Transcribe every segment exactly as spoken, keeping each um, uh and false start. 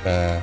Äh.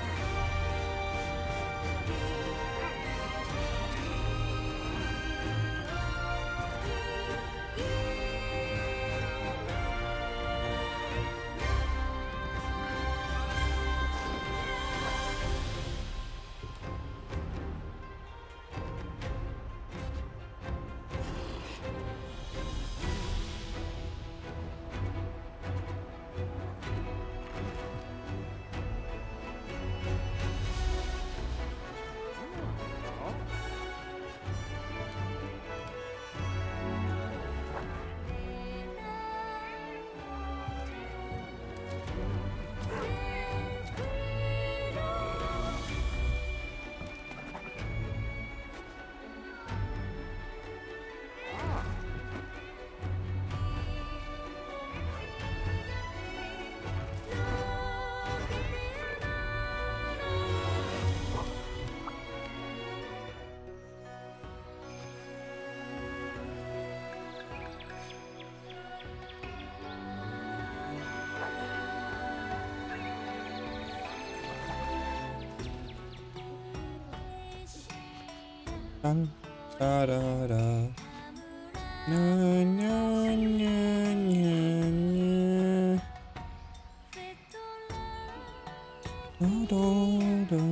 Da, da, da. Na, na, na, na, na. Da, da, da.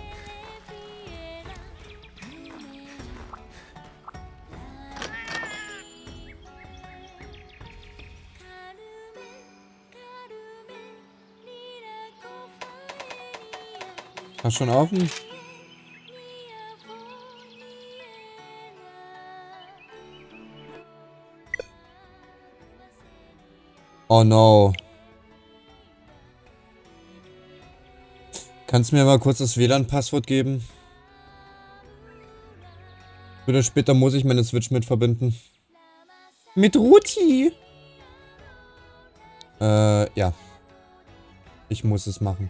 Hast schon offen? Oh no. Kannst du mir mal kurz das W L A N-Passwort geben? Oder später muss ich meine Switch mit verbinden. Mit Ruti! Äh, ja. Ich muss es machen.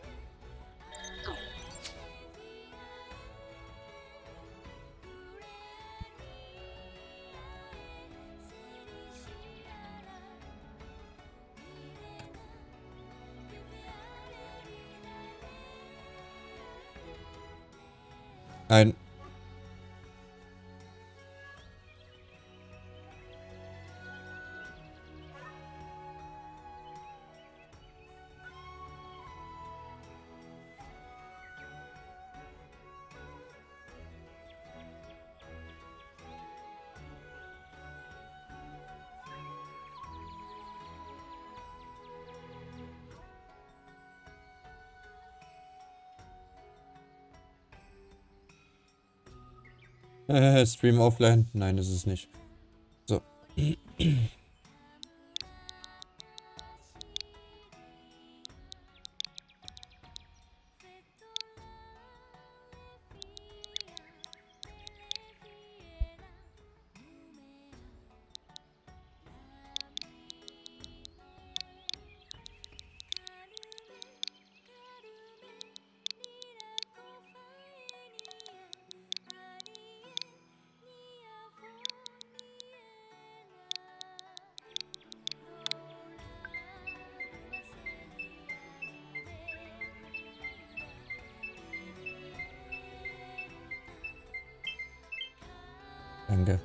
Nein. Äh, Stream offline? Nein, das ist nicht. So. Danke.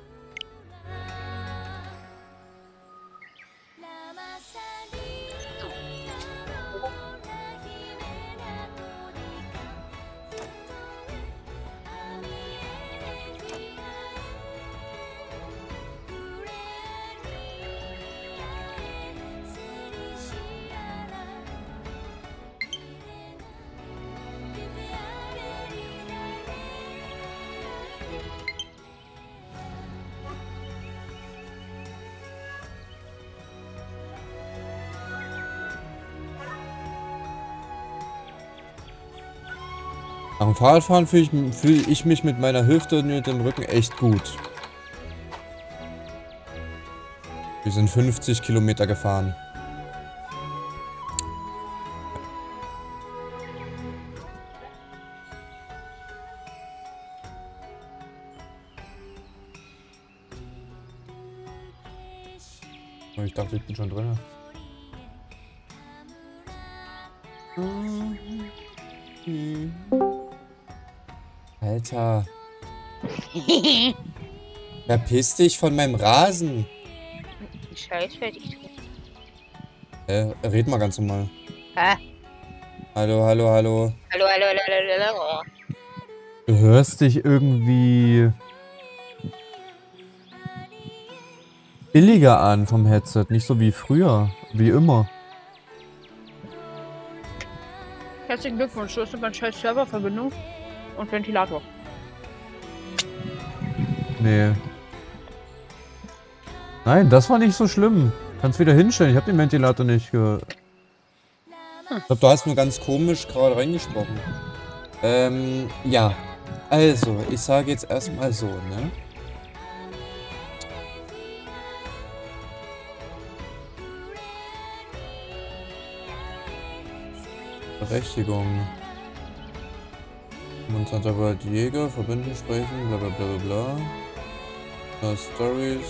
Nach dem Fahrradfahren fühle ich, fühl ich mich mit meiner Hüfte und mit dem Rücken echt gut. Wir sind fünfzig Kilometer gefahren. Ich dachte, ich bin schon drin. Hm. Alter. Verpiss dich von meinem Rasen. Scheiß fertig. Äh, red mal ganz normal. Ah. Hallo, hallo, hallo. Hallo, hallo, hallo, hallo, hallo. Du hörst dich irgendwie billiger an vom Headset, nicht so wie früher, wie immer. Herzlichen Glückwunsch, du hast eine scheiß Serververbindung und Ventilator. Nee. Nein, das war nicht so schlimm. Kannst wieder hinstellen, ich hab den Ventilator nicht gehört. Hm. Ich glaube, du hast nur ganz komisch gerade reingesprochen. Ähm, ja. Also, ich sage jetzt erstmal so, ne? Berechtigung. Monsanto Jäger, verbinden, sprechen, bla bla bla bla bla. Uh, Stories.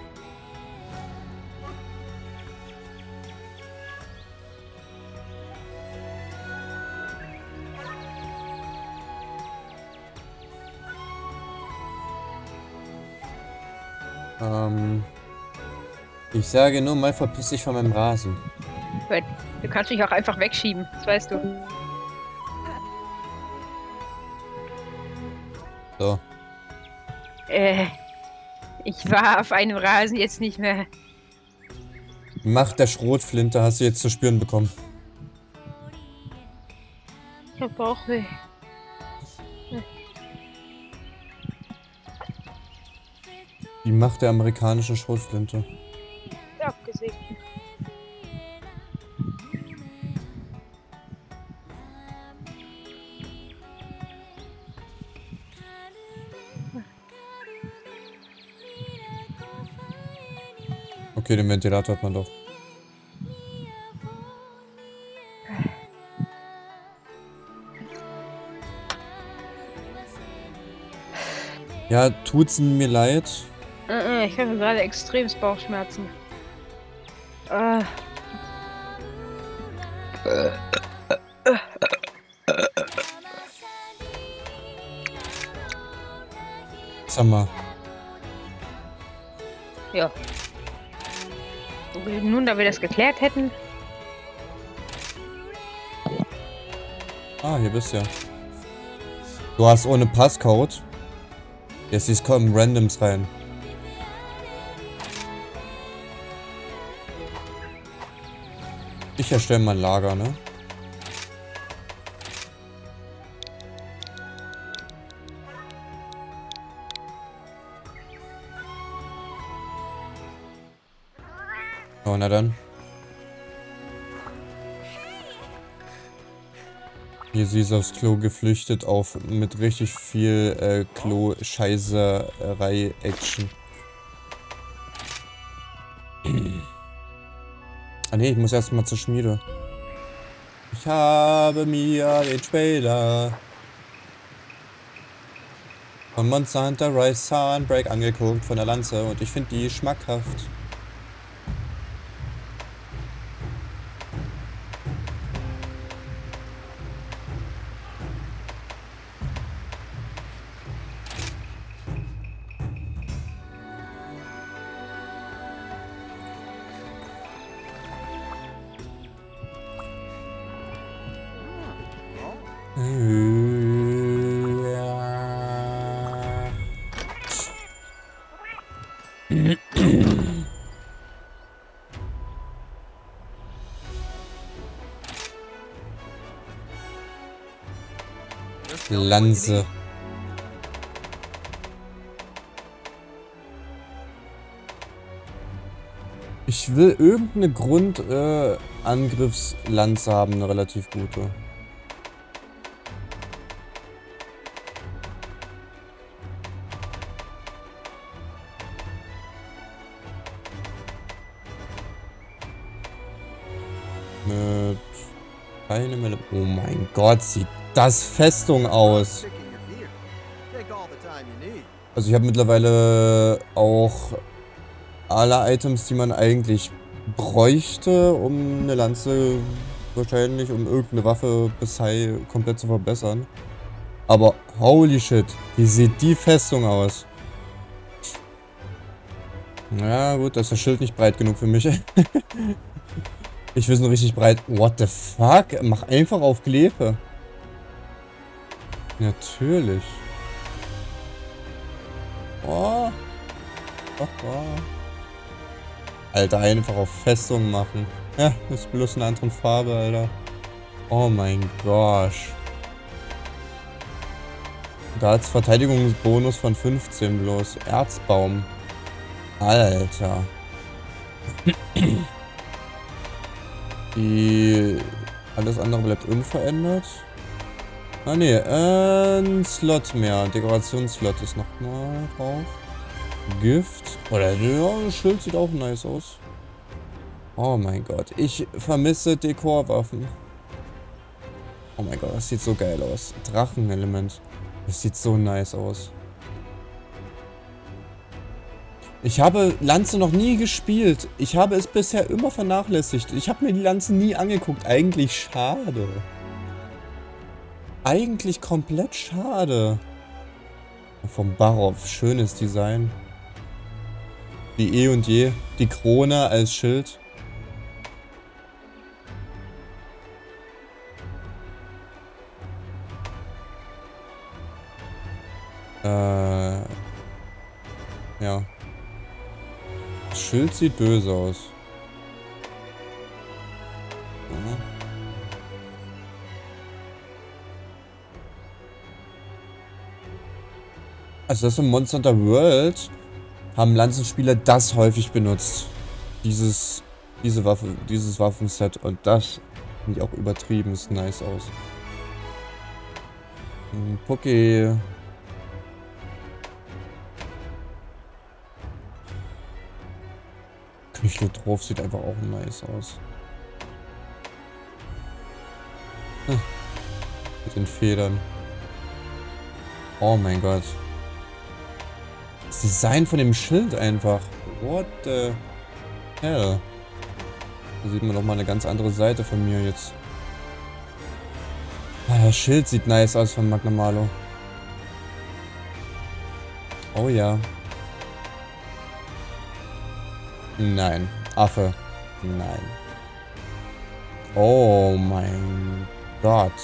Ähm. Ich sage nur mal, verpiss dich von meinem Rasen. Du kannst dich auch einfach wegschieben, das weißt du. So. Äh, ich war auf einem Rasen jetzt nicht mehr. Macht der Schrotflinte, hast du jetzt zu spüren bekommen. Ich hab Bauchweh. Die Macht der amerikanischen Schrotflinte. Ja, abgesehen. Okay, den Ventilator hat man doch. Ja, tut's mir leid. Ich habe gerade extremst Bauchschmerzen. Ah. Sag mal. Ja. Nun, da wir das geklärt hätten. Ah, hier bist du ja. Du hast ohne Passcode. Jetzt siehst kommen Randoms rein. Ich erstelle mal ein Lager, ne? Oh, na dann. Hier sie ist aufs Klo geflüchtet auf mit richtig viel äh, Klo-Scheißerei-Action. Ah ne, ich muss erstmal zur Schmiede. Ich habe mir den Trailer von Monster Hunter Rise Sunbreak angeguckt von der Lanze und ich finde die schmackhaft. Lanze. Ich will irgendeine Grundangriffslanze äh, haben, eine relativ gute. Mit keine Melle. Oh mein Gott, sieht das Festung aus. Also ich habe mittlerweile auch alle Items, die man eigentlich bräuchte, um eine Lanze Wahrscheinlich, um irgendeine Waffe Besai komplett zu verbessern. Aber holy shit, wie sieht die Festung aus? Ja gut, das ist das Schild nicht breit genug für mich. Ich will es nur richtig breit. What the fuck? Mach einfach auf Klepe. Natürlich. Oh. Oh, oh. Alter, einfach auf Festung machen. Ja, ist bloß eine andere Farbe, Alter. Oh mein Gosh. Da hat's Verteidigungsbonus von fünfzehn bloß. Erzbaum. Alter. Die... Alles andere bleibt unverändert. Ah ne, ein Slot mehr. Dekorationsslot ist nochmal drauf. Gift. Oder ja, das Schild sieht auch nice aus. Oh mein Gott. Ich vermisse Dekorwaffen. Oh mein Gott, das sieht so geil aus. Drachenelement. Das sieht so nice aus. Ich habe Lanze noch nie gespielt. Ich habe es bisher immer vernachlässigt. Ich habe mir die Lanze nie angeguckt. Eigentlich schade. Eigentlich komplett schade. Vom Barov. Schönes Design. Wie eh und je. Die Krone als Schild. Äh. Ja. Das Schild sieht böse aus. Ja. Also das im Monster Hunter World haben Lanzenspieler das häufig benutzt. Dieses, diese Waffe, dieses Waffenset, und das finde ich auch übertrieben, ist nice aus. Hm, Poké. Knüchel drauf sieht einfach auch nice aus. Hm. Mit den Federn. Oh mein Gott. Das Design von dem Schild einfach. What the hell? Da sieht man doch mal eine ganz andere Seite von mir jetzt. Ah, das Schild sieht nice aus von Magna Malo. Oh ja. Nein. Affe. Nein. Oh mein Gott.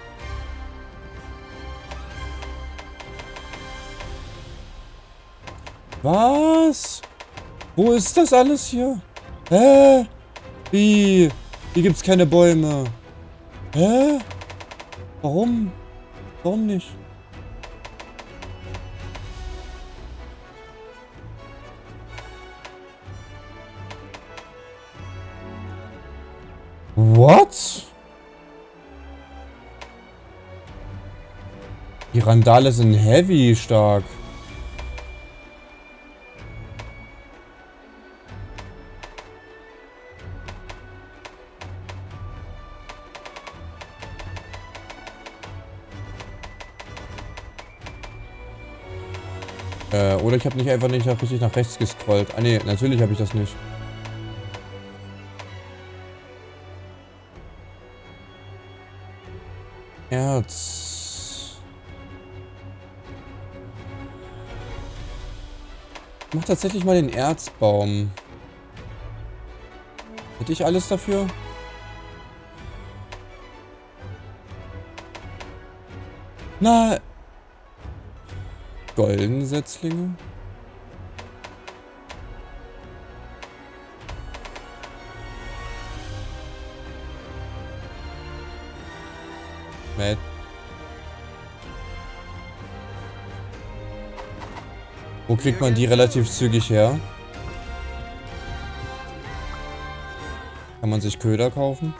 Was? Wo ist das alles hier? Hä? Wie? Hier gibt's keine Bäume. Hä? Warum? Warum nicht? What? Die Randale sind heavy stark. Äh, oder ich habe nicht einfach nicht nach, richtig nach rechts gescrollt. Ah ne, natürlich habe ich das nicht. Erz. Ich mach tatsächlich mal den Erzbaum. Hätte ich alles dafür? Na. Goldensetzlinge? Matt. Wo kriegt man die relativ zügig her? Kann man sich Köder kaufen?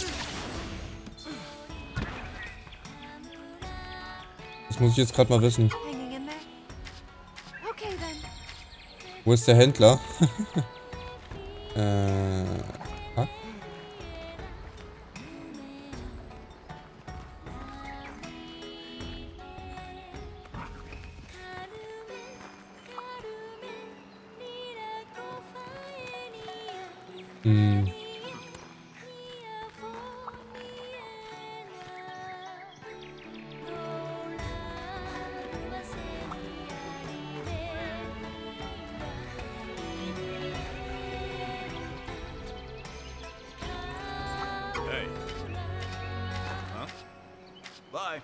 Das muss ich jetzt gerade mal wissen. Wo ist der Händler? äh... Ah? Hm. Hey. Huh? Bye.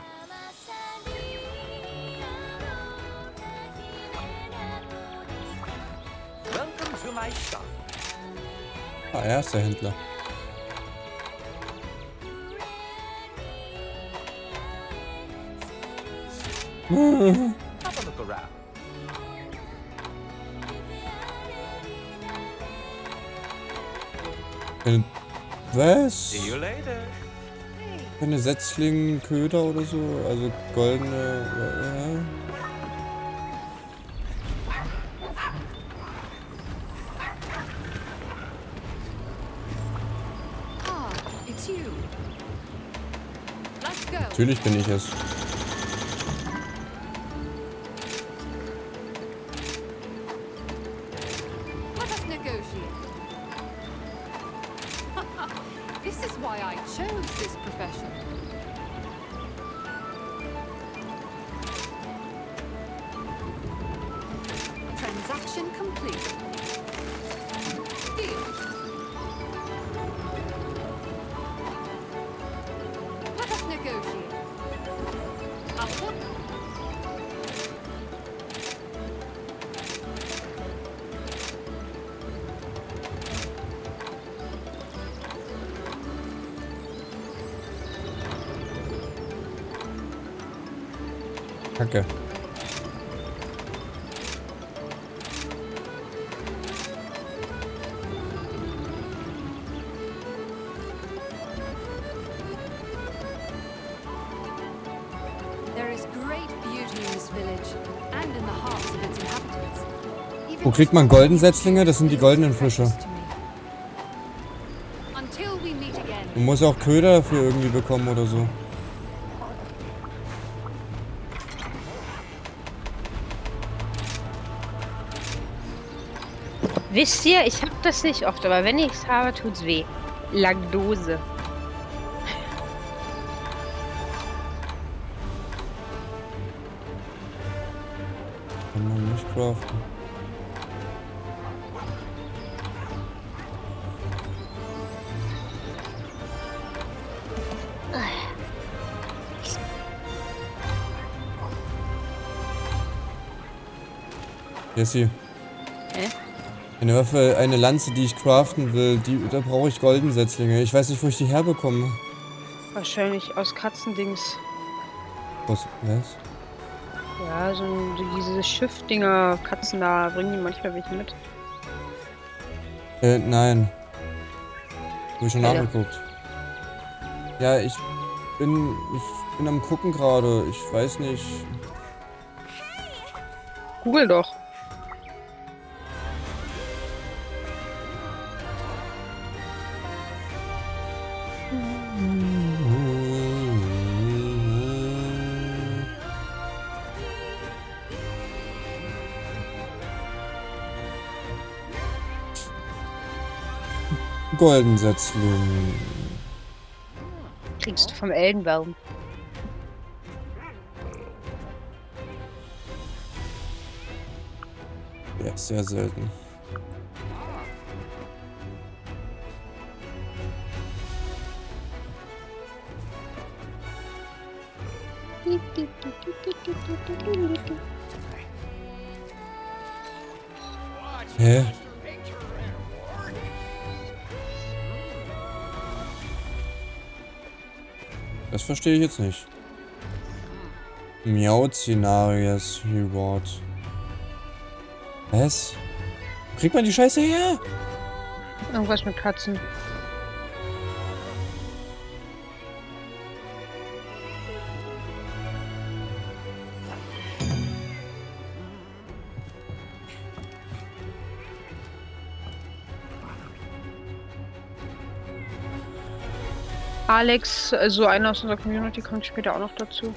Welcome to my shop. Ah, er ist der Händler. Have a look around. Äh, Was? See you later. Keine Setzling, Köder oder so? Also goldene... Äh, Ah, it's you. Let's go. natürlich bin ich es. Let us negotiate. This is why I chose this profession. Transaction complete. Deal. Let us negotiate. I'll put Kacke. There is great beauty in this village and in the hearts of its inhabitants. Even Wo kriegt man Goldensetzlinge? Das sind die goldenen Fische. Until we meet again. Man muss auch Köder dafür irgendwie bekommen oder so. Wisst ihr, ich hab das nicht oft, aber wenn ich's habe, tut's weh. Lagdose. Kann man nicht craften. Jessie. Hä? Eine Waffe, eine Lanze, die ich craften will, die, da brauche ich Goldensetzlinge. Ich weiß nicht, wo ich die herbekomme. Wahrscheinlich aus Katzendings. Was? Was? Ja, so ein- so diese Schiffdinger, Katzen da, bringen die manchmal welche mit. Äh, nein. Hab ich schon Ja, ja. nachgeguckt. Ja, ich bin, ich bin am gucken gerade. Ich weiß nicht. Google doch. Goldensetzling. Kriegst du vom Eldenbaum. Ja, sehr selten. Hä? Das verstehe ich jetzt nicht. Miau-Szenarios Reward. Was? Wo kriegt man die Scheiße her? Irgendwas mit Katzen. Alex, also einer aus unserer Community, kommt später auch noch dazu.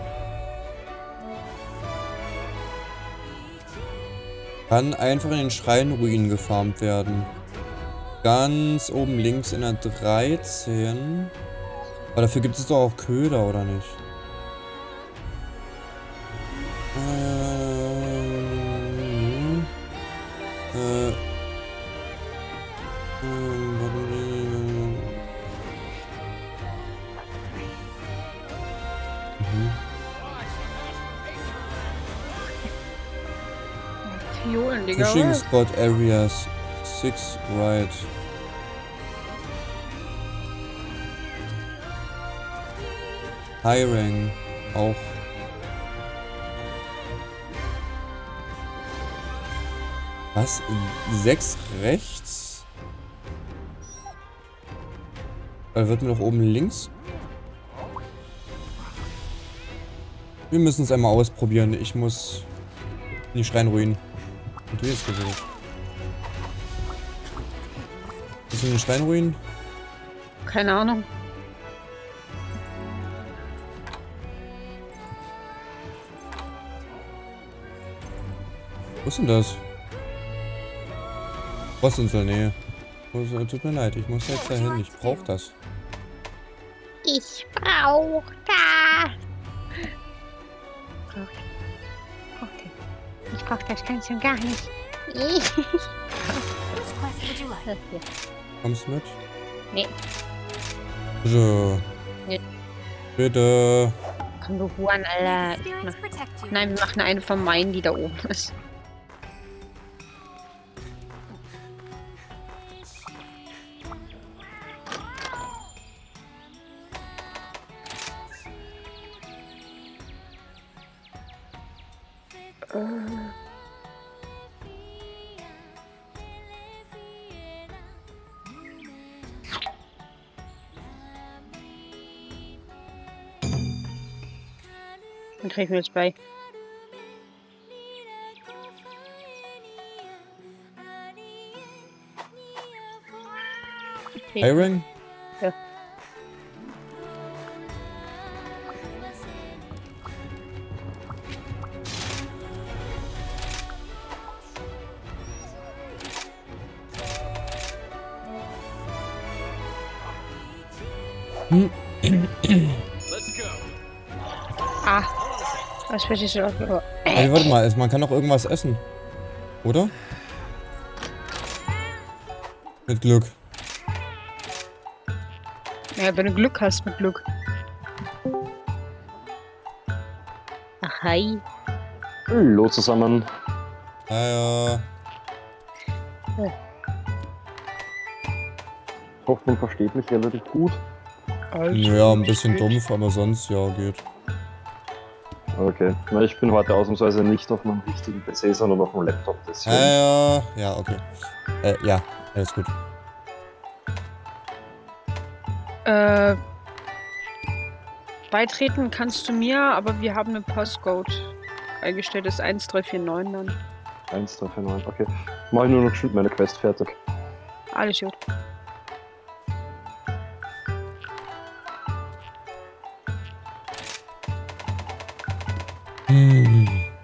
Kann einfach in den Schreinruinen gefarmt werden. Ganz oben links in der dreizehn. Aber dafür gibt es doch auch Köder, oder nicht? Ähm, äh, ähm, on, Digga. Fishing Spot Areas. Six right. Hiring. Auch. Was? Sechs rechts? Oder wird mir doch oben links? Wir müssen es einmal ausprobieren. Ich muss in die Steinruinen. Und du jetzt gewählt. Bist du in den Steinruinen? Keine Ahnung. Wo ist denn das? Bossinsel, nee. Tut mir leid, ich muss jetzt dahin. Ich brauch das. Ich brauch das. Brauch ich. Brauch das. Ich brauch das ganz und gar nicht. Which quest would you like? Hier. Kommst du mit? Nee. Bitte. Nee. Bitte. Komm du Huan, Alter. Ich Spirits mach... protect you. Nein, wir machen eine von meinen, die da oben ist. Dann krieg ich mir jetzt bei. Okay. Hiring? Ja. Let's go. Ah. Was für dich so? Oh. Ey, warte mal, man kann doch irgendwas essen. Oder? Mit Glück. Ja, wenn du Glück hast, mit Glück. Ach, hi. Hallo zusammen. Ah ja. Ich hoffe, man versteht mich relativ gut. Naja, ein bisschen dumpf, aber sonst ja, geht. Okay. Na, ich bin heute ausnahmsweise nicht auf meinem richtigen P C, sondern auf dem Laptop. Deswegen. Ah ja, ja, okay. Äh, ja, alles gut. Äh, beitreten kannst du mir, aber wir haben eine Postcode eingestellt, das ist eins drei vier neun dann. eins, drei, vier, neun, okay. Mach ich nur noch schnell meine Quest fertig. Alles gut. Hm.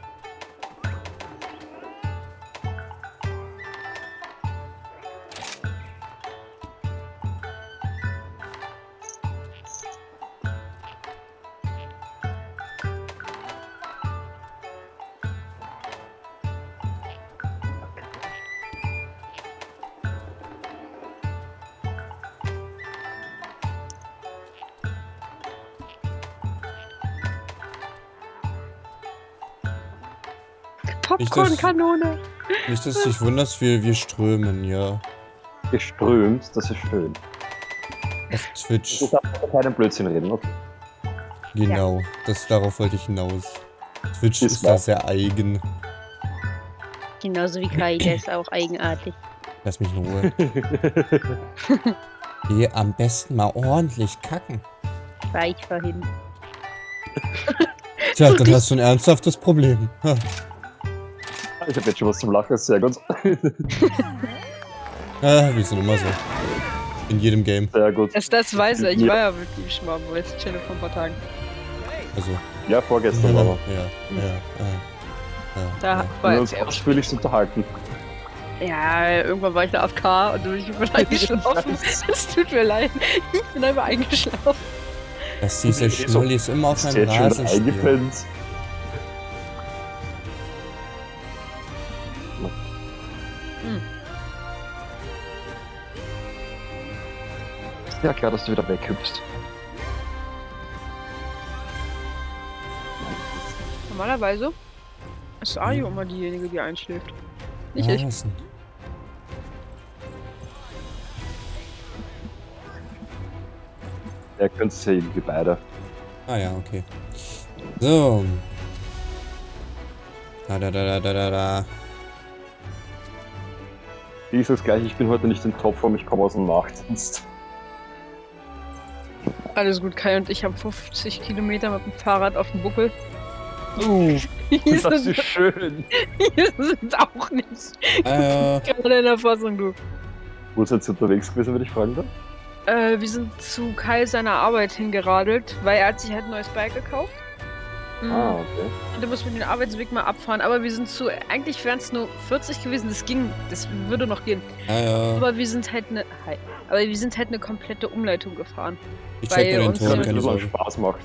Popcorn-Kanone! Nicht, dass du dich wunderst, wir, wir strömen, ja. Geströmt, das ist schön. Auf Twitch. Ich darf aber keinen Blödsinn reden, okay. Genau, das, darauf wollte ich hinaus. Twitch Ist ist da wahr. sehr eigen. Genauso wie Kai, der ist auch eigenartig. Lass mich in Ruhe. Geh am besten mal ordentlich kacken. War ich vorhin. Tja, dann hast du ein ernsthaftes Problem. Ha. Ich habe jetzt schon was zum Lachen, sehr gut. Ah, wir sind immer so. In jedem Game. Sehr gut. Das, das weiß er, ich Ja. war ja wirklich schon mal am West Channel vor ein paar Tagen. Also. Ja, vorgestern Ja, aber. ja, ja, ja. Da ja. Wir war haben uns er. ausführlich unterhalten. Ja, irgendwann war ich da A F K und dann bin ich über eingeschlafen. Es tut mir leid. Ich bin einfach eingeschlafen. Dass diese Schnullis immer auf Ist meinem jetzt schon Rasen wieder spielen. eingepennt. Hm. Ist ja klar, dass du wieder weghüpfst. Normalerweise ist Ayo immer diejenige, die einschläft. Nicht Ja, ich. was denn? Er könnte es ja irgendwie beide. Ah ja, okay. So. Da, da, da, da, da, da, da. Wie ist das gleich? Ich bin heute nicht in Topform, ich komme aus dem Nachtdienst. Alles gut, Kai und ich haben fünfzig Kilometer mit dem Fahrrad auf dem Buckel. Uh, Hier das sind, ist schön. hier sind auch nicht. Äh, Gerade in der Fassung, du. Wo ist jetzt unterwegs gewesen, wenn ich fragen darf? Äh, wir sind zu Kai seiner Arbeit hingeradelt, weil er hat sich halt ein neues Bike gekauft. Mhm. Ah, okay. Und er muss mit den Arbeitsweg mal abfahren, aber wir sind zu, eigentlich wären es nur vierzig gewesen, das ging, das würde noch gehen. ja, ja. Aber wir sind halt eine, hi, aber wir sind halt eine komplette Umleitung gefahren. Ich weil check nur den uns Ton, ja Damit keine es so Sorge. Spaß macht.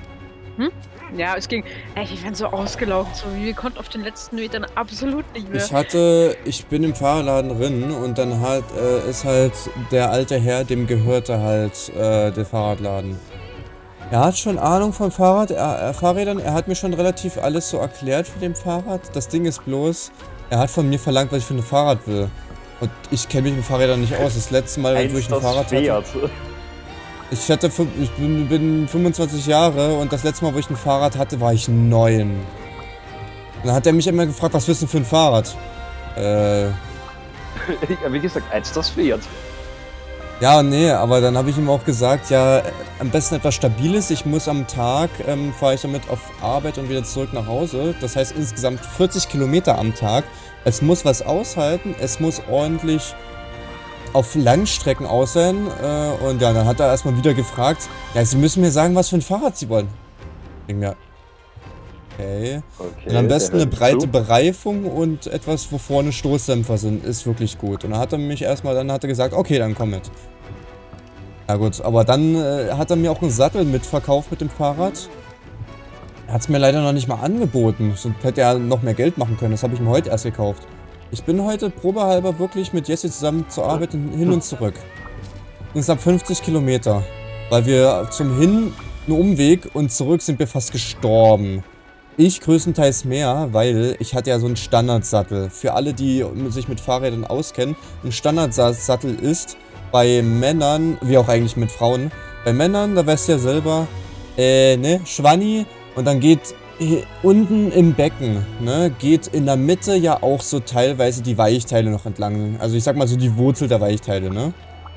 Ja, es ging, ey, wir wären so ausgelaufen, so, wir konnten auf den letzten Metern absolut nicht mehr. Ich hatte, ich bin im Fahrradladen drin und dann hat, äh, ist halt der alte Herr, dem gehörte halt äh, der Fahrradladen. Er hat schon Ahnung von Fahrrad, er, äh, Fahrrädern, er hat mir schon relativ alles so erklärt für den Fahrrad. Das Ding ist bloß, er hat von mir verlangt, was ich für ein Fahrrad will. Und ich kenne mich mit Fahrrädern nicht aus. Das letzte Mal, wo ich ein Fahrrad hatte. Fiat. Ich hatte, fün- ich bin, bin fünfundzwanzig Jahre und das letzte Mal, wo ich ein Fahrrad hatte, war ich neun. Und dann hat er mich immer gefragt, was willst du für ein Fahrrad? Äh, Ja, wie gesagt, eins das Fiat. ja, nee, aber dann habe ich ihm auch gesagt, ja, am besten etwas Stabiles. Ich muss am Tag, ähm, fahre ich damit auf Arbeit und wieder zurück nach Hause. Das heißt insgesamt vierzig Kilometer am Tag. Es muss was aushalten, es muss ordentlich auf Langstrecken aus sein. Äh, und ja, dann hat er erstmal wieder gefragt, ja, Sie müssen mir sagen, was für ein Fahrrad Sie wollen. Ich denke mir, okay. Okay, Und am besten der eine hört breite zu. Bereifung und etwas, wo vorne Stoßdämpfer sind, ist wirklich gut. Und dann hat er mich erstmal, dann hat er gesagt, okay, dann komm mit. Ja gut, aber dann äh, hat er mir auch einen Sattel mitverkauft mit dem Fahrrad. Er hat es mir leider noch nicht mal angeboten, sonst hätte er noch mehr Geld machen können. Das habe ich mir heute erst gekauft. Ich bin heute probehalber wirklich mit Jesse zusammen zur Arbeit hin und zurück. Insgesamt fünfzig Kilometer. Weil wir zum Hin einen Umweg und zurück sind wir fast gestorben. Ich größtenteils mehr, weil ich hatte ja so einen Standardsattel. Für alle, die sich mit Fahrrädern auskennen, ein Standardsattel ist bei Männern, wie auch eigentlich mit Frauen, bei Männern, da weißt du ja selber, äh, ne, Schwanni, und dann geht hier unten im Becken, ne, geht in der Mitte ja auch so teilweise die Weichteile noch entlang. Also ich sag mal so die Wurzel der Weichteile, ne?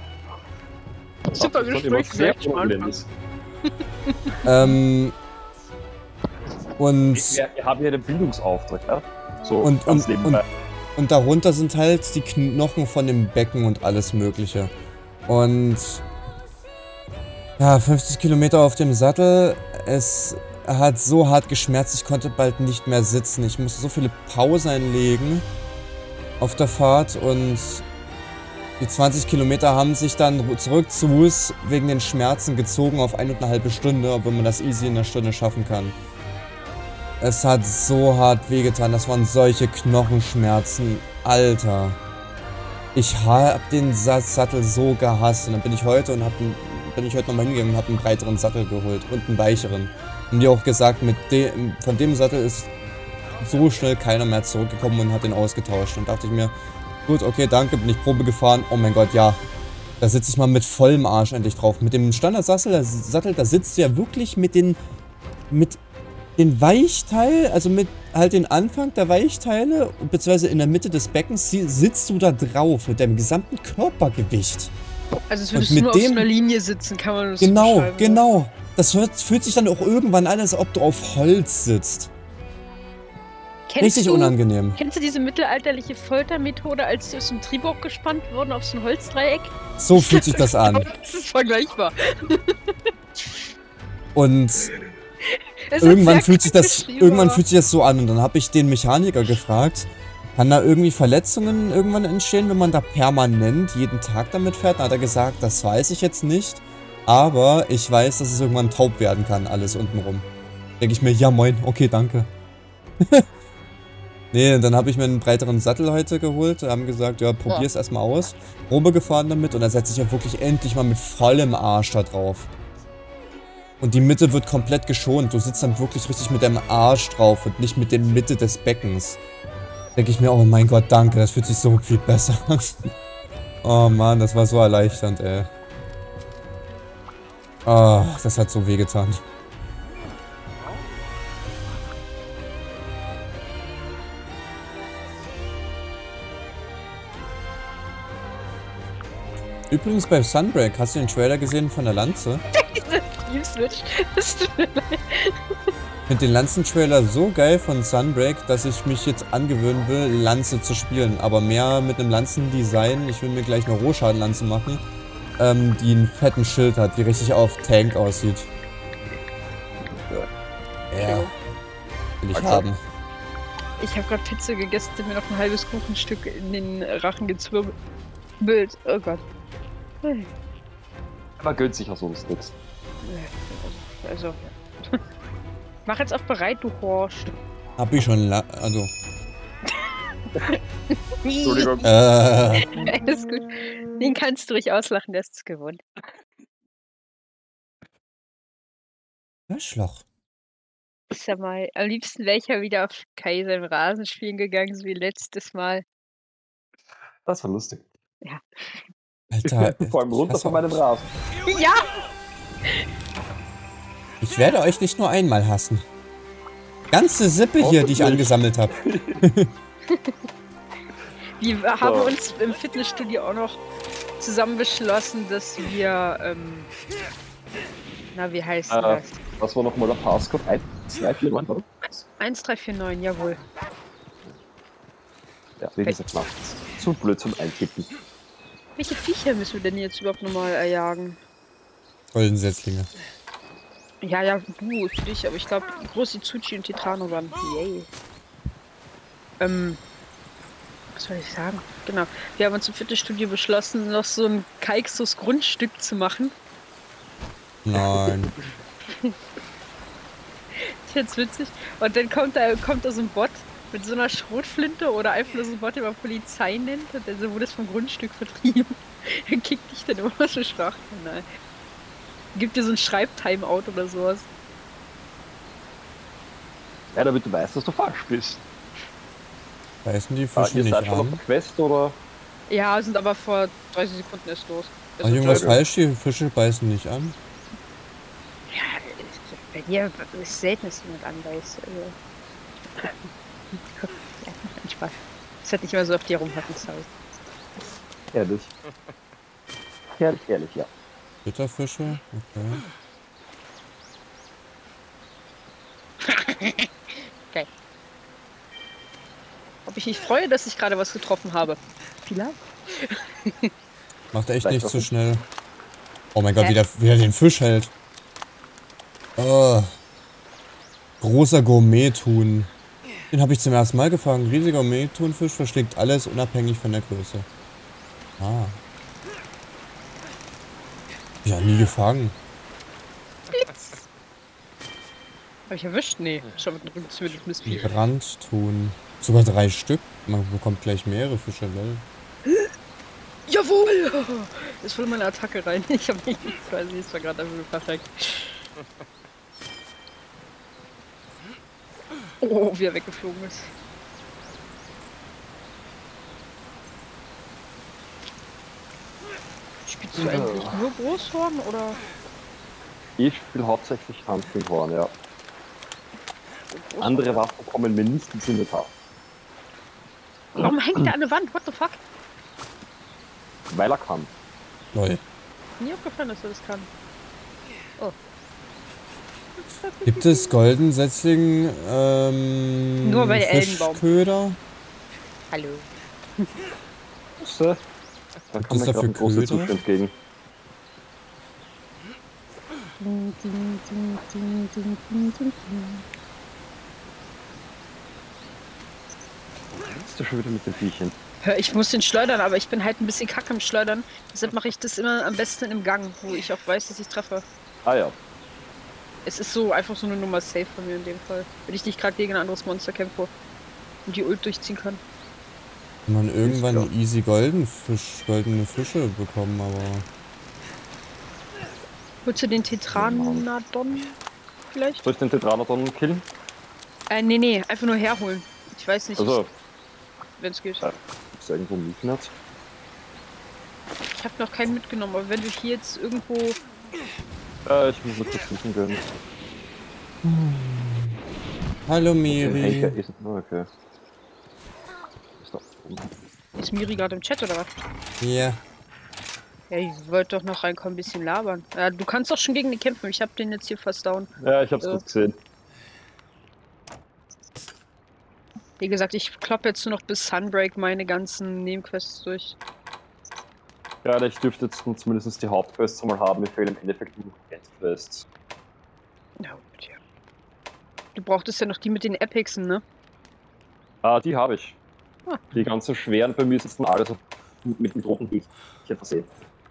Super Das ist Gespräch, immer sehr gleich am Anfang. problematisch. ähm, und... Wir, wir haben hier den Bildungsauftrag, ja? So, Und- ganz und- nebenbei. Und darunter sind halt die Knochen von dem Becken und alles mögliche. Und ja, fünfzig Kilometer auf dem Sattel. Es hat so hart geschmerzt, ich konnte bald nicht mehr sitzen. Ich musste so viele Pausen einlegen auf der Fahrt und die zwanzig Kilometer haben sich dann zurück zu Fuß wegen den Schmerzen gezogen auf eine und eine halbe Stunde, obwohl man das easy in einer Stunde schaffen kann. Es hat so hart wehgetan, das waren solche Knochenschmerzen, Alter. Ich hab den Sa- Sattel so gehasst und dann bin ich heute und hab einen, bin ich heute nochmal hingegangen und hab einen breiteren Sattel geholt und einen weicheren. Und die auch gesagt, mit dem, von dem Sattel ist so schnell keiner mehr zurückgekommen und hat den ausgetauscht. Und dachte ich mir, gut, okay, danke, bin ich Probe gefahren, oh mein Gott, ja. Da sitze ich mal mit vollem Arsch endlich drauf. Mit dem Standardsattel, Sattel, da sitzt du ja wirklich mit den, mit den Weichteil, also mit halt den Anfang der Weichteile, beziehungsweise in der Mitte des Beckens, si- sitzt du da drauf mit deinem gesamten Körpergewicht. Also es Und würdest mit du nur dem- auf einer Linie sitzen, kann man das so Genau, beschreiben, ne? genau. Das hört, fühlt sich dann auch irgendwann an, als ob du auf Holz sitzt. Kennst Richtig du, unangenehm. Kennst du diese mittelalterliche Foltermethode, als sie aus dem Triebock gespannt wurden auf so ein Holzdreieck? So fühlt sich das an. Das ist vergleichbar. Und Es hat irgendwann sehr fühlt sich das, beschrieben, irgendwann aber- fühlt sich das so an. Und dann habe ich den Mechaniker gefragt, kann da irgendwie Verletzungen irgendwann entstehen, wenn man da permanent jeden Tag damit fährt? Dann hat er gesagt, das weiß ich jetzt nicht, aber ich weiß, dass es irgendwann taub werden kann, alles untenrum. Denke ich mir, ja moin, okay, danke. Nee, dann habe ich mir einen breiteren Sattel heute geholt, haben gesagt, ja, probier's erstmal aus. Probe gefahren damit und dann setze ich ja wirklich endlich mal mit vollem Arsch da drauf. Und die Mitte wird komplett geschont. Du sitzt dann wirklich richtig mit deinem Arsch drauf und nicht mit der Mitte des Beckens. denke ich mir, oh mein Gott, danke, das fühlt sich so viel besser an. Oh Mann, das war so erleichternd, ey. Oh, das hat so wehgetan. Übrigens bei Sunbreak, hast du den Trailer gesehen von der Lanze? Dieser Stream-Switch, das tut mir leid. Ich finde den Lanzen-Trailer so geil von Sunbreak, dass ich mich jetzt angewöhnen will, Lanze zu spielen. Aber mehr mit einem Lanzendesign. Ich will mir gleich eine Rohschadenlanze machen, ähm, die einen fetten Schild hat, die richtig auf Tank aussieht. Ja. Will ich Okay. haben. Ich habe gerade Pizza gegessen, die mir noch ein halbes Kuchenstück in den Rachen gezwirbelt. Oh Gott. Hm. Man gönnt sich ja sonst nichts. Also. Mach jetzt auf bereit, du Horst. Hab ich schon la also. Entschuldigung. Äh. Alles gut. Den kannst du ruhig auslachen, der ist es gewohnt. Arschloch. Ich sag mal, am liebsten wäre ich ja wieder auf Kai seinem Rasen spielen gegangen, so wie letztes Mal. Das war lustig. Alter. Vor allem runter pass von auf. meinem Rasen. Ja! Ich werde euch nicht nur einmal hassen. Ganze Sippe hier, die ich Hoffentlich. angesammelt habe. Wir haben So. uns im Fitnessstudio auch noch zusammen beschlossen, dass wir, ähm, na, wie heißt Äh, das? das war nochmal der Passcode. eins, zwei, vier, neun, oder? eins drei vier neun, jawohl. Ja, wie gesagt, knapp. Zu blöd zum Eintippen. Welche Viecher müssen wir denn jetzt überhaupt nochmal erjagen? Goldensetzlinge. Ja, ja, du, für dich, aber ich glaube, große Tsuchi und Tetrano waren. Yay. Ähm, was soll ich sagen? Genau. Wir haben uns im Fitnessstudio beschlossen, noch so ein Kaiksus Grundstück zu machen. Nein. Ist jetzt witzig. Und dann kommt da, kommt da so ein Bot mit so einer Schrotflinte oder einfach nur so ein Bot, den man Polizei nennt. Und dann wurde es vom Grundstück vertrieben. Er kickt dich dann immer so schwach. Nein. Gibt dir so ein Schreibtimeout oder sowas. Ja, damit du weißt, dass du falsch bist. Beißen die Ah, Fische ihr nicht seid schon auf an? der Quest, oder? Ja, sind aber vor dreißig Sekunden erst los. Ach, irgendwas Entschuldigung. falsch? Die Fische beißen nicht an? Ja, bei dir ist selten, dass jemand anbeißt. Also. Ja, macht Spaß. Es hat nicht immer so auf dir rumhacken, sorry. Ehrlich. Ehrlich, ehrlich, ja. Bitterfische? Okay. Geil. Ob ich mich freue, dass ich gerade was getroffen habe? Vielleicht? Macht echt Vielleicht nicht auch so nicht. schnell. Oh mein Gott, Hä? wie der, wie der den Fisch hält. Oh. Großer Gourmet-Thun. Den habe ich zum ersten Mal gefangen. Riesiger Gourmet-Thunfisch verschlägt alles unabhängig von der Größe. Ah. Ja, nie gefangen. Hab ich erwischt? Nee. Schon mit dem Rücken zu mit Missbier. Brandthun. Sogar drei Stück. Man bekommt gleich mehrere Fische, lol. Jawohl! Ist voll meine Attacke rein. Ich hab nicht quasi, es war gerade einfach nur perfekt. Oh, wie er weggeflogen ist. Spielst du eigentlich nur Großhorn oder? Ich spiele hauptsächlich Handfühlhorn, ja. Andere Waffen kommen mir nicht ins Inventar. Warum hängt der an der Wand? What the fuck? Weil er kann. Lol. Nie aufgefallen, dass er das kann. Oh. Gibt es Goldensetzling, ähm, Nur bei Ellenbaum. Fischköder? Hallo. So. Da Gibt kann es man dafür gerade ein großer Köder? Zug entgegen. Ist du schon wieder mit den Viechern? Hör, ich muss den schleudern, aber ich bin halt ein bisschen kacke im Schleudern. Deshalb mache ich das immer am besten im Gang, wo ich auch weiß, dass ich treffe. Ah ja. Es ist so einfach so eine Nummer safe von mir in dem Fall. Wenn ich nicht gerade gegen ein anderes Monster kämpfe und die Ult durchziehen kann. Kann man irgendwann Ja. easy Goldenfisch, goldene Fische bekommen, aber... Holst du den Tetranodon vielleicht? Soll ich den Tetranodon killen? Äh, nee, nee, einfach nur herholen. Ich weiß nicht. Also, wenn es geht. Ja, ist irgendwo Milchnetz? Ich habe noch keinen mitgenommen, aber wenn du hier jetzt irgendwo... Ja, ich muss mal kurz suchen können. Hallo Den Miri. Henker ist... Oh, okay. Ist da oben. Ist Miri gerade im Chat oder was? Ja. Ja, ich wollte doch noch reinkommen, ein bisschen labern. Ja, du kannst doch schon gegen den kämpfen, ich habe den jetzt hier fast down. Ja, ich hab's Ja. gut gesehen. Wie gesagt, ich kloppe jetzt nur noch bis Sunbreak meine ganzen Nebenquests durch. Ja, ich dürfte jetzt zumindest die Hauptquests einmal haben. Mir fehlen im Endeffekt nur noch Endquests. Ja, gut, ja. Du brauchtest ja noch die mit den Epicsen, ne? Ah, die habe ich. Ah. Die ganzen schweren bei mir sitzen alle so mit dem roten Bild. Ich hätte versehen.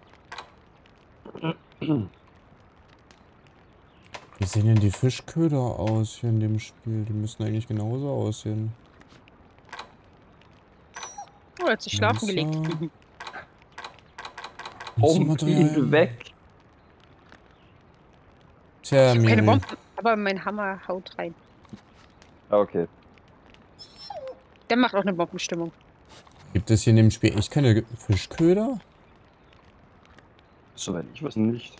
Wie sehen denn die Fischköder aus hier in dem Spiel? Die müssen eigentlich genauso aussehen. Oh, er hat sich schlafen Messer. gelegt. Oh, Material. ihn weg! Tja, Ich hab keine Miri. Bomben, aber mein Hammer haut rein. Ah, okay. Der macht auch eine Bombenstimmung. Gibt es hier in dem Spiel echt keine Fischköder? Soweit ich weiß nicht.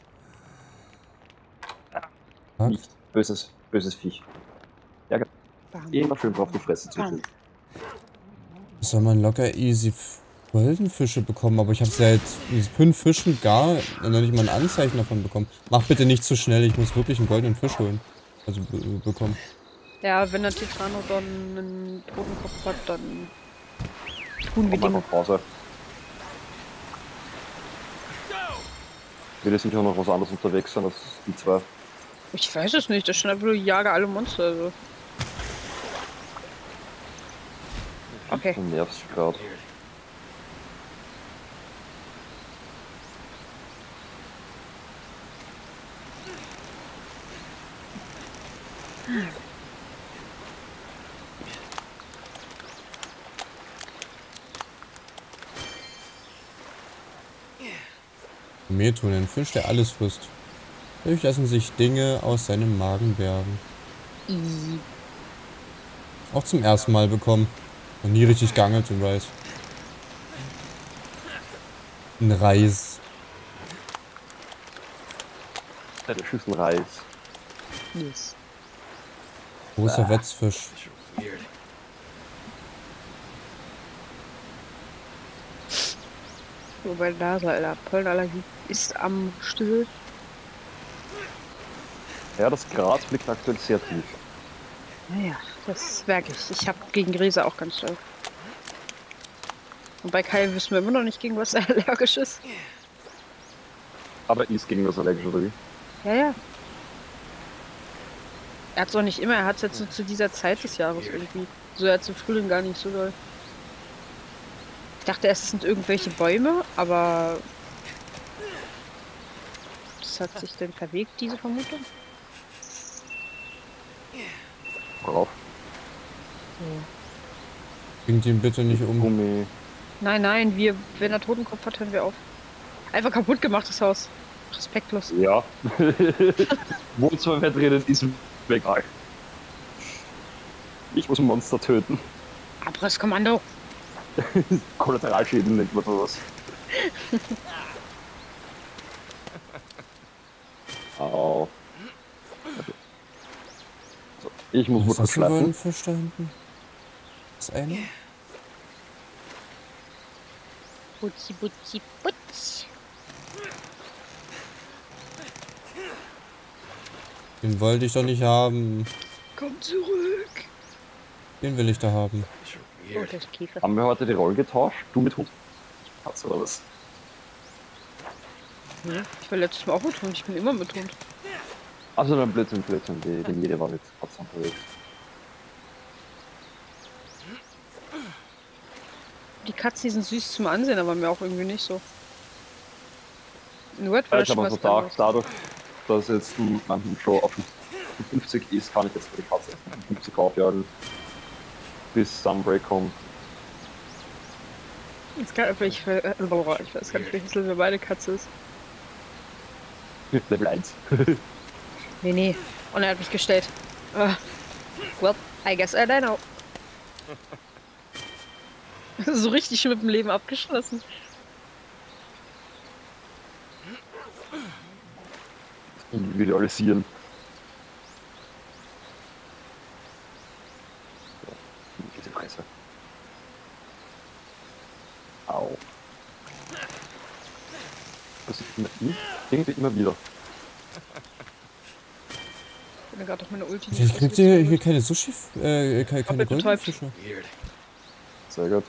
Was? Nicht. Böses, böses Viech. Bam. Immer schön drauf die Fresse zu Bam. Soll man locker easy Goldenfische bekommen, aber ich habe seit fünf Fischen gar noch nicht mal ein Anzeichen davon bekommen. Mach bitte nicht zu schnell, ich muss wirklich einen goldenen Fisch holen. Also be bekommen. Ja, wenn der Titranodon einen Totenkopf hat, dann tun wir Komm dem. einfach Pause. Wird jetzt sicher noch was anderes unterwegs sein als die zwei. Ich weiß es nicht, das ist schon einfach nur jage alle Monster. Also. Okay. Du nervst gerade. Metun, ein Fisch, der alles frisst. Dadurch lassen sich Dinge aus seinem Magen bergen. I. Auch zum ersten Mal bekommen. Noch nie richtig geangelt im Reis. Ein Reis. Eine Schüssel Reis. Yes. Großer Wetzfisch. Weird. Wobei Nase, Alter. Pollenallergie ist am Still. Ja, das Gras blickt aktuell sehr tief. Naja, das merke ich. Ich habe gegen Gräser auch ganz doll. Und bei Kai wissen wir immer noch nicht, gegen was er allergisch ist. Aber ist gegen das allergisch oder wie? Ja, ja. Er hat es auch nicht immer, er hat es jetzt so zu dieser Zeit des Jahres irgendwie. So, er hat im Frühling gar nicht so doll. Ich dachte erst, es sind irgendwelche Bäume, aber das hat sich denn verwegt, diese Vermutung? Worauf? Bringt ihn bitte nicht um. Gummi. Nein, nein, wir, wenn er Totenkopf hat, hören wir auf. Einfach kaputt gemacht, das Haus. Respektlos. Ja. Wo zwei mehr drinnen ist, egal. Ich muss ein Monster töten. Abrisskommando. Kollateralschäden nennt man sowas. Au. So, ich muss wohl Was hast du für schleifen. einen Fisch da hinten? Das eine? Putzi, putzi, putz. Den wollte ich doch nicht haben. Komm zurück. Den will ich da haben. Oh, das ist Käfer. Haben wir heute die Rollen getauscht? Du mit Hund? Hat's oder was? Ja, ich war letztes Mal auch mit Hund, ich bin immer mit Hund. Also dann Blödsinn, Blödsinn, die, die jede war mit Katze unterwegs. Die Katzen, die sind süß zum Ansehen, aber mir auch irgendwie nicht so. Nur Ja, etwas ich habe also da, dadurch, dass jetzt man schon auf fünfzig ist, kann ich jetzt für die Katze fünfzig aufjagen, bis Sunbreak kommt. Ich, kann, ich, ich weiß gar nicht, welches Level meine Katze ist. Level eins. Nee, nee. Und er hat mich gestellt. Uh, well, I guess I don't know. So richtig mit dem Leben abgeschlossen. Individualisieren. So, diese Fresse. Au. Das ist mit ihm irgendwie immer wieder. Ich bin gerade auf meine Ulti. Ich krieg hier, hier keine Sushi, äh, keine, keine Goldfische. Weird. Sehr gut.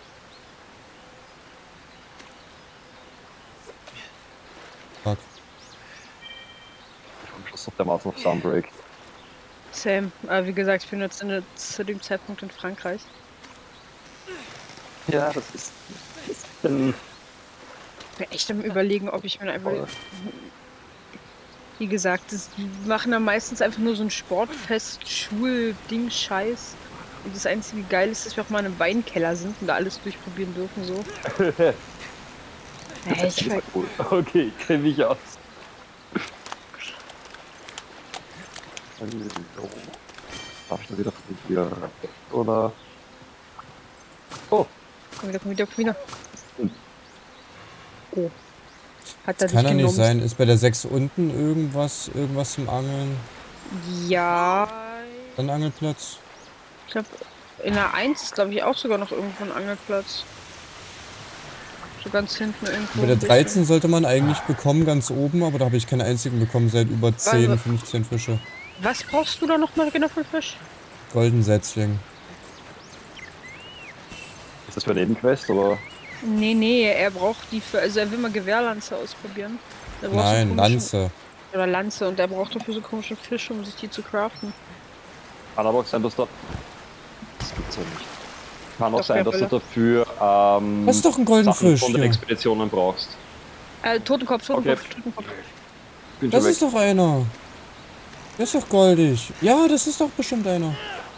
Fuck. Ich komme schon dermaßen auf Sunbreak. Same. Aber wie gesagt, ich bin jetzt in, zu dem Zeitpunkt in Frankreich. Ja, das ist. Das ist ein Ich bin echt am Überlegen, ob ich mir einfach. Voll. Wie gesagt, das, die machen dann meistens einfach nur so ein Sportfest, Schulding, Scheiß. Und das einzige Geile ist, dass wir auch mal in einem Weinkeller sind und da alles durchprobieren dürfen, so. Ja, ich ja cool. Okay, kenn mich aus. Darf ich da wieder von hier? Oder? Oh, Komm wieder, komm wieder, komm wieder. Hm. Oh. Hat er Kann dich ja nicht genommen? sein. Ist bei der sechs unten irgendwas, irgendwas zum Angeln? Ja. Ein Angelplatz? Ich glaube, in der eins ist, glaube ich, auch sogar noch irgendwo ein Angelplatz. So ganz hinten irgendwo. Bei der ein bisschen. dreizehn sollte man eigentlich bekommen, ganz oben, aber da habe ich keinen einzigen bekommen seit über zehn, Also- fünfzehn Fische. Was brauchst du da nochmal genau für Fisch? Golden Setzling. ist das für eine Nebenquest oder? Nee, nee, er braucht die für. Also er will mal Gewehrlanze ausprobieren. Er braucht so Nein, komischen- Lanze. Oder Lanze und er braucht dafür so komische Fische, um sich die zu craften. Kann aber auch sein, dass da. Das gibt's ja nicht. Kann auch Doch, sein, dass du Welle. dafür ähm, Das ist doch ein golden Sachen Fisch von den hier. Expeditionen brauchst. Äh, Totenkopf, Totenkopf, Okay. Totenkopf. Bin Das schon ist weg. doch einer. Der ist doch goldig. Ja, das ist doch bestimmt einer.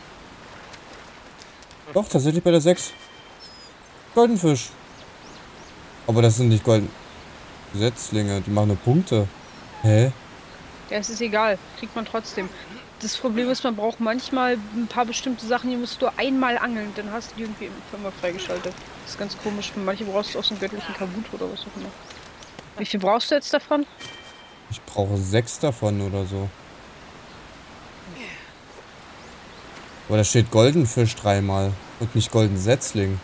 Doch, tatsächlich bei der sechs. Goldenfisch. Aber das sind nicht golden Setzlinge, die machen nur Punkte. Hä? Ja, es ist egal, kriegt man trotzdem. Das Problem ist, man braucht manchmal ein paar bestimmte Sachen, die musst du einmal angeln, dann hast du die irgendwie für immer freigeschaltet. Das ist ganz komisch. Für manche brauchst du auch so einen göttlichen Kabut oder was auch immer. Wie viel brauchst du jetzt davon? Ich brauche sechs davon oder so. Aber da steht Goldenfisch dreimal und nicht Golden Setzling.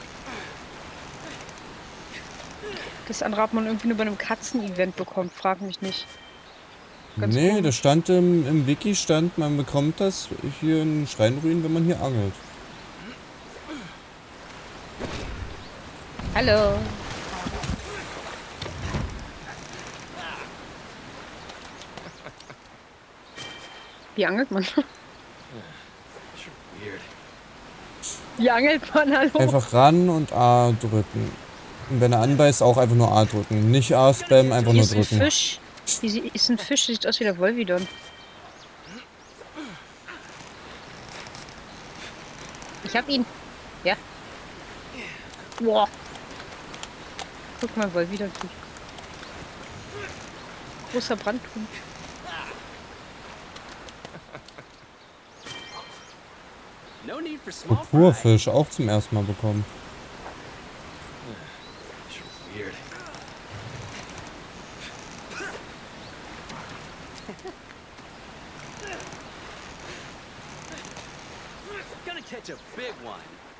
Das andere hat man irgendwie nur bei einem Katzen-Event bekommen, frag mich nicht. Ganz Nee, komisch. da stand im, im Wiki stand, man bekommt das hier in Schreinruinen, wenn man hier angelt. Hallo. Wie angelt man? Weird. Wie angelt man, hallo? Einfach ran und A drücken. Und wenn er anbeißt, auch einfach nur A drücken. Nicht A spammen, einfach Hier nur ist ein drücken. Fisch. Hier sie- ist ein Fisch, sieht aus wie der Volvidon. Ich hab ihn. Ja. Boah. Guck mal, Volvidon. Großer Brandpunkt. No need for small fry. Purfisch, auch zum ersten Mal bekommen. Weird. Gonna catch a big one.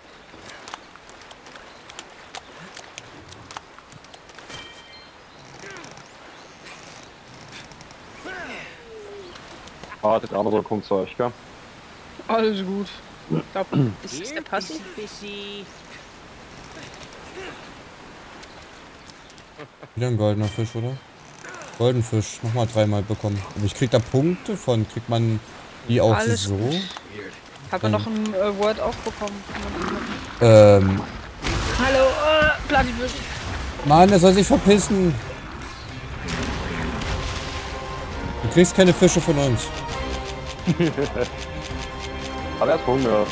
Ah, der andere kommt zu euch, gell? Alles gut. Ich glaub, ist das der Passi? Fishy. Wieder ein goldener Fisch, oder? Goldenfisch, nochmal dreimal bekommen. Aber ich krieg da Punkte von. Kriegt man die auch Alles so? Weird. Hab er noch ein äh, Word auch bekommen. Ähm, Hallo, äh, Platyfisch. Mann, er soll sich verpissen. Du kriegst keine Fische von uns. Aber er hat Hunger.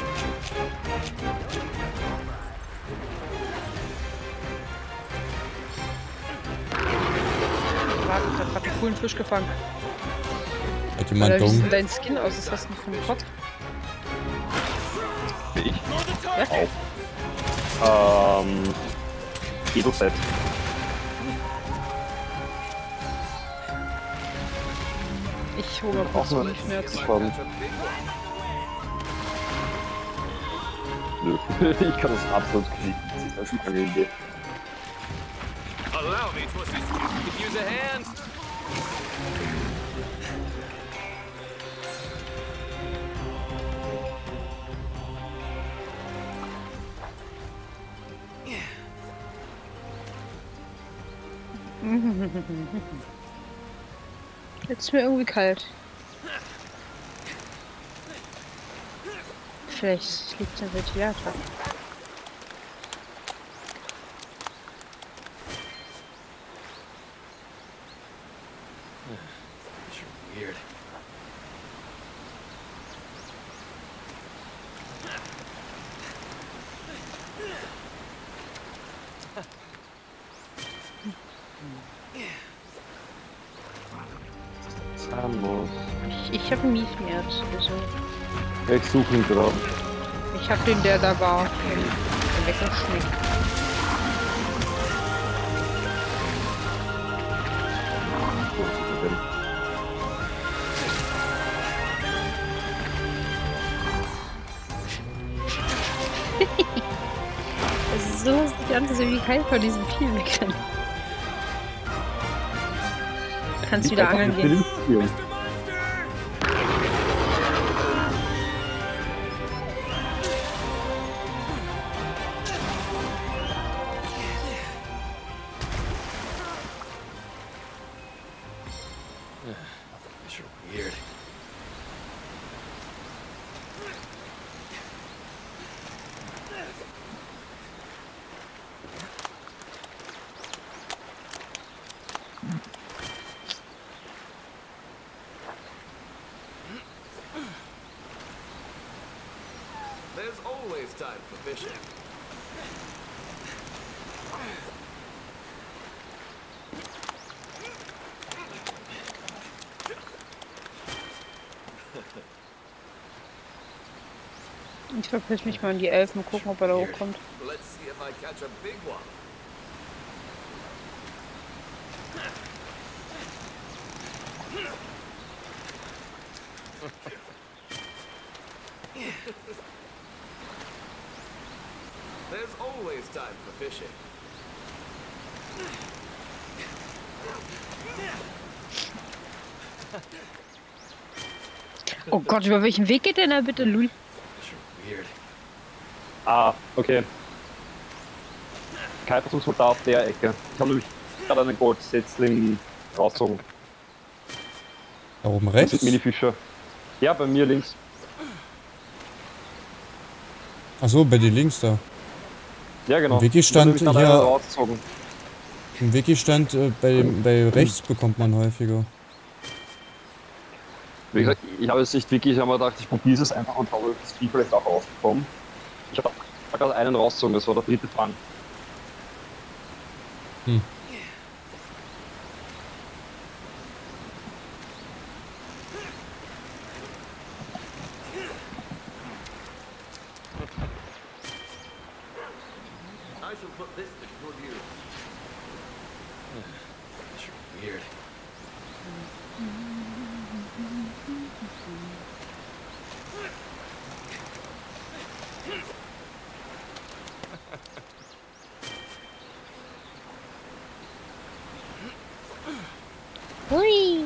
Warte, ich hab grad einen coolen Fisch gefangen. Hat jemand Alter, wie sieht dumm? denn dein Skin aus? Was hast du denn für einen Pot? Wie ich. Ja? Au. Ähm. Edelset. Ich hole mal Auch kurz nur Schmerz. Nö. Ich kann das absolut kriegen. Das ist eine Idee. Allow me to assist you. Could use a hand. Jetzt ist mir irgendwie kalt. Vielleicht liegt es am Ventilator. Weird. Zahnlos. Ich, ich habe Miesmerz. Also Ich suche ihn gerade. ich habe den, der da war. Den, den weggeschnitten. Es ist so lustig an, dass er wie kalt vor diesem Vieh wegrennt. Du kannst wieder angeln gehen. It's weird. There's always time for fishing. Ich verpiss mich mal in die Elfen und gucken, ob er da hochkommt. Let's see if I catch a big one. There's always time for fishing. Oh Gott, über welchen Weg geht denn da bitte, Lul? Weird. Ah, okay. Kein Versuchsmotor auf der Ecke. Ich habe nämlich gerade einen Goldsetzling rausgezogen. Da oben Das rechts? sind Minifischer. Ja, bei mir links. Achso, bei dir links da. Ja, genau. Im Wiki stand Ich habe nämlich gerade hier- einen rausgezogen. Im Wiki stand, äh, bei, bei rechts bekommt man häufiger. Wie gesagt, ich habe jetzt nicht wirklich, ich habe mir gedacht, ich probiere es einfach und habe das Vieh vielleicht auch rausbekommen. Ich habe gerade einen rausgezogen, das war der dritte Fang. Hm. I shall put this to good use. It's weird. Hui!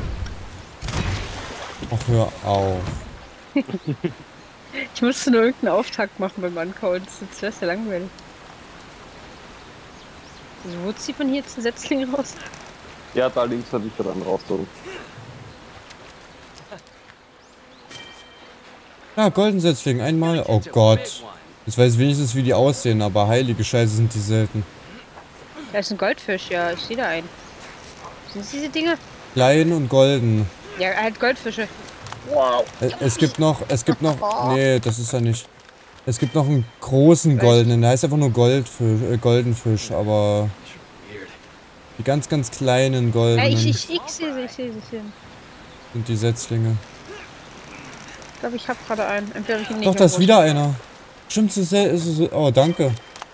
Ach, hör auf. Ich musste nur irgendeinen Auftakt machen beim Ankauen, sonst wär's ja langweilig. Also wo zieht man hier jetzt einen Setzling raus? Ja, da links habe ich gerade einen rausgezogen. Ja, Goldensetzling, einmal. Oh Gott. Jetzt weiß ich wenigstens, wie die aussehen, aber heilige Scheiße sind die selten. Da ist ein Goldfisch, ja, ich sehe da einen. Sind es diese Dinge? Klein und golden. Ja, halt Goldfische. Äh, Es gibt noch, es gibt noch, nee, das ist ja nicht. Es gibt noch einen großen goldenen, der heißt einfach nur Goldfisch, äh, Goldenfisch, aber die ganz, ganz kleinen Ja, goldenen ich, ich, ich sehe sie, ich sehe sie, ich sehe sie. sind die Setzlinge. Ich glaube, ich habe gerade einen. Entweder hab ich ihn nicht Doch, da ist mehr wieder einer. Stimmt, es ist, es ist, oh, danke.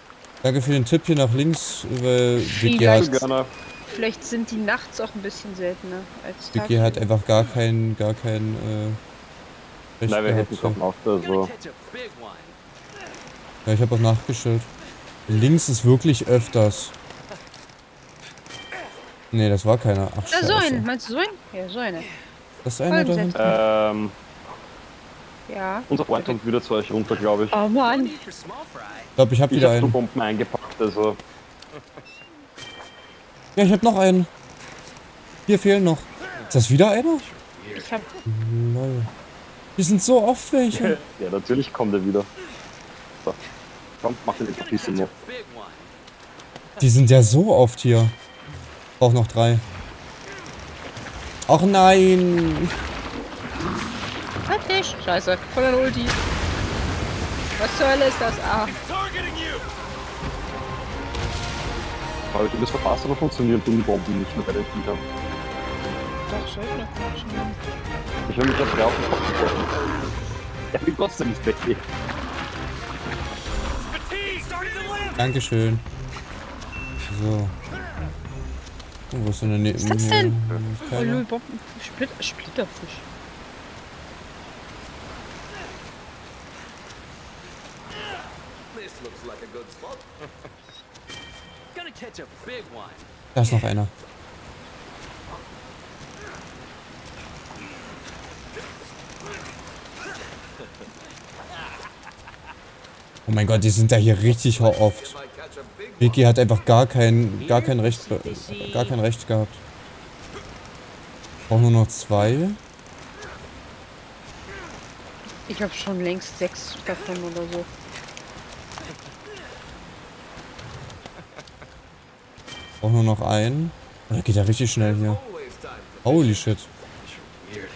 Danke für den Tipp hier nach links über Vicky Vielleicht- hat, Gerne. Vielleicht sind die nachts auch ein bisschen seltener als Vicky hat tagsüber. einfach gar kein, gar kein, äh, Recht Nein, wir gehabt. hätten es auch noch. Also, Catch a big one. Ja, ich habe auch nachgeschaut. Links ist wirklich öfters. Nee, das war keiner. Ach, Ja, so scheiße. einen. Meinst du so einen? Ja, so eine. Das ist einer da Folgen hinten. ähm, Ja. unser Freund kommt wieder zu euch runter, glaube ich. Oh Mann. For small fry. Ich glaube, ich habe Ich wieder habe so einen. Bomben eingepackt, also. Ja, ich habe noch einen. Hier fehlen noch. Ist das wieder einer? Ich hab. Lol. Hier sind so oft welche. Ja, natürlich kommt er wieder. So. Komm, mach den einfach bisschen noch. Big one. Die sind ja so oft hier. Brauch noch drei. Ach nein. Ein Fisch. Scheiße. Voll ein Ulti. Was zur Hölle ist das? Ah. Targeting you. Aber du bist verpasst, aber funktionieren die Bomben nicht mehr bei den Viechern. Doch, soll noch funktionieren. Ich will mich jetzt drauf den Kopf geworfen. Er will trotzdem nicht weggehen. Fatigue. Starting to live. Dankeschön. So. Oh, wo ist denn der Neben? Was ist das denn? Oh, Keiner. Lul, Bomben. Split Splitterfisch. This looks like a good spot. Gonna catch a big one. Da ist noch einer. Oh mein Gott, die sind da hier richtig oft. If I catch a big one. Vicky hat einfach gar kein, gar kein Recht, gar kein Recht gehabt. Brauche nur noch zwei. Ich hab schon längst sechs davon oder so. Brauche nur noch einen. Oh, das geht ja richtig schnell hier. Always time for Holy shit. weird.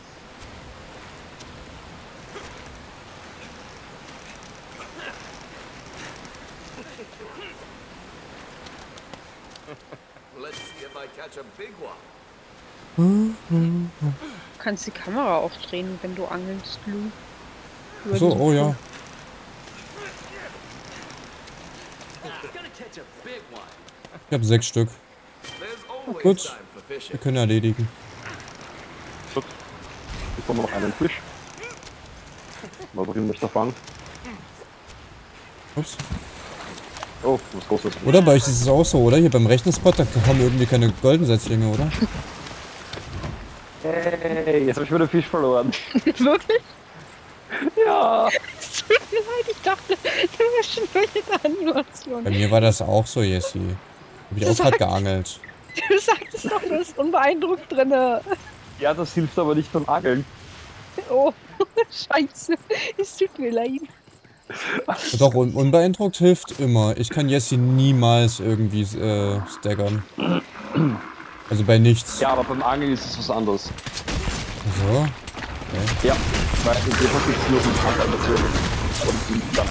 Let's see if I catch a big one. Du kannst die Kamera auch drehen, wenn du angelst, Lou. Über So, diesen oh ja. Punkt. Gonna catch a big one. Ich habe sechs Stück. There's always Gut. time for fishing. Wir können erledigen. Gut. Ich komme noch einen Fisch. Mal wohin möchte er fangen? Ups. Oh, was großes. Oder bei euch ist es auch so, oder? Hier beim rechten Spot, da haben irgendwie keine Goldensetzlinge, oder? Hey, jetzt habe ich wieder Fisch verloren. Wirklich? Ja. Es tut mir leid, ich dachte, du wärst schon durch mit der Animation. Bei mir war das auch so, Jessie. Hab ich auch gerade geangelt. Du sagtest doch, du bist unbeeindruckt drinne. Ja, das hilft aber nicht beim Angeln. Oh, scheiße. Es tut mir leid. Doch, un unbeeindruckt hilft immer. Ich kann Jessie niemals irgendwie äh, staggern. Also bei nichts. Ja, aber beim Angeln ist es was anderes. So. Ja, weil in dem Fall gibt es nur den Angeln dazu. Und die dann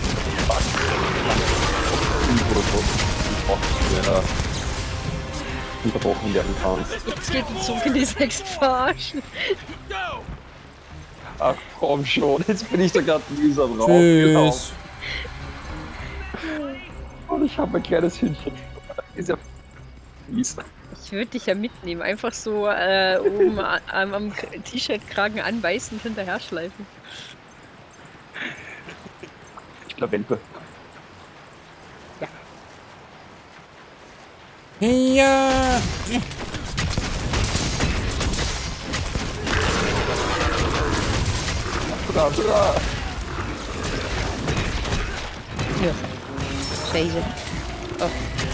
oder so. Ja, unterbrochen werden kann. Jetzt geht die Zug in die sechs verarschen. Ach komm schon, jetzt bin ich da gerade mühsam raus. Tschüss. Und ich habe ein kleines Hündchen. Ist ja fies. Ich würde dich ja mitnehmen. Einfach so äh, oben a- am, am K- T-Shirt-Kragen anbeißen und hinterher schleifen. Ich glaube, Wempe. Ja. Bra, bra. Ja. Scheiße. Oh.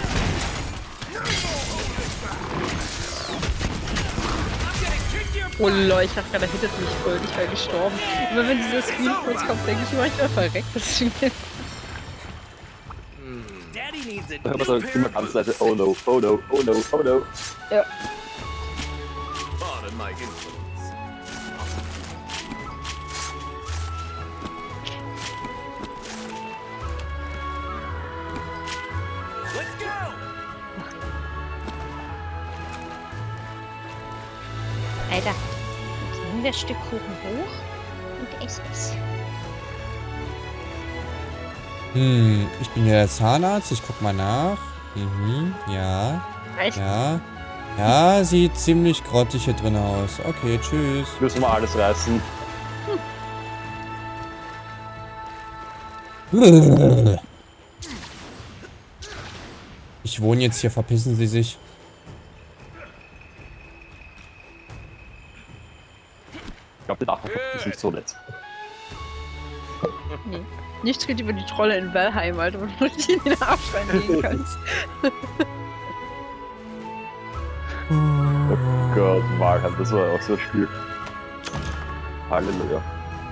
Oh lol, ich dachte gerade, er hittet mich voll. Ich wäre gestorben. Immer wenn dieser Screen kurz kommt, denke ich immer, ich wäre verreckt. Das ist mir Daddy needs a Da hört new man so pair immer of ganz leise, oh no, oh no, oh no, oh no. ja. Pardon my influence. Let's go! Alter, jetzt nehmen wir das Stück Kuchen hoch und essen es. Hm, ich bin ja der Zahnarzt. Ich guck mal nach. Mhm, ja. Echt? Ja. Ja, sieht ziemlich grottig hier drin aus. Okay, tschüss. Müssen wir alles reißen. Ich wohne jetzt hier, verpissen Sie sich. Ich glaube, die Nachbarn ist nicht so nett. Nee. Nichts geht über die Trolle in Valheim, Alter, wo du dich in den Arsch reinlegen kannst. Oh Gott, Valheim, das war auch so ein Spiel. Halleluja.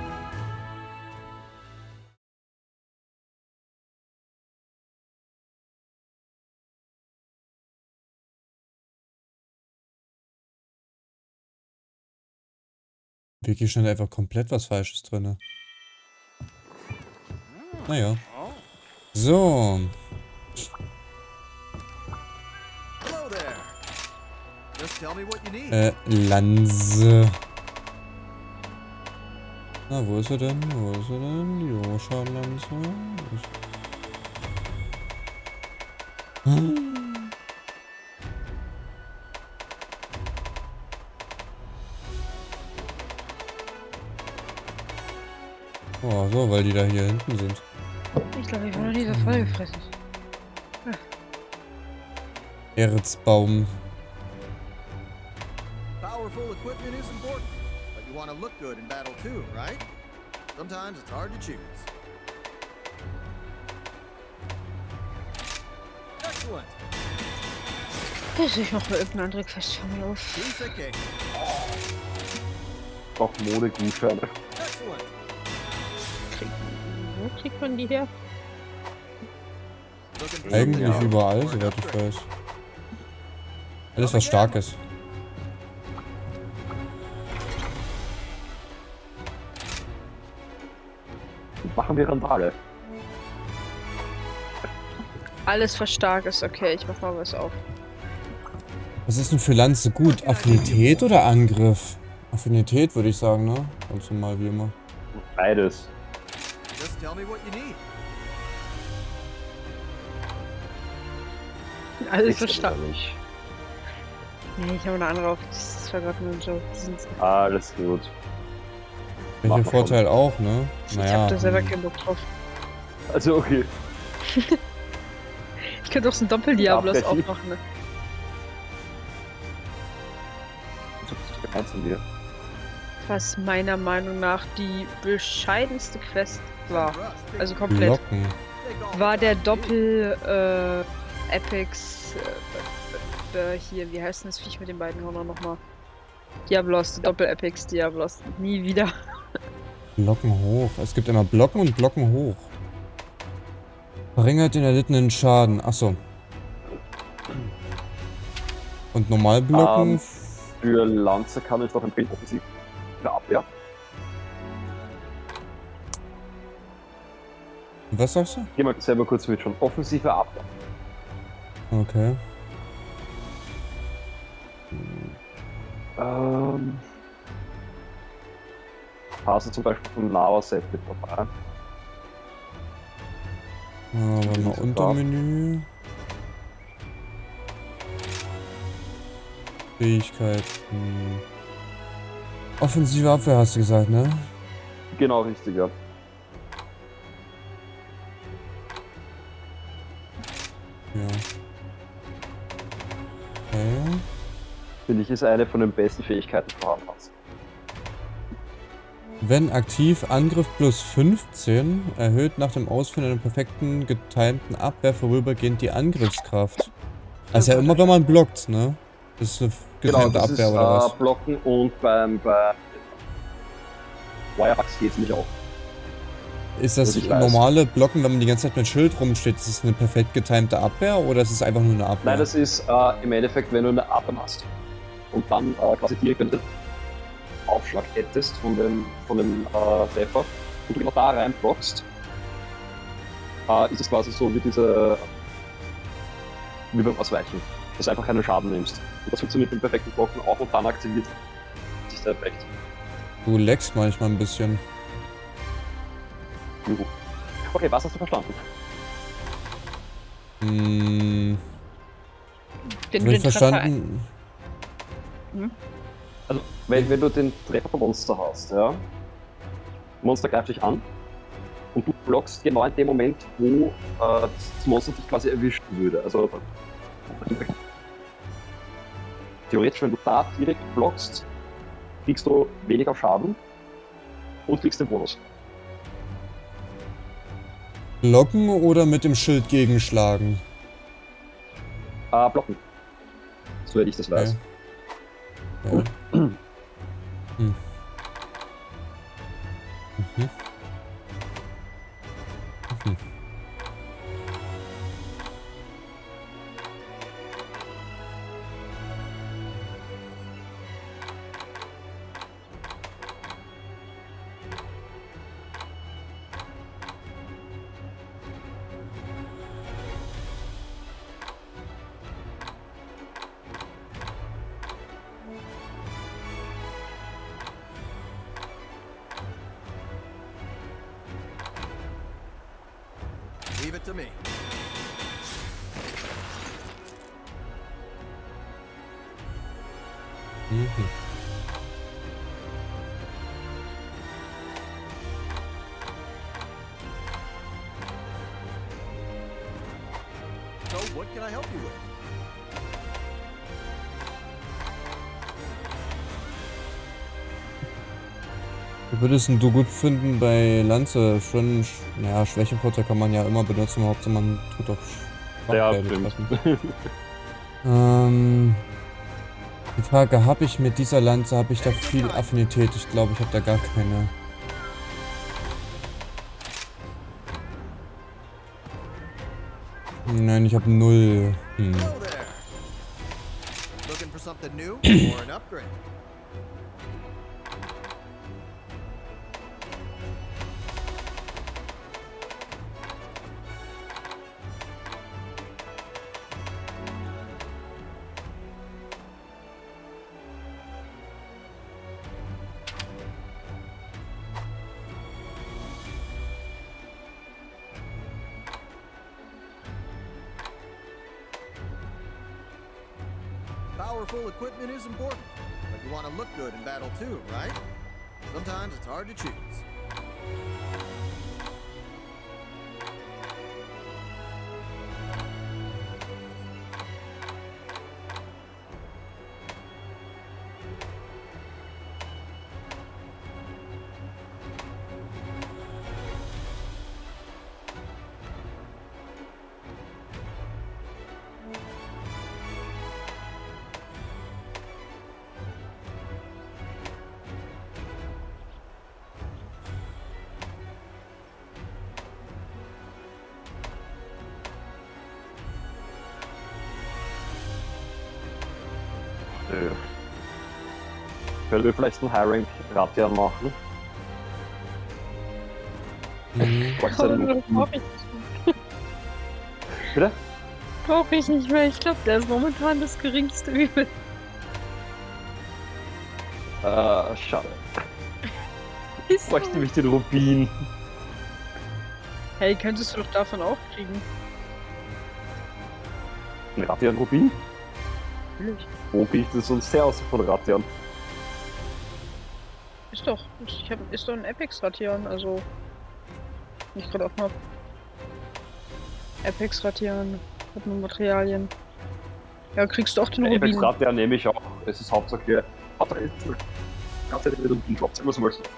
Wirklich stand einfach komplett was Falsches drin. Naja. So. Hello there. Just tell me what you need. Äh, Lanze. Na, wo ist er denn? Wo ist er denn? Joscha-Lanze. Wo ist- Hm. Oh, so, weil die da hier hinten sind. Ich glaube, ich war noch nie so voll gefressen. Erzbaum. Powerful equipment is important, but you want to look good in battle too, right? Sometimes it's hard to choose. Excellent. Das ich noch mal irgendeine andere Quest von mir auf. Piece of cake. Auch Modegutscheine. Excellent. Wo kriegt man die her? Looking for Eigentlich Ja. überall, soweit ich weiß. Alles was stark ist. Machen wir Randale. Alles was stark ist, okay, ich mach mal was auf. Was ist denn für Lanze gut? Affinität oder Angriff? Affinität würde ich sagen, ne? Ganz normal wie immer. Beides. Just tell me what you need. Alles Ich was stark. nicht. Nee, ich habe eine andere auf. Das war gerade nur ein Joke. Die sind- Alles gut. Welcher Machen wir Vorteil auch, ne? Ich Naja. hab da selber hm. keinen Bock drauf. Also okay. Ich könnte auch so ein Doppel-Diablos Abbrechen. aufmachen, ne? Einzeln wieder. Was meiner Meinung nach die bescheidenste Quest war. Also komplett. Glocken. War der Doppel äh, Epics äh, äh, hier, wie heißt denn das Viech mit den beiden Hörnern nochmal? Diablos, Doppel Epics Diablos. Nie wieder. Glocken hoch. Es gibt immer Blocken und Glocken hoch. Verringert den erlittenen Schaden. Achso. Und normal Blocken. Ähm, Für Lanze kann ich noch empfehlen, offensiv für Abwehr. Was sagst du? Geh mal selber kurz mit schon. Offensive Abwehr. Okay. Ähm. Hast du zum Beispiel vom Lava-Set mit dabei? Ja, warte mal, Untermenü. Fähigkeiten. Offensive Abwehr hast du gesagt, ne? Genau, richtig, ja. Ja. Okay. Finde ich, ist eine von den besten Fähigkeiten vorhanden. Wenn aktiv, Angriff plus fünfzehn, erhöht nach dem Ausführen einer perfekten, getimten Abwehr vorübergehend die Angriffskraft. Also ja immer, wenn man blockt, ne? Das ist eine Genau, getimte das Abwehr ist oder was? äh, Blocken und beim, beim Wirebugs geht es nicht auch. Ist das was ich weiß. normale Blocken, wenn man die ganze Zeit mit Schild rumsteht, ist das eine perfekt getimte Abwehr oder ist es einfach nur eine Abwehr? Nein, das ist äh, im Endeffekt, wenn du eine Abwehr machst und dann äh, quasi direkt einen Aufschlag hättest von dem, von dem äh, Treffer und du genau da rein blockst, äh, ist es quasi so wie diese wie beim Ausweichen, dass du einfach keinen Schaden nimmst. Und das funktioniert mit dem perfekten Blocken auch und dann aktiviert sich der Effekt. Du leckst manchmal ein bisschen. Juhu. Okay, was hast du verstanden? Hm, Den hab ich den Treffer verstanden. Also, wenn, wenn du den Treffer vom Monster hast, ja, Monster greift dich an und du blockst genau in dem Moment, wo äh, das Monster dich quasi erwischen würde. Also, theoretisch, wenn du da direkt blockst, kriegst du weniger Schaden und kriegst den Bonus. Blocken oder mit dem Schild gegenschlagen? Äh, blocken. So hätte ich das weiß. Okay. Ja. Hm. Mhm. Mhm. Leave it to me. Mhm. So, what can I help you with? Wie würdest du gut finden bei Lanze? Schon, ja, Schwächeporter kann man ja immer benutzen, Hauptsache man tut doch Ja, Schwachteile stimmt. treffen. ähm, die Frage, habe ich mit dieser Lanze, habe ich da viel Affinität? Ich glaube, ich habe da gar keine. Nein, ich habe null. Hm. Hello there. Looking for something new or an upgrade? Powerful equipment is important, but you want to look good in battle too, right? Sometimes it's hard to choose. Nö. Können wir vielleicht einen High-Rank Ratian machen? Mhm. Brauchst Aber du das einen- brauche ich nicht mehr. Bitte? Brauche ich nicht mehr. Ich glaube, der ist momentan das geringste Übel. Äh, schade. Ist Bräuchte so. nämlich den Rubin. Hey, könntest du doch davon auch kriegen. Ein Ratian-Rubin? Natürlich. Wo kriegt es uns her aus von Ratian? Ist doch. Ich hab, ist doch ein Apex-Ratian, also. Nicht gerade offen hab. Apex-Ratian. Hat nur Materialien. Ja, kriegst du auch den Apex Rubin. Ratian nehme ich auch. Es ist Hauptsache. Hauptsache ist ganz ehrlich mit Rubin droppt. Sagen wir es mal so.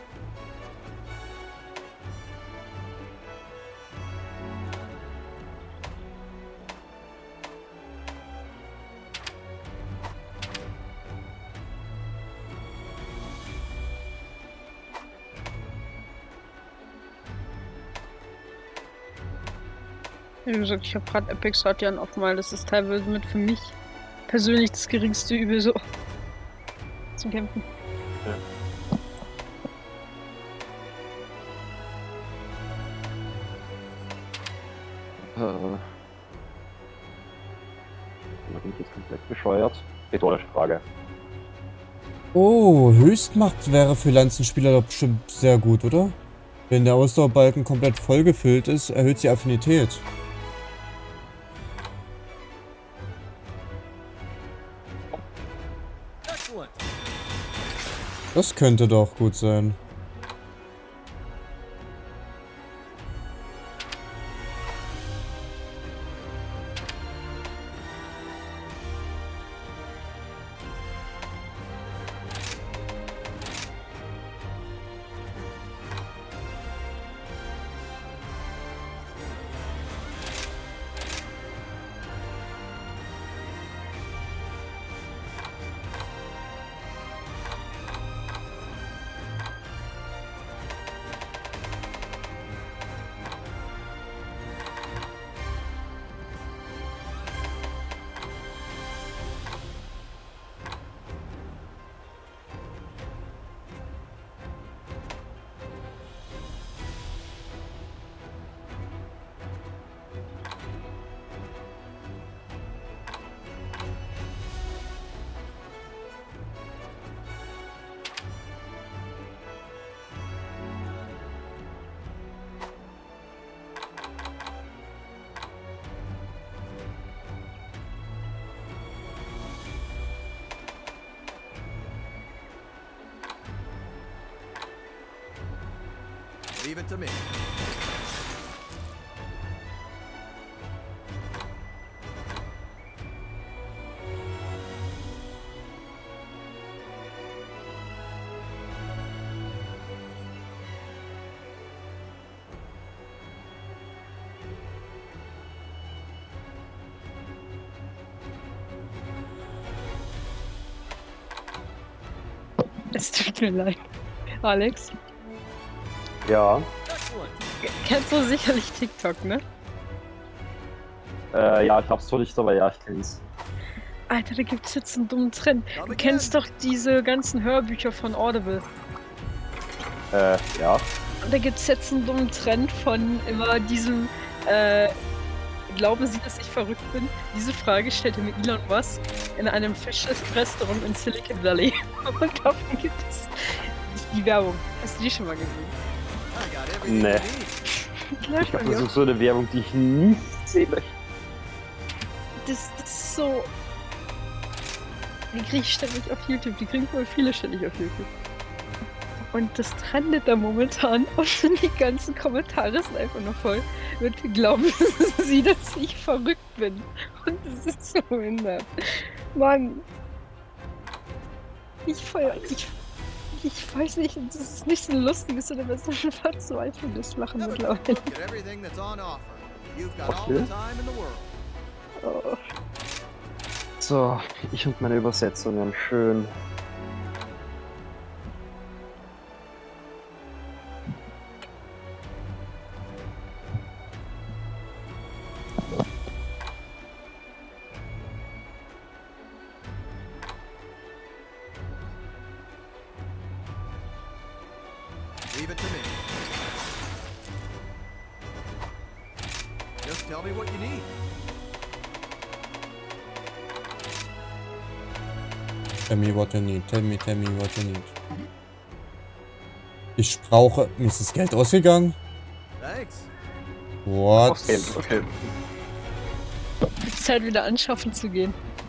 Wie gesagt, ich habe gerade Apex Ratian aufmal. Das ist teilweise mit für mich persönlich das geringste Übel so. Zum Kämpfen. Äh. Da bin ich jetzt komplett bescheuert. Rhetorische Frage. Oh, Höchstmacht wäre für Lanzenspieler doch bestimmt sehr gut, oder? Wenn der Ausdauerbalken komplett voll gefüllt ist, erhöht die Affinität. Excellent. Das könnte doch gut sein. Leave it to me. Es tut mir leid. Alex, Ja. Excellent. kennst du sicherlich TikTok, ne? Äh, ja, ich hab's zwar nicht, aber ja, ich kenn's. Alter, da gibt's jetzt einen dummen Trend. Du kennst doch diese ganzen Hörbücher von Audible. Äh, ja. Und da gibt's jetzt einen dummen Trend von immer diesem, äh, glauben Sie, dass ich verrückt bin? Diese Frage stellte mir Elon Musk in einem Fischrestaurant in Silicon Valley. Und davon gibt es die Werbung. Hast du die schon mal gesehen? I got everything Nee. you need. Klar, Ich glaube, von das mir. ist so eine Werbung, die ich nicht sehen möchte. Das, das ist so. Die kriege ich ständig auf YouTube. Die kriegen wohl viele ständig auf YouTube. Und das trendet da momentan. Und die ganzen Kommentare sind einfach nur voll mit Glauben Sie, dass ich verrückt bin. Und das ist so behindert. Mann. Ich feier. Ich, ich weiß nicht, das ist nicht so lustig, sondern das ist schon fast so einfach das Lachen Have a mittlerweile. good look at everything that's on offer. You've got all Okay. the time in the world. Oh. So, ich und meine Übersetzungen. Schön. Leave it to me. Just tell me what you need. Tell me what you need, tell me, tell me what you need. Ich brauche... Mir ist das Geld ausgegangen? Thanks. What? Aufs Geld, okay. Zeit wieder anschaffen zu gehen.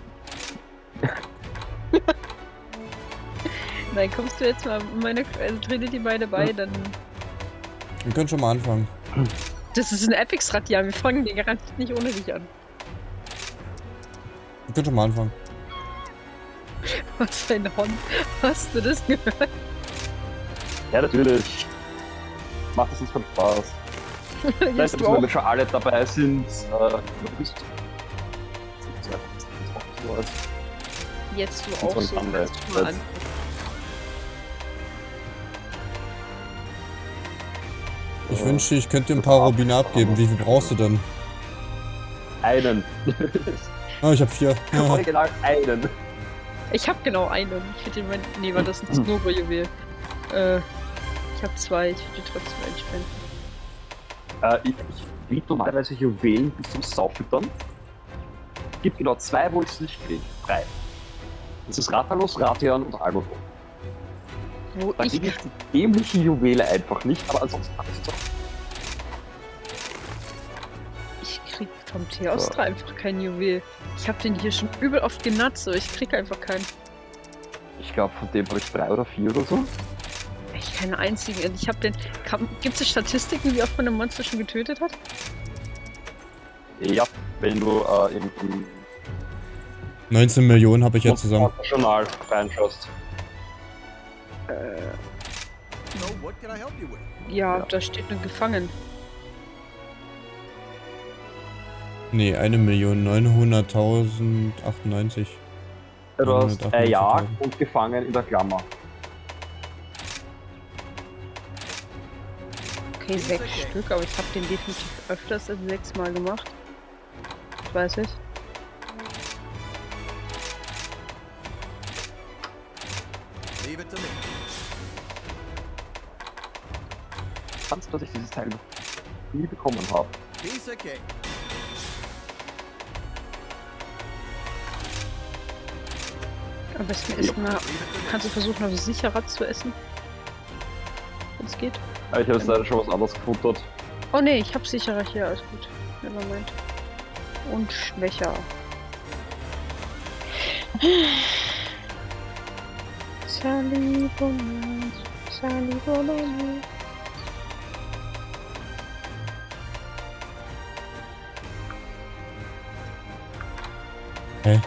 Nein, kommst du jetzt mal meine, also tretet die beide bei, dann. Wir können schon mal anfangen. Das ist ein Epics-Rad, ja. Wir fangen den garantiert nicht ohne dich an. Wir können schon mal anfangen. Was für ein Hond. Hast du das gehört? Ja, natürlich. Macht das uns keinen Spaß. Weißt Jetzt du, du wenn auch. wir schon alle dabei sind, äh, bist Jetzt du Und auch so ein so. Thunder. Kannst du mal an. Ich wünschte, ich könnte dir ein paar Rubine abgeben. Wie viel brauchst du denn? einen. Ah, ich hab vier. Original einen. Ich hab genau einen. Ich hätte mein. Nee, war das ein Snowball-Juwel. Äh. Ich hab zwei. Ich würde die trotzdem einspenden. Äh, ich, ich liebe normalerweise Juwelen bis zum Saufüttern. Gibt genau zwei, wo ich es nicht kriege. Drei. Das ist Rathalos, Ratian und Almodon. Wo Da ich. kriege ich die dämlichen Juwele einfach nicht, aber ansonsten habe ich sie doch. Ich krieg vom Theostra einfach kein Juwel. Ich hab den hier schon übel oft genutzt, so ich krieg einfach keinen. Ich glaube, von dem habe ich drei oder vier oder so. Echt keine einzigen. Ich hab den. Gibt es Statistiken, wie oft man ein Monster schon getötet hat? Ja, wenn du äh, im, im neunzehn Millionen habe ich ja zusammen. Journal reinschaust. Äh, So, what can I help you with? ja, Ja. da steht nur gefangen. Nee, eine Million neunhunderttausend achtundneunzig. Du hast neunhundertachtundneunzigtausend. erjagt und gefangen in der Klammer. Okay, sechs Stück, aber ich habe den definitiv öfters als sechs Mal gemacht. Ich weiß ich. Leave it to me. Kannst du, dass ich dieses Teil noch nie bekommen habe? Piece of cake. Am besten ist mal. Leave it to me. Kannst du versuchen, auf sicherer zu essen? Wenn es geht. Aber ich habe jetzt leider schon was anderes gefuttert. Oh ne, ich hab sicherer hier, alles gut. Nevermind. Und schwächer. Sally Bonus, Sally Bonus. Hä?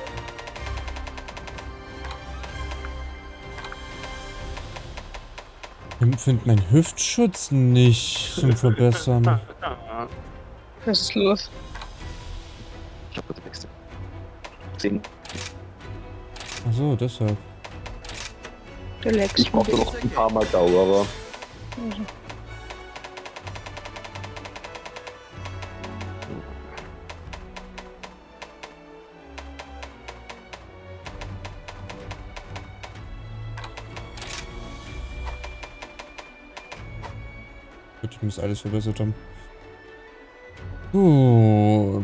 Ich finde meinen Hüftschutz nicht zum Verbessern. Was ist los? Ich habe das nächste. zehn. Achso, deshalb. Der Lex. Ich brauchte noch ein paar Mal Dauer, aber Mhm. Gut, ich muss alles verbessert haben. Gut.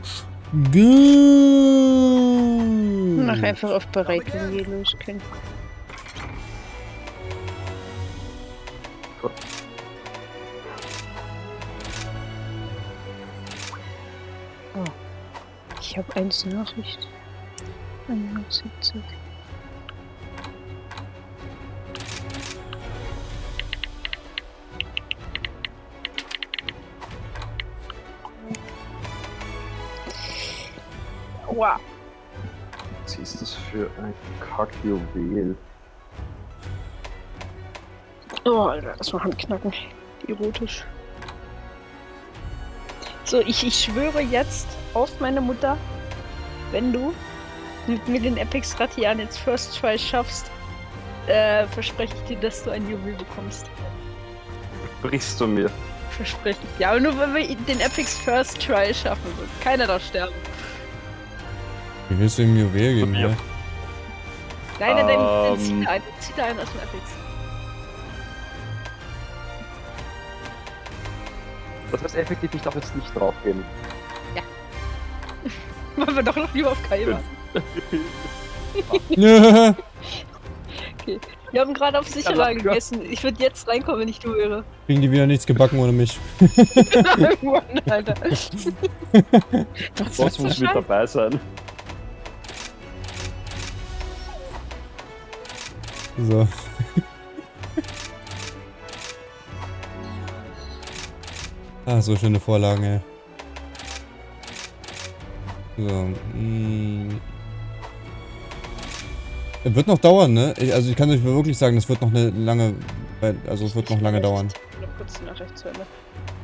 Gut. Mach einfach auf Beregnung hier los, Kind. Gut. Oh. Ich habe eins Nachricht. einundsiebzig. Wow. was ist das für ein Kackjuwel? Oh, Alter, das war Handknacken. Erotisch. So, ich, ich schwöre jetzt auf meine Mutter, wenn du mit mir den Epic Ratian jetzt First Try schaffst, äh, verspreche ich dir, dass du ein Juwel bekommst. Brichst du mir? Verspreche ich dir. Aber nur, wenn wir den Epics First Try schaffen. Keiner darf sterben. Wie willst du ihm Juwel geben, Ja. ja? Nein, nein, nein, dann Ähm. zieh da einen. Zieh da einen aus dem Epics. Das heißt effektiv, ich darf jetzt nicht draufgehen. Wollen wir doch noch lieber auf Kai warten. Wir haben gerade auf sicherer danke. gegessen. Ich würde jetzt reinkommen, wenn ich du wäre. Kriegen die wieder nichts gebacken ohne mich. Mann, Alter. Was Was willst du muss mit schreiben? dabei sein? So. Ah, so schöne Vorlagen, ey. So, mm. Es wird noch dauern, ne? Ich, also ich kann euch wirklich sagen, es wird noch eine lange, also es wird noch lange dauern. Noch kurz die Nachricht zu Ende.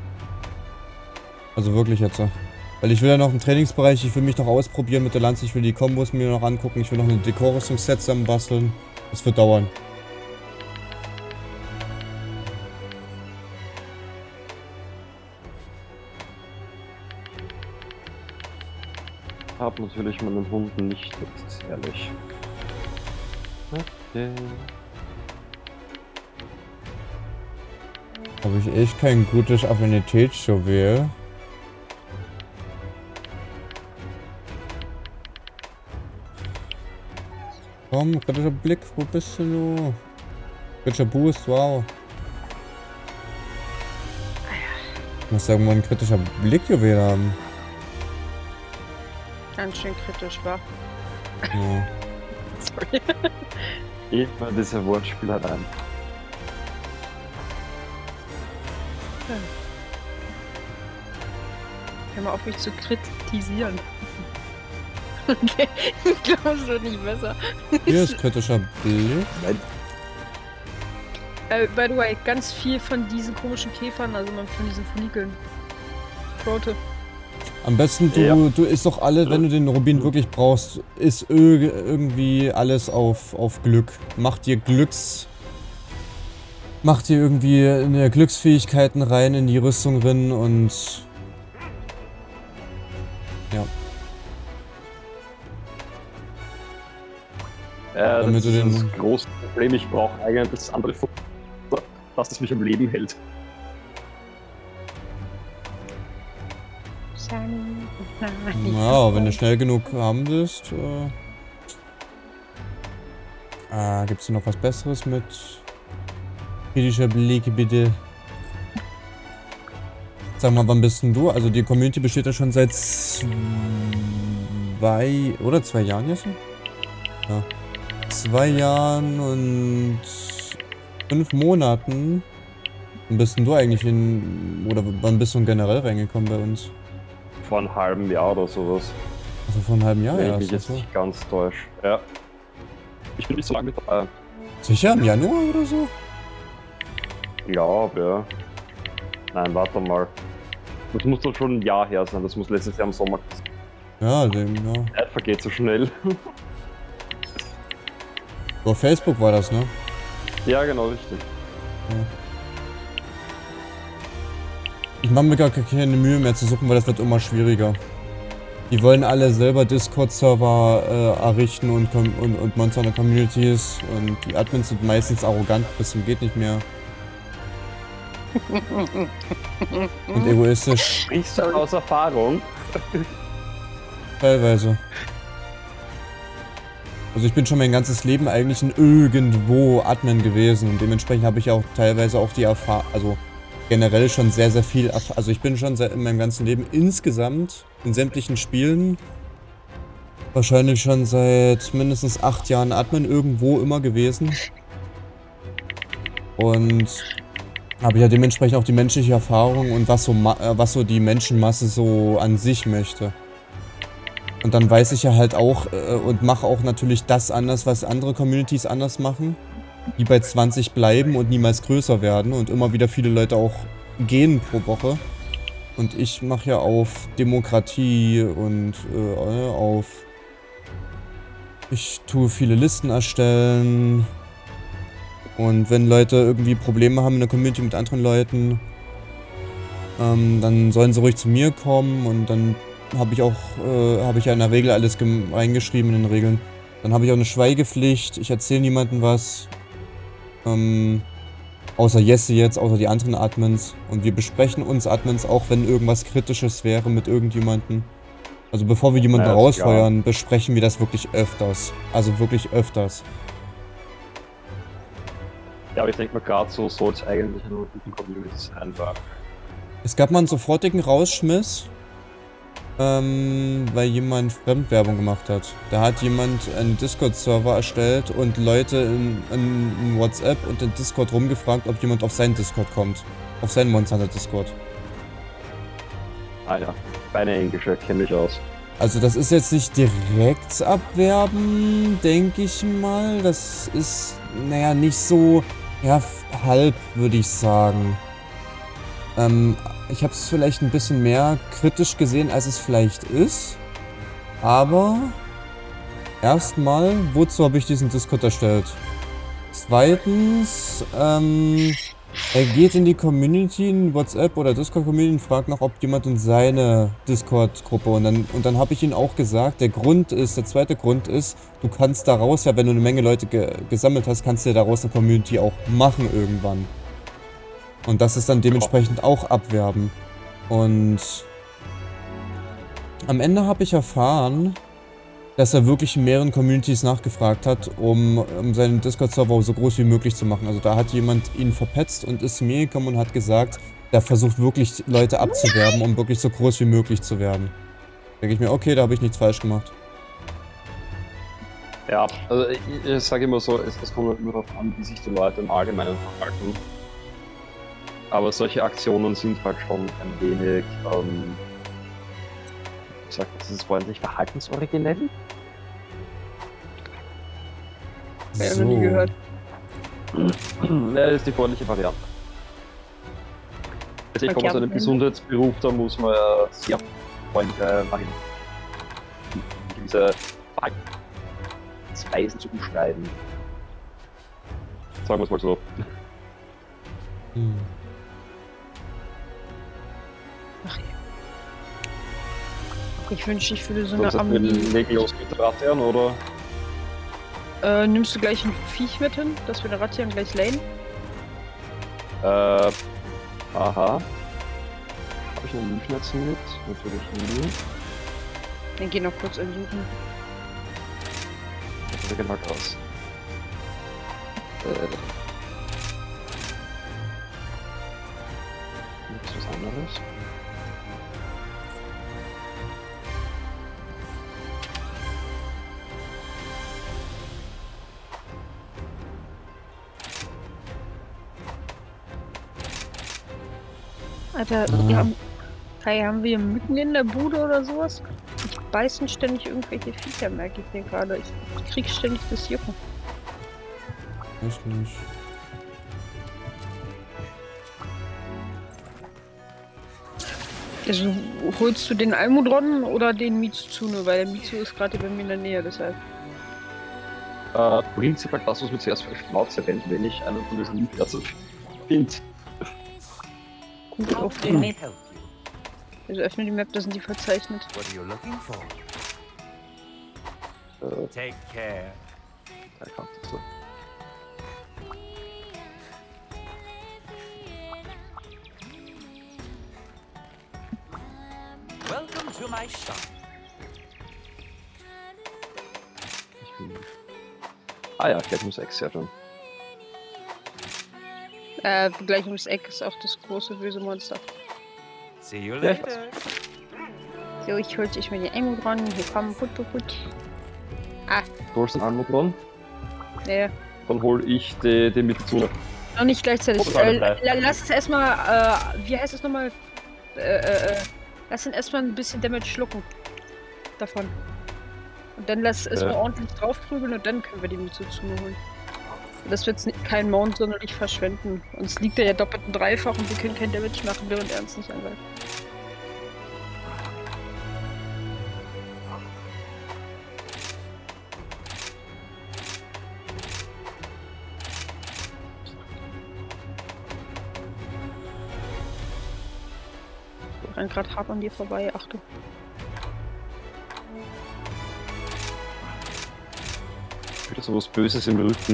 Also wirklich jetzt. so. Weil ich will ja noch einen Trainingsbereich, ich will mich noch ausprobieren mit der Lanze, ich will die Kombos mir noch angucken, ich will noch ein Dekorrüstungsset zusammenbasteln. Das wird dauern. Ich hab natürlich meinen Hund nicht jetzt, ehrlich. Okay. Habe ich echt kein gutes Affinitätsjuwel. Komm, kritischer Blick, wo bist du? Kritischer Boost, wow. Ich muss irgendwann ein kritischer Blickjuwel haben. Ganz schön kritisch, wa? Ja. Sorry. Immer diese Wortspielereien. Hör mal auf, mich zu kritisieren. Okay, ich glaube, es wird nicht besser. Hier ist kritischer Blick. Nein. Äh, by the way, ganz viel von diesen komischen Käfern, also von diesen Funikeln. Quote. Am besten du, Ja. du isst doch alle, wenn du den Rubin wirklich brauchst, ist irgendwie alles auf, auf Glück. Mach dir Glücks... Mach dir irgendwie eine Glücksfähigkeiten rein in die Rüstung drin und... Ja. Äh, Damit das du ist den- das große Problem. Ich brauche eigentlich das andere Futter, dass das mich am Leben hält. Ja, wenn du schnell genug haben willst. Äh, ah, gibt's hier noch was Besseres mit kritischer Blick, bitte? Sag mal, wann bist denn du? Also die Community besteht ja schon seit zwei oder zwei Jahren jetzt? Ja. Zwei Jahren und fünf Monaten. Wann bist denn du eigentlich in, oder wann bist du generell reingekommen bei uns? Vor einem halben Jahr oder sowas. Also vor einem halben Jahr, Wenn ja. ich mich ist jetzt das so? nicht ganz täusche. Ja. Ich bin nicht so lange mit dabei. Sicher? Im Januar oder so? Ich glaube, ja. Nein, warte mal. Das muss doch schon ein Jahr her sein. Das muss letztes Jahr im Sommer. Ja, dem, ja. Die Zeit vergeht so schnell. Über Facebook war das, ne? Ja, genau, richtig. Ich mache mir gar keine Mühe mehr zu suchen, weil das wird immer schwieriger. Die wollen alle selber Discord-Server äh, errichten und, und, und Monster in der Communities und die Admins sind meistens arrogant bis zum geht nicht mehr. Und egoistisch, Sprichst du aus Erfahrung? teilweise. Also ich bin schon mein ganzes Leben eigentlich in irgendwo Admin gewesen und dementsprechend habe ich auch teilweise auch die Erfahrung, also generell schon sehr, sehr viel Erfahrung. Also ich bin schon seit in meinem ganzen Leben insgesamt in sämtlichen Spielen wahrscheinlich schon seit mindestens acht Jahren Admin irgendwo immer gewesen. Und habe ja dementsprechend auch die menschliche Erfahrung und was so, ma äh, was so die Menschenmasse so an sich möchte. Und dann weiß ich ja halt auch äh, und mache auch natürlich das anders, was andere Communities anders machen. Die bei zwanzig bleiben und niemals größer werden und immer wieder viele Leute auch gehen pro Woche. Und ich mache ja auf Demokratie und äh, auf... Ich tue viele Listen erstellen. Und wenn Leute irgendwie Probleme haben in der Community mit anderen Leuten, ähm, dann sollen sie ruhig zu mir kommen und dann habe ich auch, äh, habe ich ja in der Regel alles reingeschrieben in den Regeln. Dann habe ich auch eine Schweigepflicht, ich erzähle niemandem was. Ähm, außer Jesse jetzt, außer die anderen Admins. Und wir besprechen uns Admins auch, wenn irgendwas Kritisches wäre mit irgendjemandem. Also bevor wir jemanden Ja, ist rausfeuern, besprechen wir das wirklich öfters. Also wirklich öfters. Ja, aber ich denke mal, gerade so soll es eigentlich nur guten Community sein. Weil Es gab mal einen sofortigen Rausschmiss, ähm, weil jemand Fremdwerbung gemacht hat. Da hat jemand einen Discord-Server erstellt und Leute in, in, in WhatsApp und in Discord rumgefragt, ob jemand auf seinen Discord kommt. Auf seinen Monster Hunter Discord. Ah ja, Beine englische kenne ich aus. Also das ist jetzt nicht direkt abwerben, denke ich mal. Das ist, naja, nicht so, ja, halb, würde ich sagen. Ähm, ich habe es vielleicht ein bisschen mehr kritisch gesehen, als es vielleicht ist. Aber erstmal, wozu habe ich diesen Discord erstellt? Zweitens, ähm, er geht in die Community, in WhatsApp oder Discord-Community und fragt nach, ob jemand in seine Discord-Gruppe und dann, und dann habe ich ihm auch gesagt, der Grund ist, der zweite Grund ist, du kannst daraus ja, wenn du eine Menge Leute ge gesammelt hast, kannst du ja daraus eine Community auch machen irgendwann. Und das ist dann dementsprechend auch abwerben. Und am Ende habe ich erfahren, dass er wirklich in mehreren Communities nachgefragt hat, um, um seinen Discord-Server so groß wie möglich zu machen. Also da hat jemand ihn verpetzt und ist zu mir gekommen und hat gesagt, der versucht wirklich Leute abzuwerben, um wirklich so groß wie möglich zu werden. Da denke ich mir, okay, da habe ich nichts falsch gemacht. Ja, also ich, ich sage immer so, es, es kommt halt nur darauf an, wie sich die Leute im Allgemeinen verhalten. Aber solche Aktionen sind halt schon ein wenig, ähm, ich sag, das ist freundlich, verhaltensoriginell. Ja, noch nie gehört. Ja, das ist die freundliche Variante. Also ich komme aus einem Gesundheitsberuf, da muss man ja sehr freundliche Varianten, gewisse Verhaltensweisen zu beschreiben. Sagen wir es mal so. Hm. Ach ja. Ich wünschte, ich würde so Sonst eine Armee. legen los mit Ratian, oder? Äh, nimmst du gleich ein Viech mit hin, dass wir den Ratian gleich lanen? Äh, aha. Habe ich einen Lüfschnetzen mit? Natürlich nie. Dann geh noch kurz einsuchen. Das sieht genau aus. Äh. Gibt's was anderes? Alter, Ah. wir haben, Kai, haben wir Mücken in der Bude oder sowas? Ich beißen ständig irgendwelche Viecher, merke ich mir gerade. Ich krieg ständig das Jucken. Echt nicht. Also, holst du den Almudron oder den Mizuzune? Weil der Mizu ist gerade bei mir in der Nähe, deshalb. Äh, prinzipiell das, was mir zuerst verschlaut erwähnt, wenn ich einen von diesen Liebherzen finde. Gut auf Can den. I help you? Also öffne die Map, da sind die verzeichnet. What are you looking for? Äh, Take care. da kann ich so. Welcome to my shop. Ich bin... Ah ja, gleich muss Ex, sehr schön. Äh, gleich ums Eck ist auch das große böse Monster. See you Ja, ich later. So, ich holte ich mir den Almudron. Hier kommen, gut, gut, gut. Ah, Du holst den Almudron, ne. dann hol ich die, die Mizuzune. Noch nicht gleichzeitig. Oh, alle Äh, drei. la- lass es erstmal, äh, wie heißt es nochmal? Äh, äh, äh, lass ihn erstmal ein bisschen Damage schlucken. Davon. Und dann lass es Äh. mal ordentlich draufprügeln und dann können wir die Mizuzune holen. Das wird jetzt kein Mount sonderlich verschwenden. Uns liegt er ja doppelt und dreifach und wir können kein Damage machen, während er uns nicht angreift. Ich renn grad hart an dir vorbei, Achtung. Wieder so was Böses im Rücken.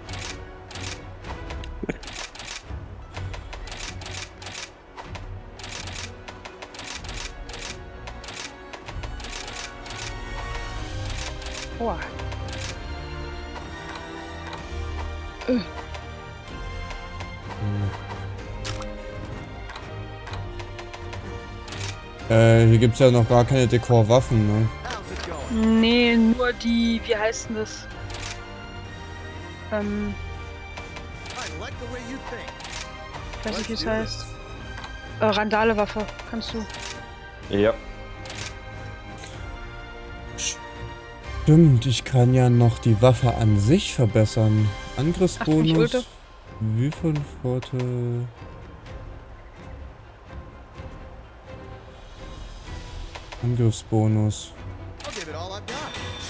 Boah. Äh, hier gibt's ja noch gar keine Dekorwaffen, ne? How's it going? Nee, nur die, wie heißt denn das? Ähm, I like the way you think. ich weiß nicht, wie es heißt. Äh, Randale-Waffe, kannst du. Ja. Stimmt, ich kann ja noch die Waffe an sich verbessern. Ach, ich Angriffsbonus. wollte. Wie von Vorteil. Angriffsbonus. I'll give it all I've got.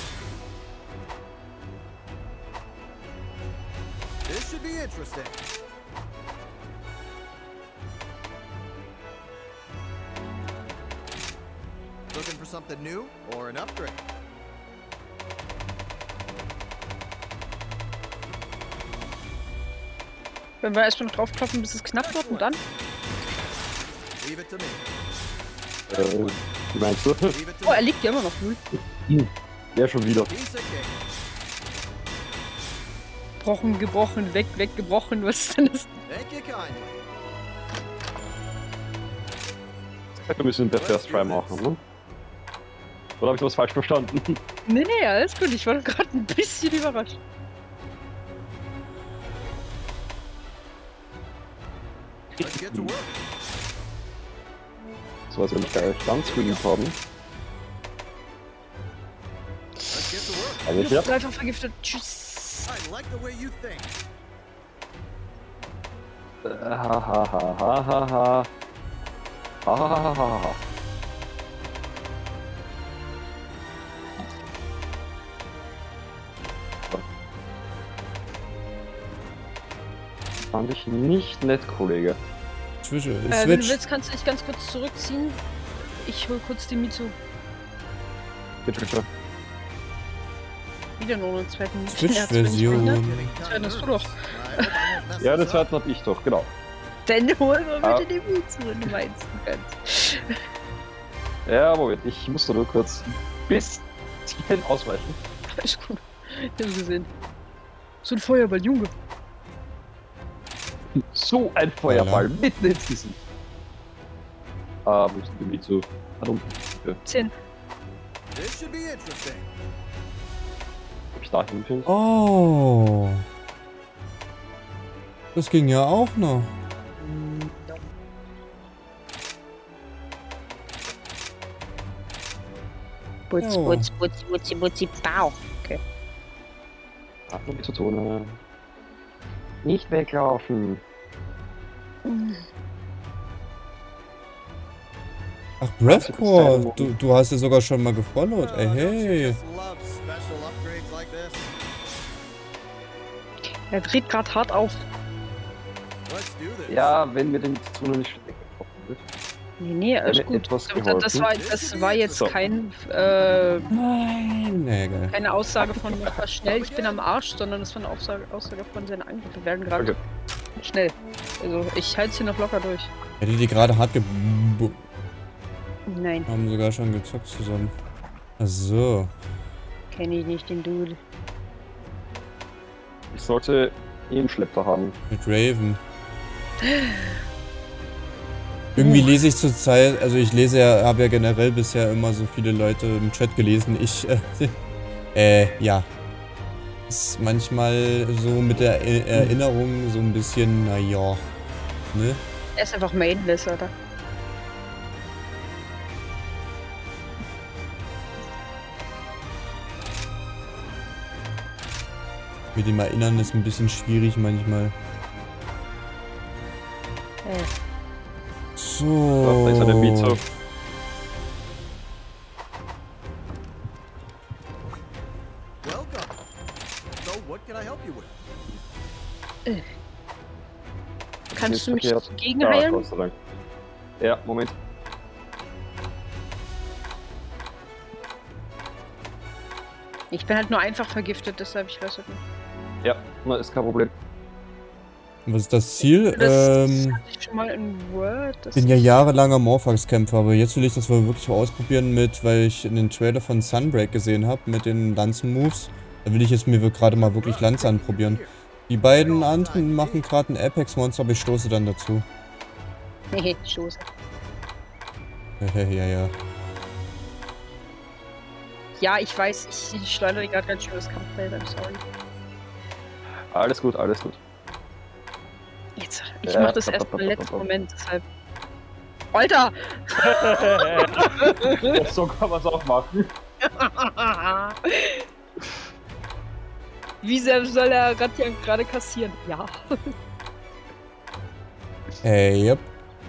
This should be interesting. Looking for something new or an upgrade? Wenn wir erstmal noch draufklopfen, bis es knapp wird und dann. Leave it to me. Äh, wie meinst du? Leave it to Oh, er me. liegt ja immer noch null. Ja, schon wieder. Piece of cake. Gebrochen, gebrochen, weg, weg, gebrochen. Was ist denn das? Thank you kindly. Wir müssen den First Try machen, ne? Oder habe ich was falsch verstanden? Nee, nee, alles gut. Ich war gerade ein bisschen überrascht. Let's get to work. So, als wenn ich geil ganz geübt haben. Let's get to work. Eigentlich Ich ja. bin einfach vergiftet. Tschüss. I like the way you think. Ha ha ha ha ha ha. Ha ha ha ha ha. Fand ich nicht nett, Kollege. Switch. Äh, wenn du Switch. willst, kannst du dich ganz kurz zurückziehen. Ich hol kurz die Mizu. Bitte, bitte. Wieder nur einen zweiten Switch-Version. Getting Ja, kind das of du doch. nervous. I hope I won't mess Ja, den this up. zweiten hab ich doch, genau. Dann holen wir Ah. bitte die Mizu, wenn du meinst. Du kannst. Ja, Moment, ich muss da nur kurz ein bisschen ausweichen. Ist gut. Ich hab's gesehen. So ein Feuerball, Junge. So ein Feuerball mitten ins Gesicht. Ah, wo ist denn die zu? Ah, unten. Ja. zehn. This should be interesting. Ob ich da hinfinde? Oh. Das ging ja auch noch. Putz, Ja. putz, putz, putz, putz, bau. Okay. Hat noch zu tun. Nicht weglaufen. Ach, Breathcore. Du, du hast ja sogar schon mal gefollowt. Ey, Oh, don't you hey. just love special upgrades like this? Er dreht gerade hart auf. Let's do this. Ja, wenn mir denn die Zone nicht weggebrochen wird. Nee, nee, alles mir gut. etwas Das, das, geholfen. war, das war jetzt So. kein, äh, Nein. Nee, geil. keine Aussage von mach mal schnell, ich bin am Arsch, sondern das war eine Aussage, Aussage von seinen Angriffe werden gerade Danke. schnell. Also ich halte sie noch locker durch. Hätte die gerade hart ge... Nein, Haben sogar schon gezockt zusammen. Ach so. kenne ich nicht den Dude. Ich sollte ihn Schleppter haben. Mit Raven. Irgendwie lese ich zurzeit, also ich lese ja, habe ja generell bisher immer so viele Leute im Chat gelesen. Ich, äh, äh, ja. Ist manchmal so mit der E- Erinnerung so ein bisschen, naja. Ne? Er ist einfach maidenless, oder? Mit dem Erinnern ist ein bisschen schwierig manchmal. Äh, So. Da ist eine Mizu. Welcome. So, what can I help you with? kannst du mich Verkehrt. Ja, gegenheilen? Gott sei Dank. Ja, Moment. Ich bin halt nur einfach vergiftet, deshalb ich weiß es nicht. Ja, na, ist kein Problem. Was ist das Ziel? Das ähm, hatte ich schon mal in Word. Das bin ja jahrelanger Morphax-Kämpfer, aber jetzt will ich das wohl wirklich mal ausprobieren mit, weil ich in den Trailer von Sunbreak gesehen habe, mit den Lanzen-Moves. Da will ich jetzt mir gerade mal wirklich Lanze anprobieren. Die beiden anderen machen gerade ein Apex-Monster, aber ich stoße dann dazu. Nee, Schoße. ja, ja. Ja, ich weiß, ich, ich schleudere gerade ganz schön das Kampffeld, I'm sorry. Alles gut, alles gut. Jetzt, ich Ja, mach das stopp, erst stopp, im stopp, letzten stopp. Moment, deshalb. Alter! So kann man es auch machen. Wie sehr soll er grad hier gerade kassieren? Ja. Ey, yep.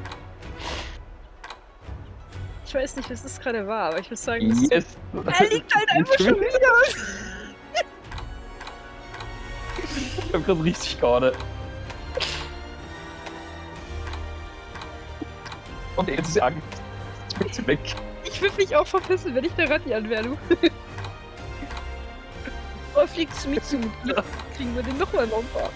Ich weiß nicht, was das gerade war, aber ich würde sagen, das Yes. er liegt halt einfach schon wieder. Ich hab grad richtig gerade. Und jetzt ist sie an. Jetzt bin sie weg. Ich würde mich auch verpissen, wenn ich der Ratti anwär, du. Oh, fliegst du mit zu mit Glück? Kriegen wir den nochmal noch mal.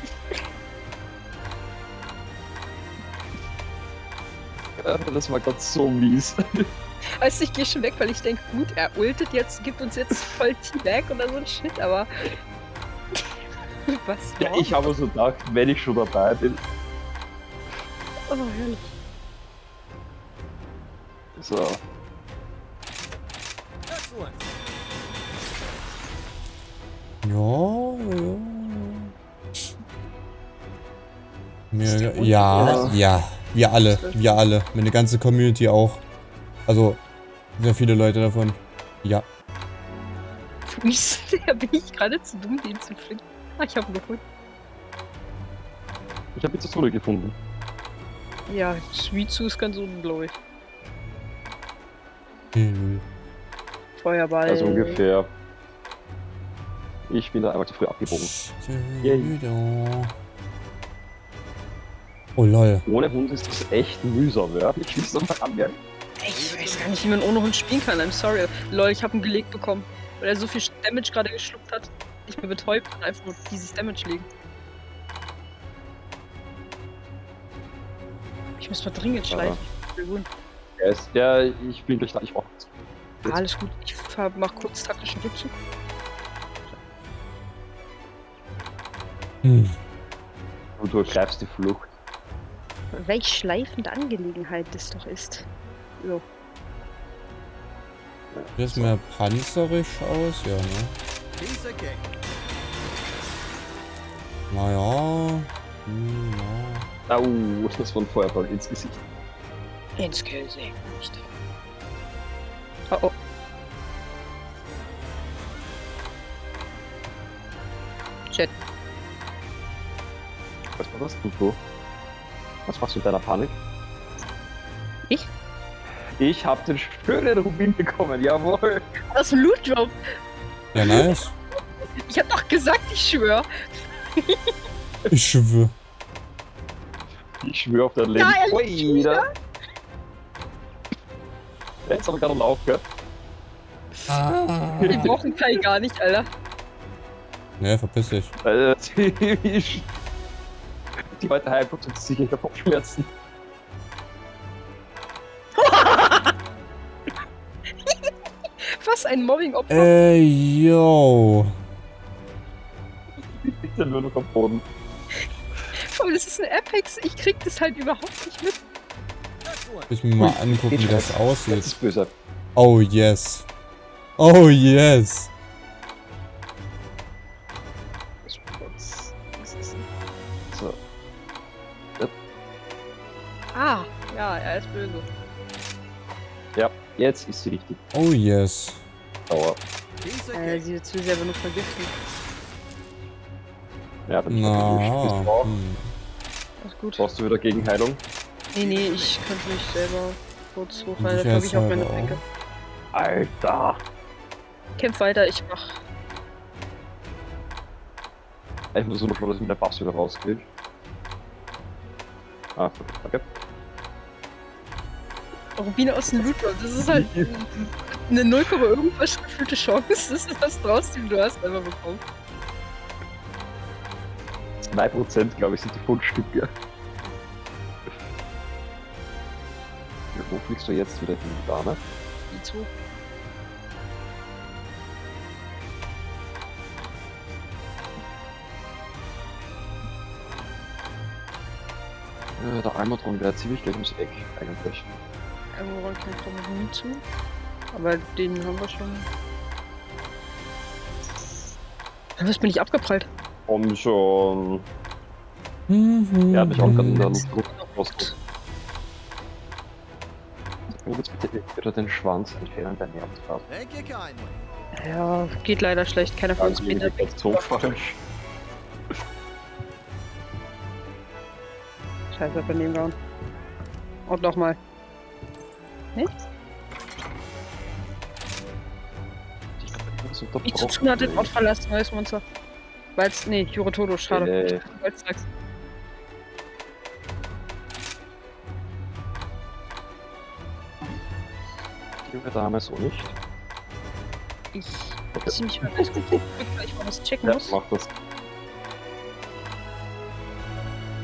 Ja, das war grad so mies. Weißt du, ich gehe schon weg, weil ich denke, gut, er ultet jetzt, gibt uns jetzt voll T-Lag oder so ein Shit, aber. Was? Ja, war? ich habe so gedacht, wenn ich schon dabei bin. Oh, herrlich. So. Excellent. Ja, ja. Mir, ja, ja. Wir alle. Wir alle. Meine ganze Community auch. Also, sehr viele Leute davon. Ja. Da bin ich gerade zu dumm, den zu finden. Ah, ich habe ihn gefunden. Ich habe jetzt Zone gefunden. Ja, Suizu ist ganz unten, glaube ich. Mhm. Feuerball. Also ungefähr. Ich bin da einmal zu früh abgebogen. Yay. Oh lol. Ohne Hund ist das echt mühsam, ja? Ich will es nochmal anmerken. Ich weiß gar nicht, wie man ohne Hund spielen kann. I'm sorry. Lol, ich habe ihn gelegt bekommen. Weil er so viel Damage gerade geschluckt hat. Ich bin betäubt und einfach nur dieses Damage legen. Ich muss mal dringend schleifen. Ja, ist, ja, ich bin gleich da. Ich brauche Ah, alles gut. Ich fahr, mach kurz taktischen Rückzug. Hm. Und du ergreifst die Flucht. Welch schleifende Angelegenheit das doch ist. Jo. Sieht mehr panzerisch aus, ja, ne? Piece of cake. Naja. Hm, ja. Au, das war ein Feuerball ins Gesicht. Ins Gesicht. Oh oh. Shit. Was war das? Du, du? Was machst du in deiner Panik? Ich? Ich hab den schönen Rubin bekommen, jawohl! Das ist ein Loot Drop. Ja, nice. Ich hab doch gesagt, ich schwör. Ich schwöre. Ich schwöre auf dein Leben. Ja, ehrlich, Ui, wieder. Jetzt haben wir gerade einen Lauf, gell? Wir brauchen Kai gar nicht, Alter. Ne, verpiss dich. Äh, die, die weiter Heilpunkt sind sicher hinter Kopfschmerzen. Was ein Mobbing-Opfer. Ey, yo. Liegt ja nur noch am Boden. Vor allem, das ist ein Apex. Ich krieg das halt überhaupt nicht mit. Excellent. Ich mir mal angucken, wie das Das aussieht. ist böse. Oh yes. Oh yes. Was ist denn? So. Ah, ja, er ist böse. Ja, jetzt ist sie richtig. Oh yes. Dauer. Piece of Äh, cake. sie wird zu sehr nur vergiften. Ja, dann Na. brauchst, Hm. Ist gut. brauchst du wieder Gegenheilung. Nee, nee, ich könnte mich selber kurz Und hochhalten. ich Da glaube ich auf jetzt meine halt Bänke. Alter! Kämpf weiter, ich mach. Ich muss nur schauen, dass ich mit der Bass wieder rauskriege. Ah, okay. Rubine aus dem Loot Drop, das ist halt eine null Komma irgendwas gefüllte Chance. Das ist das draußen, die du hast einfach bekommen. zwei Prozent, glaube ich, sind die Fundstücke. Ja, wo fliegst du jetzt wieder hin, Dame? Die zwei. Äh, der Almatron wäre ziemlich gleich ums Eck, eigentlich. Irgendwo ran kann ich nie zu. Aber den haben wir schon. Was bin ich abgeprallt? Komm schon. Mhm. Er hat mich auch gerade in der Luft rausgeholt. Oh, jetzt bitte wieder den Schwanz entfernen, der nervt gerade. Thank you kindly. Ja, geht leider schlecht. Keiner von uns Danke, behindert. das ist so falsch. Scheiße, daneben gehauen. Und nochmal. Nicht? Das ist Ich zu tun hat den Ort verlassen, neues Monster. Weil's. Nee, Yorotodo, schade. Äh. Weil's sagst. Die junge Dame so nicht. Ich Okay. zieh mich mal ganz gut zurück, weil ich mal was checken Ja, muss. mach das.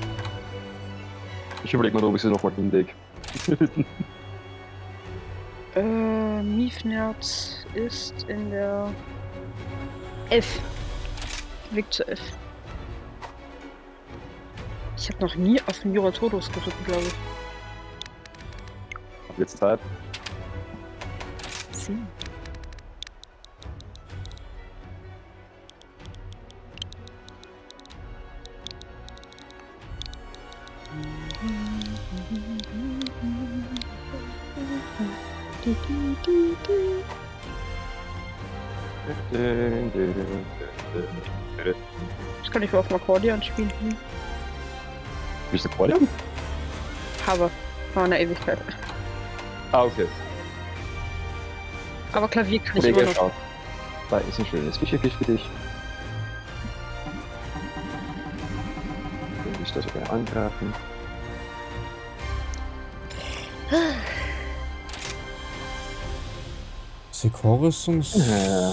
Ich überleg mal, ob ich sie nochmal hinlege. Äh, Miefnerz ist in der elf. Weg zu elf. Ich habe noch nie auf Jura Todos gedrückt, glaube ich. Hab jetzt Zeit. Sie. Das kann ich auf dem Akkordeon spielen. Hm. Bist du Akkordeon? Habe. Vor einer Ewigkeit. Ah, okay. Aber Klavier kann ich Kollege, immer noch. schau. Da ist ein schönes Fischerfisch für dich. Ich das sogar angreifen. Sekorrüstungs... Äh,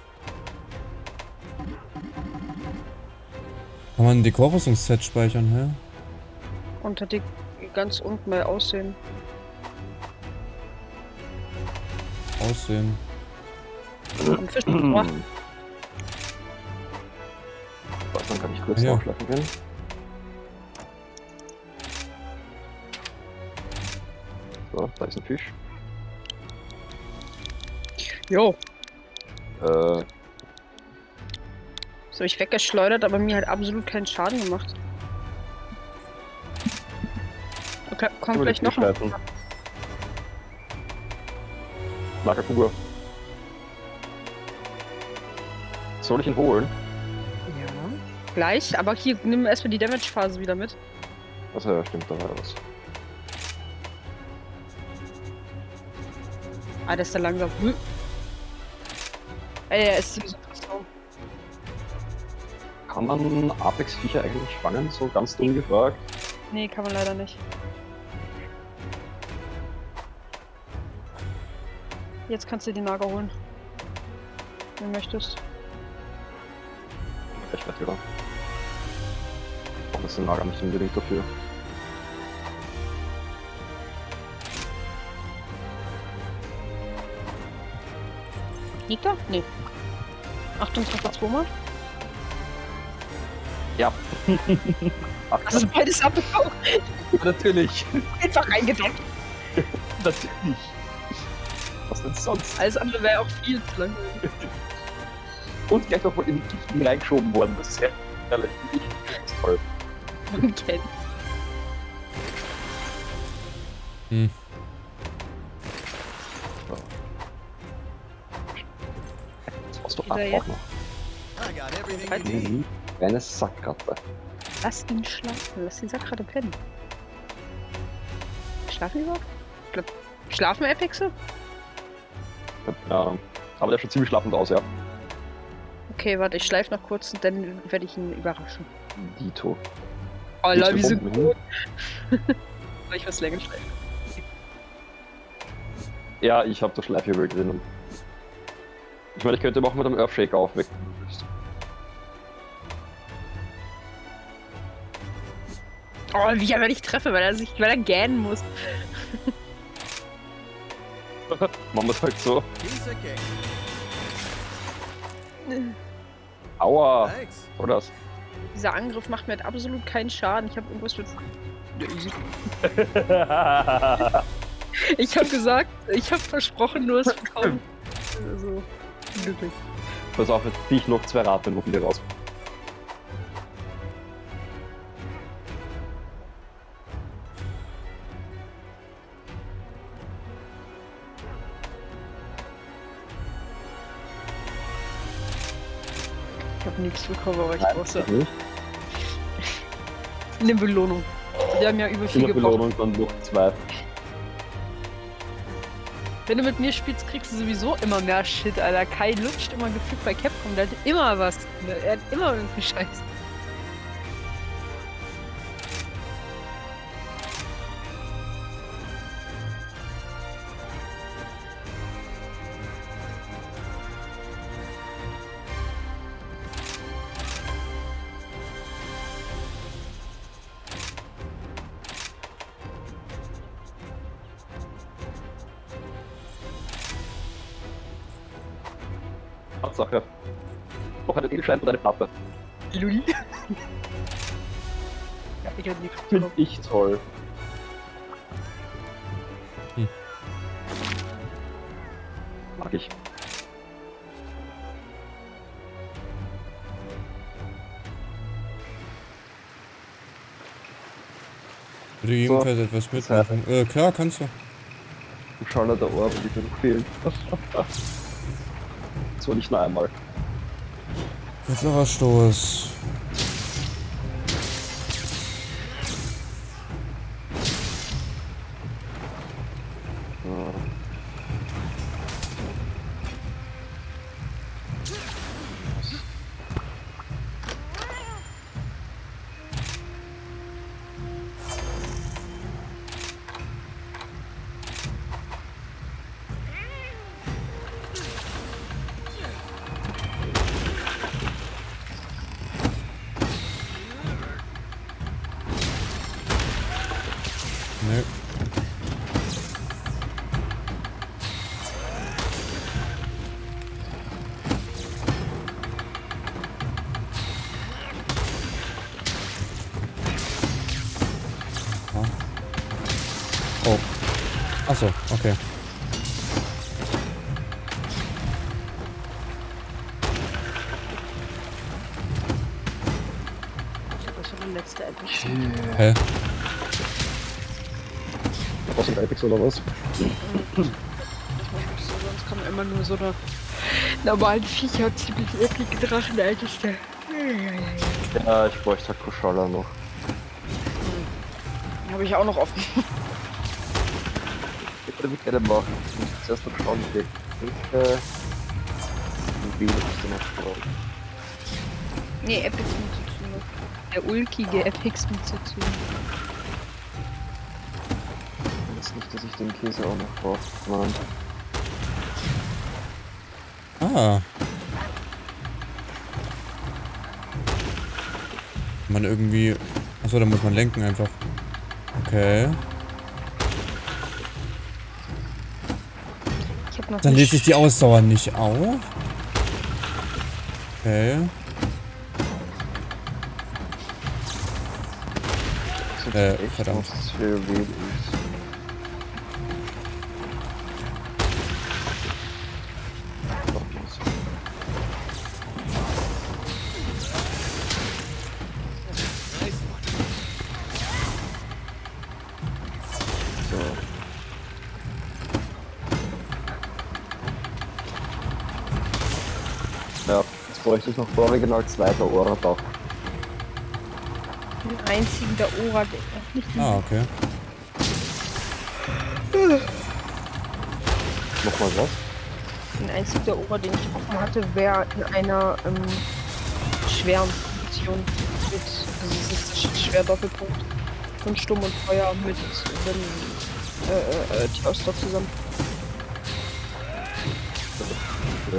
Kann man ein Dekorrüstungsset speichern, hä? Unter die ganz unten mal aussehen. Aussehen. Am Fisch gebracht. Was, dann kann ich kurz Ja. nachschlafen gehen. So, da ist ein Fisch. Jo. Äh, Das habe ich weggeschleudert, aber mir hat absolut keinen Schaden gemacht. Okay, kommt über die gleich noch ein. Fischleitung. Lagerkugel. Soll ich ihn holen? Ja. Gleich, aber hier nimm erstmal die Damage-Phase wieder mit. Achso, ja, stimmt, da war was. Ah, das ist der langsam. Hm. Ey, er ist sowieso fast drauf. Kann man Apex-Viecher eigentlich fangen? So ganz dumm gefragt. Nee, kann man leider nicht. Jetzt kannst du die Nager holen. Wenn du möchtest. Ich werde wieder. Auch das sind Lager nicht unbedingt dafür. Liegt er? Nee. Achtung, treffer zweimal. Ja. Ach, Das ist beides abgetaucht. natürlich. Einfach reingedeckt. Natürlich. Was denn sonst? Alles andere wäre auch viel zu lang. Und gleich noch mal in die Gichten reingeschoben worden. Das ist sehr herrlich. Ich das ist toll. Okay. Hm. Das war's doch Geht er ab auch jetzt? noch. I got everything you need. Mhm. Eine Sackratte. Lass ihn schlafen. Lass den Sack gerade pennen. Schlafen die überhaupt? Gla- Schlafen Apexe? Ja, aber der schaut ziemlich schlappend aus, ja. Okay, warte, ich schleife noch kurz und dann werde ich ihn überraschen. Dito. Alter, Gibt's wie hier so Bomben? gut. Soll ich was länger schleifen? Ja, ich habe das Schleifhebel drinnen. Ich meine, ich könnte ihn auch mit einem Earthshaker aufwecken. Oh, wie er nicht treffe, weil er sich, weil er gähnen muss. Machen wir es halt so. Piece of cake. Aua! Thanks. So das. Dieser Angriff macht mir halt absolut keinen Schaden. Ich habe irgendwas mit. Ich habe gesagt, ich habe versprochen, nur es verkaufen. Also, glücklich. Pass auf, jetzt zieh ich noch zwei Raten noch wieder raus. Ich habe nichts bekommen, aber ich brauche Nicht. eine Belohnung. Wir haben ja über viel Immer gebraucht. Belohnung, dann noch zwei. Wenn du mit mir spielst, kriegst du sowieso immer mehr Shit, Alter. Kai lutscht immer gefühlt bei Capcom. Der hat immer was. Er hat immer irgendwie Scheiß. Tatsache. Noch eine Edelstein und eine Platte. Luli. Ich hab nie Finde ich toll. Hm. Mag ich. Würde jedenfalls etwas mitmachen. Äh, klar, kannst du. Schaller der Ohr, die mir noch fehlen. So nicht nur einmal. Mittlerer Stoß. Nö. Oh. Achso, okay. Das war der letzte Epic. Hä? Was sind Epics oder was? Sonst kommen immer nur so eine normalen Viecher und ziemlich eklige Drachen, der älteste. Ja, ich bräuchte halt Kushala noch. Habe ich auch noch offen. Ich würde gerne machen. Ich muss zuerst noch schauen, welche Mobil hast du noch drauf. Nee, Epics mit dazu noch. Der ulkige Epics mit dazu. Jetzt nicht, dass ich den Käse auch noch brauche. Nein. Ah. Man irgendwie... Achso, da muss man lenken einfach. Okay. Ich hab noch Dann nicht- lädt sich die Ausdauer nicht auf. Okay. Äh, verdammt. Das für wen ist. Ja, jetzt bräuchte ich noch original zweiter Ora-Dach. Den einzigen der Ora, der noch nicht. Ah, okay. Nochmal was? Den einzigen der Ora, den ich offen hatte, wäre in einer ähm, schweren Position mit, also es ist das schwer Doppelpunkt von Sturm und Feuer mit dem äh, äh, Tioster zusammen. Ja.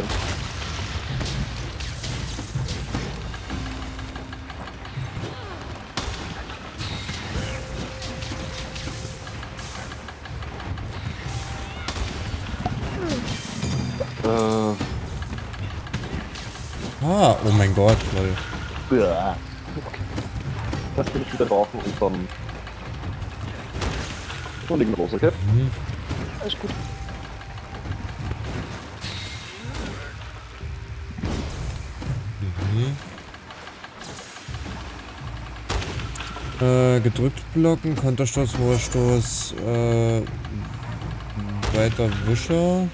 Äh, Ah, oh mein Gott, lol. ja. Das will ich wieder brauchen und dann. Dann legen wir los, okay? Mhm. Alles gut. Mhm. Äh, gedrückt blocken, Konterstoß, hoher Stoß, äh, weiter Wischer.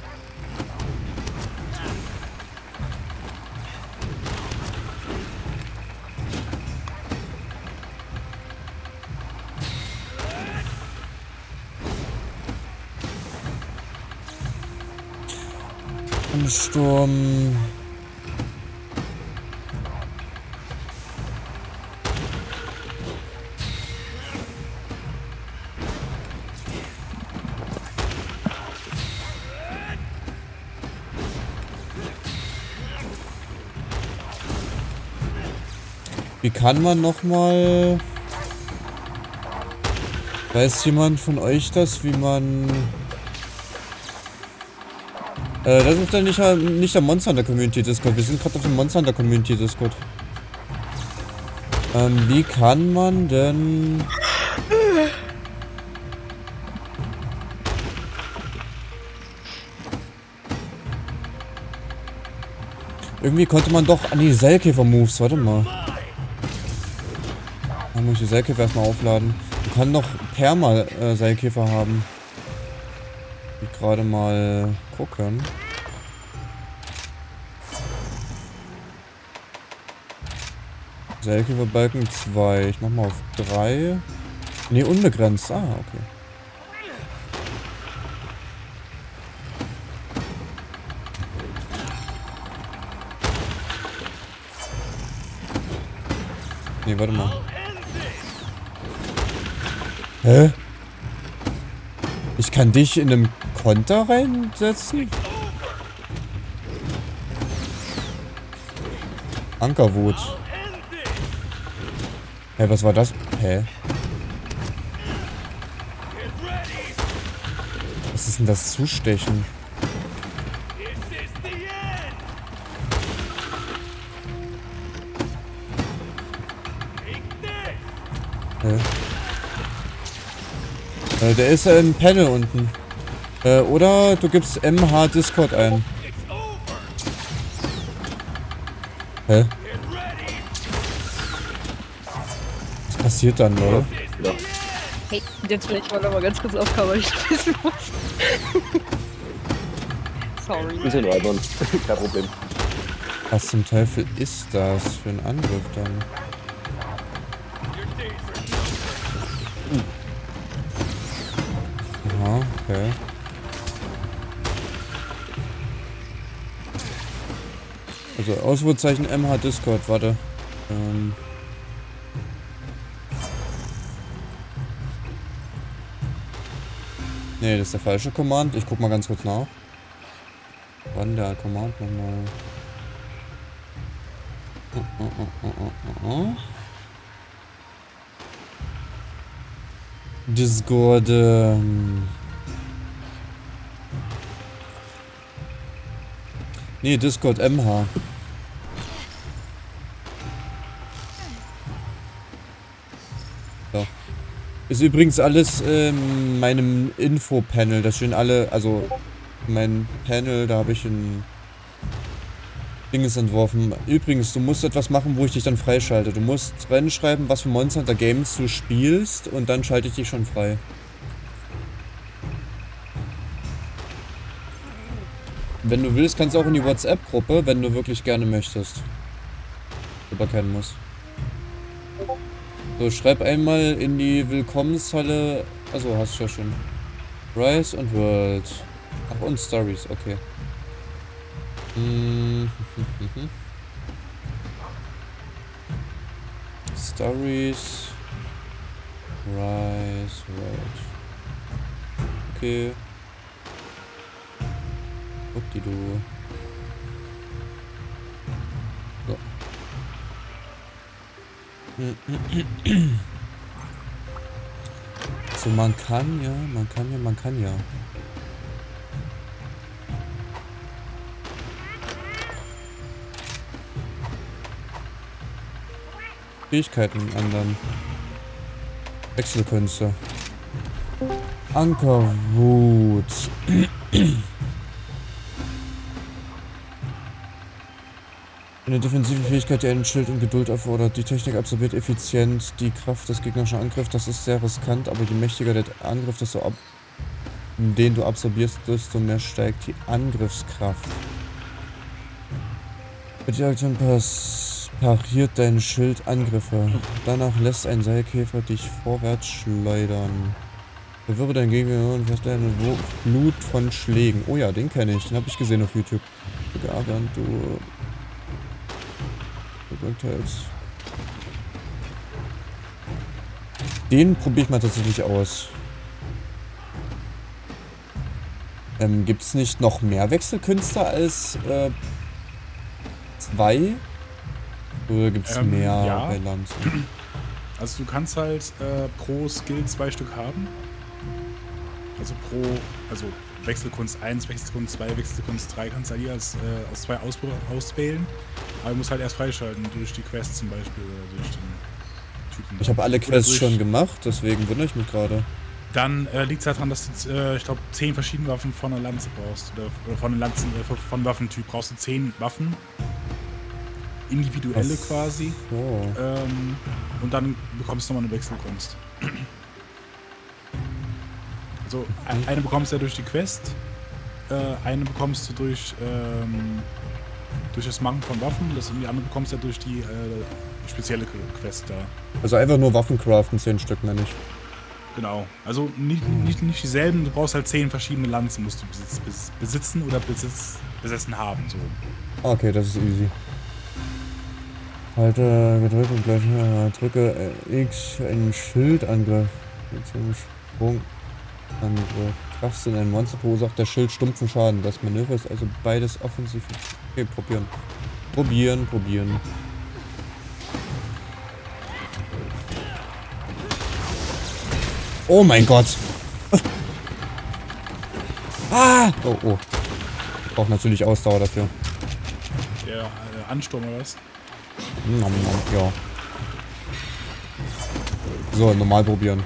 Sturm. Wie kann man noch mal? Weiß jemand von euch das, wie man Äh, das ist dann nicht, nicht der Monster Hunter Community Discord. Wir sind gerade auf dem Monster Hunter Community Discord. Ähm, wie kann man denn... Irgendwie konnte man doch an die Seilkäfer-Moves, warte mal. Da muss ich die Seilkäfer erstmal aufladen. Man kann doch Perma-Seilkäfer äh, haben. Ich gerade mal gucken. Seilkäferbalken zwei. Ich mach mal auf drei. Ne, unbegrenzt. Ah, okay. Ne, warte mal. Hä? Ich kann dich in einem Konter reinsetzen? Ankerwut. Hä, was war das? Hä? Was ist denn das Zustechen? Hä? Äh, der ist ja im Panel unten. Äh, oder du gibst M H Discord ein. Hä? Was passiert dann, oder? Ja. Hey, jetzt will ich mal noch mal ganz kurz aufkommen, weil ich das wissen muss. Sorry. Ist in Ordnung. Kein Problem. Was zum Teufel ist das für ein Angriff dann? Hm. Aha, okay. Also Ausrufezeichen M H Discord, warte. Ähm. Ne, das ist der falsche Command. Ich guck mal ganz kurz nach. Wann der Command nochmal? Oh, oh, oh, oh, oh, oh. Discord. Ähm. Nee, Discord M H. So. Ist übrigens alles in meinem Info-Panel. Da stehen alle, also mein Panel, da habe ich ein Dinges entworfen. Übrigens, du musst etwas machen, wo ich dich dann freischalte. Du musst reinschreiben, was für Monster Hunter Games du spielst und dann schalte ich dich schon frei. Wenn du willst, kannst du auch in die WhatsApp-Gruppe, wenn du wirklich gerne möchtest. Aber keinen muss. So, schreib einmal in die Willkommenshalle. Also hast du ja schon. Rise und World. Ach, und Stories, okay. Hm. Stories. Rise, World. Okay. Die du. So. So, man kann ja, man kann ja, man kann ja. Fähigkeiten ändern. Wechselkünste. Ankerwut. Eine defensive Fähigkeit, die einen Schild und Geduld erfordert. Die Technik absorbiert effizient die Kraft des gegnerischen Angriffs. Das ist sehr riskant, aber je mächtiger der Angriff, desto ab den du absorbierst, desto mehr steigt die Angriffskraft. Mit der Aktion pariert dein Schild Angriffe. Danach lässt ein Seilkäfer dich vorwärts schleudern. Bewirbe dein Gegner und fährst eine Flut von Schlägen. Oh ja, den kenne ich. Den habe ich gesehen auf YouTube. Sogar während du Den probiere ich mal tatsächlich aus. Ähm, gibt es nicht noch mehr Wechselkünstler als äh, zwei? Oder gibt es ähm, mehr ja. bei Lanzen? Also du kannst halt äh, pro Skill zwei Stück haben. Also pro, also Wechselkunst eins, Wechselkunst zwei, Wechselkunst drei kannst du hier als, äh, aus zwei aus, auswählen. Aber du musst halt erst freischalten, durch die Quests zum Beispiel oder durch den Typen. Ich habe alle Quests durch, schon gemacht, deswegen wundere ich mich gerade. Dann äh, liegt es daran, dass du, äh, ich glaube, zehn verschiedene Waffen von einer Lanze brauchst. Oder, oder von einem Lanzen, äh, von Waffentyp brauchst du zehn Waffen. Individuelle Was? quasi. Oh. Ähm, und dann bekommst du nochmal eine Wechselkunst. Also e- eine bekommst du ja durch die Quest, äh, eine bekommst du durch, ähm, durch das Machen von Waffen, das, und die andere bekommst du ja durch die äh, spezielle Quest da. Also einfach nur Waffen craften, zehn Stück nenne ich. Genau. Also nicht, nicht, nicht dieselben, du brauchst halt zehn verschiedene Lanzen, musst du besitz, bes, besitzen oder besitz, besessen haben. So. Okay, das ist easy. Halte gedrückt und gleich äh, drücke äh, X einen Schildangriff. Mit dem Sprungangriff. Treffst in ein Monster, verursacht der Schild stumpfen Schaden. Das Manöver ist also beides offensiv. Okay, probieren. Probieren, probieren. Oh mein Gott! Ah! Oh, oh. Ich brauche natürlich Ausdauer dafür. Der äh, Ansturm oder was? Nom, nom, ja. So, normal probieren.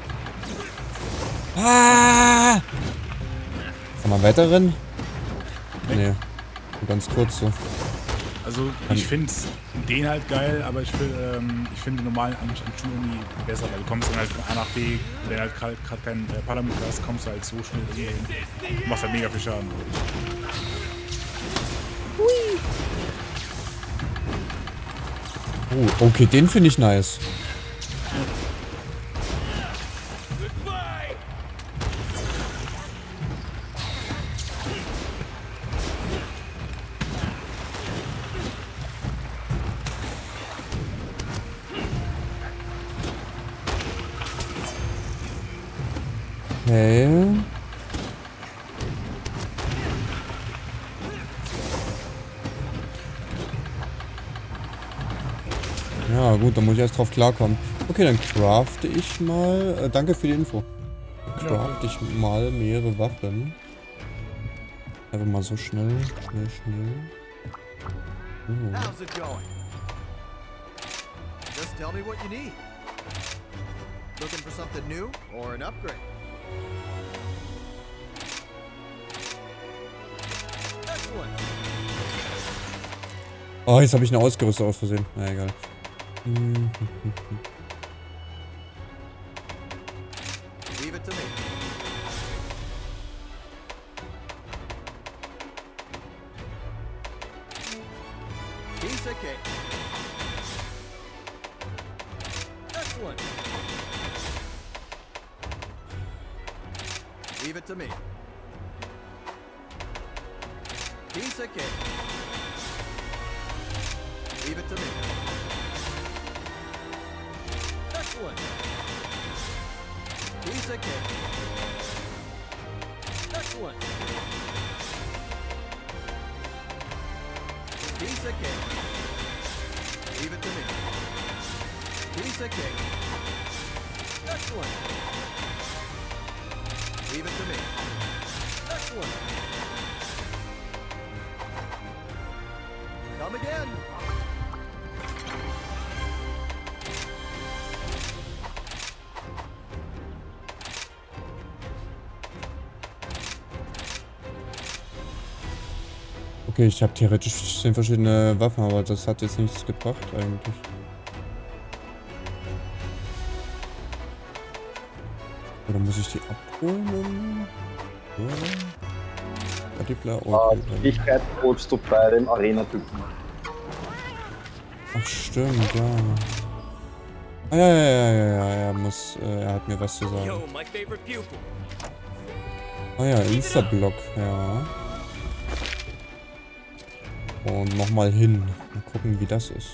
Ah! Kann man weiter rennen? Nee. Nur ganz kurz so. Also ich finde den halt geil, aber ich, ähm, ich finde den normalen Ansturm irgendwie besser, weil du kommst dann halt von A nach B, wenn du halt gerade keinen äh, Palamut hast, kommst du halt so schnell hin. Du machst halt mega viel Schaden. Oh, okay, den finde ich nice. Okay. Ja gut, dann muss ich erst drauf klarkommen. Okay, dann crafte ich mal. Äh, danke für die Info. Crafte ich mal mehrere Waffen. Einfach mal so schnell, schnell, schnell. Oh. How's it going? Just tell me what you need. Looking for something new or an upgrade? Excellent. Oh, jetzt habe ich eine ausgerüstet aus Versehen. Na egal. Leave it to me. Piece of cake. Excellent. Leave it to me. Piece of cake. Leave it to me. Excellent. Piece of cake. Excellent. Piece of cake. Leave it to me. Piece of cake. Excellent. Leave it to me. Excellent. Come again. Okay, ich habe theoretisch zehn verschiedene Waffen, aber das hat jetzt nichts gebracht eigentlich. Oder muss ich die abholen? Ja. Die okay, Fähigkeit holst du bei dem Arena-Typen. Ach stimmt, ja. Ah, ja, ja, ja, ja, ja, er muss, äh, er hat mir was zu sagen. Yo, my favorite pupil. Ah ja, Insta-Block, ja. Und nochmal hin. Mal gucken, wie das ist.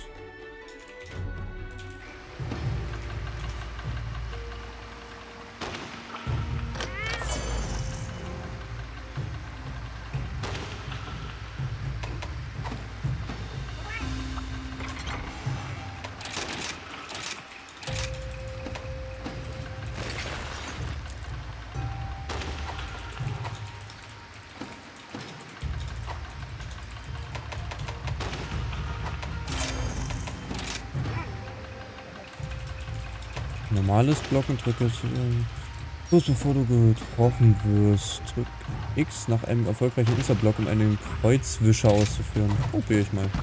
normales Blocken, drücke jetzt bloß bevor du getroffen wirst. Drück X nach einem erfolgreichen Insta-Block, um einen Kreuzwischer auszuführen. Probier ich mal.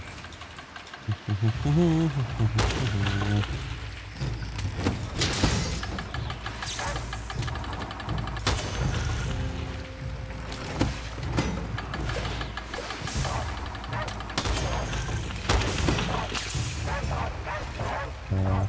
Ja.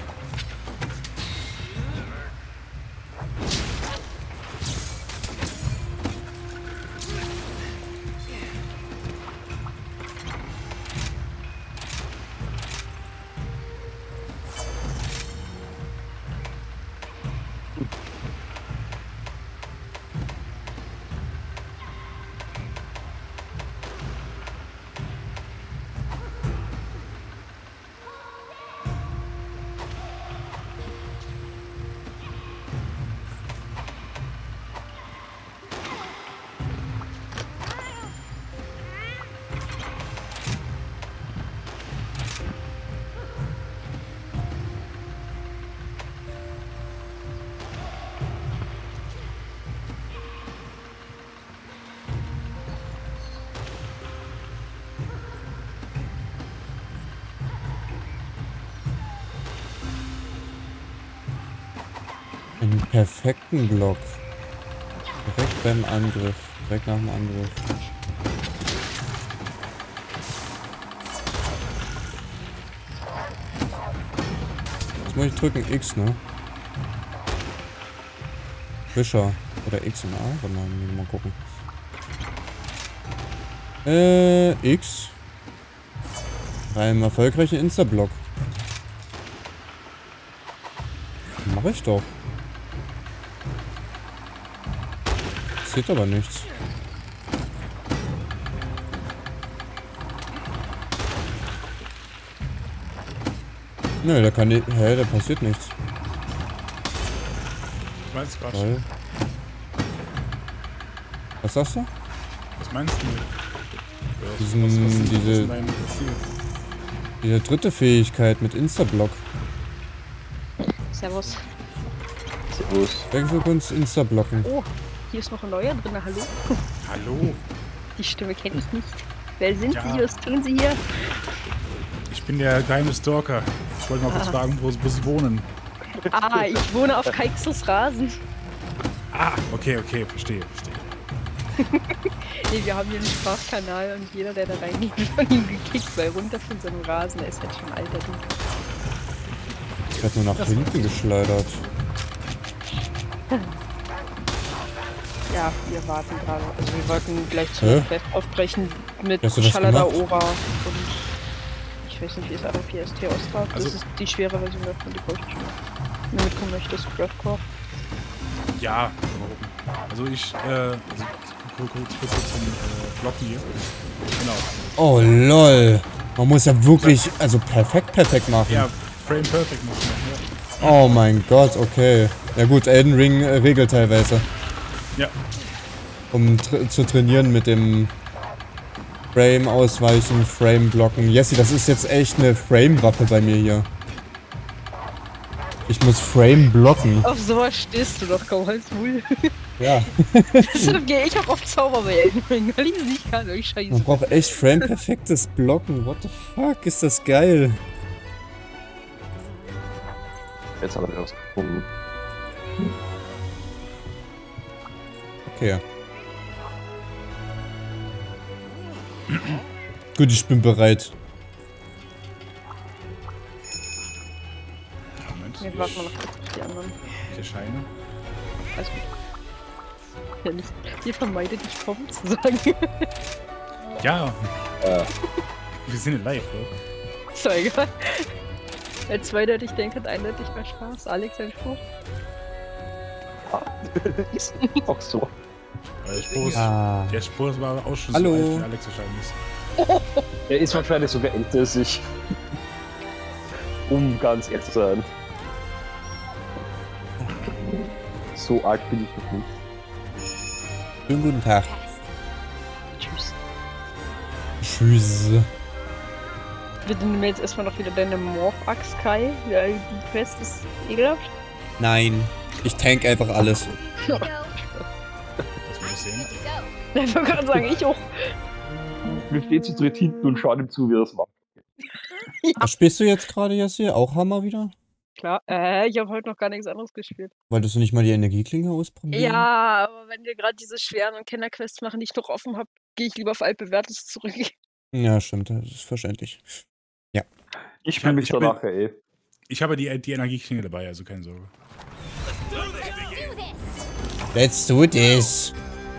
Einen perfekten Block. Direkt beim Angriff. Direkt nach dem Angriff. Jetzt muss ich drücken X, ne? Fischer. Oder X und A. Warte mal, mal gucken. Äh, X. Beim erfolgreichen Insta-Block. Mach ich doch. Passiert aber nichts. Nö, da kann ich. Hä, da passiert nichts. Ich weiß gerade. Toll. Was sagst du? Was meinst du? Ja, Diesen, was, was, was diese, ist dein Ziel? diese dritte Fähigkeit mit Insta-Block. Servus. Servus. Wechselkunst Insta-Blocken. Oh, hier ist noch ein neuer drin. Hallo? Hallo, Die Stimme kenne ich nicht. Wer sind Ja. Sie? Was tun Sie hier? ich bin der geheime Stalker. Ich wollte mal kurz Ah. fragen, wo, wo Sie wohnen. Ah, ich wohne auf Kaiksus Rasen. Ah, okay, okay, verstehe, verstehe. Nee, wir haben hier einen Sprachkanal und jeder, der da reingeht, wird von ihm gekickt, weil runter von so einem Rasen, der ist halt schon alter Ding. Ich werde nur nach hinten geschleudert. Ja, wir warten gerade. Also wir wollten gleich zu Hä? dem Quest aufbrechen mit Wie hast du das Shalada gemacht? Ora und ich weiß nicht, wie es A P S T Ostra. Das Also- ist die schwere Version davon, die brauche ich schon mal. Wenn du mitkommen möchtest, Breathcore. Ja, warum? Also ich, äh, also, kurz, kurz, kurz zum äh, Blocken hier. Genau. Oh lol. Man muss ja wirklich, also perfekt, perfekt machen. Ja, Frame Perfect muss man, ja. Oh mein Gott, okay. Ja gut, Elden Ring äh, regelt teilweise. Ja, Um tr zu trainieren mit dem Frame ausweichen, Frame blocken. Jessie, das ist jetzt echt eine Frame-Waffe bei mir hier. Ich muss Frame blocken. Auf sowas stehst du doch kaum als Wohl. Ja. Deshalb gehe ich auch auf Zauberwellen, weil ich es nicht kann. Ich scheiße. Man braucht echt Frame-perfektes Blocken. What the fuck, ist das geil. Jetzt haben wir rausgefunden. Okay. Gut, ich bin bereit. Moment. Jetzt warten wir noch kurz auf die anderen. Ich erscheine. Alles gut. Ja, nicht. Ihr vermeidet dich kaum zu sagen. Ja, Äh, wir sind in live, oder? Ist doch egal. Wer zweideutig denkt, hat eindeutig mehr Spaß. Alex, ein Spruch. ist auch so. Aber der Spruch ist, Ah. der Spruch war auch schon Hallo. so alt wie Alex wahrscheinlich ist. Er ist wahrscheinlich sogar älter als ich. Um ganz ehrlich zu sein. So alt bin ich noch nicht. Schönen guten Tag. Tschüss. Tschüss. bitte nimm jetzt erstmal noch wieder deine Morph-Axt, Kai. Ja, die Quest ist ekelhaft. Nein. Ich tank einfach alles. Das will ich sehen. Ich wollte gerade sagen, ich auch. Wir stehen zu dritt hinten und schauen ihm zu, wie er das macht. Was spielst du jetzt gerade, Jasir? Auch Hammer wieder? Klar, äh, ich habe heute noch gar nichts anderes gespielt. Wolltest du nicht mal die Energieklinge ausprobieren? Ja, aber wenn wir gerade diese schweren und Kennerquests machen, die ich noch offen habe, gehe ich lieber auf altbewährtes zurück. Ja, stimmt, das ist verständlich. Ja. Ich Ich fühle hab- mich ich hab- danach eh. Ich habe die, die Energieklinge dabei, also keine Sorge. Let's do this.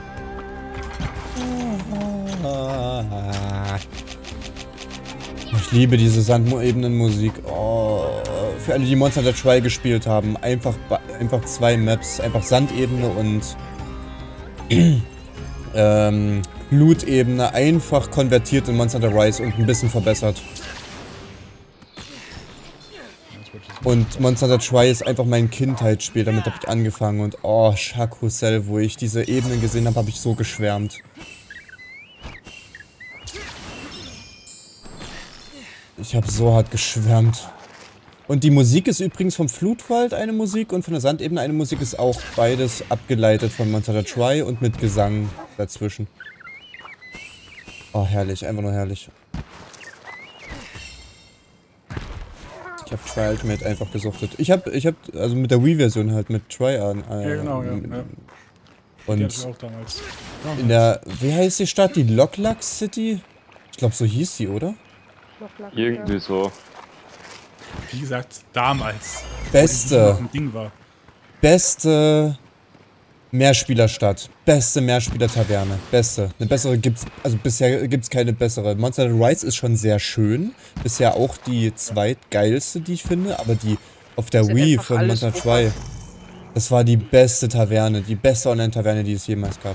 Ich liebe diese Sandebenenmusik. Oh, für alle, die Monster Hunter Tri gespielt haben, einfach, einfach zwei Maps, einfach Sandebene und ähm, Blutebene, einfach konvertiert in Monster Hunter Rise und ein bisschen verbessert. Und Monster Hunter Tri ist einfach mein Kindheitsspiel, damit habe ich angefangen und oh, Shakusel, wo ich diese Ebenen gesehen habe, habe ich so geschwärmt. Ich habe so hart geschwärmt. Und die Musik ist übrigens vom Flutwald eine Musik und von der Sandebene eine Musik, ist auch beides abgeleitet von Monster Hunter Tri und mit Gesang dazwischen. Oh, herrlich, einfach nur herrlich. Ich habe Tri Ultimate einfach gesuchtet. Ich habe, ich habe, also mit der Wii-Version halt mit Tri an. Äh, Ja, genau, ja. ja. Die Und hatte ich auch damals. Ja, in der, wie heißt die Stadt? Die Lock-Lock City? Ich glaube, so hieß sie, oder? Irgendwie so. Wie gesagt, damals. Beste. Wo die noch ein Ding war. Beste Mehrspielerstadt. Beste Mehrspieler-Taverne. Beste. Eine bessere gibt's, also bisher gibt's keine bessere. Monster Hunter Rise ist schon sehr schön. Bisher auch die zweitgeilste, die ich finde, aber die auf der Sind Wii einfach von alles Monster Hunter Tri. Das war die beste Taverne, die beste Online-Taverne, die es jemals gab.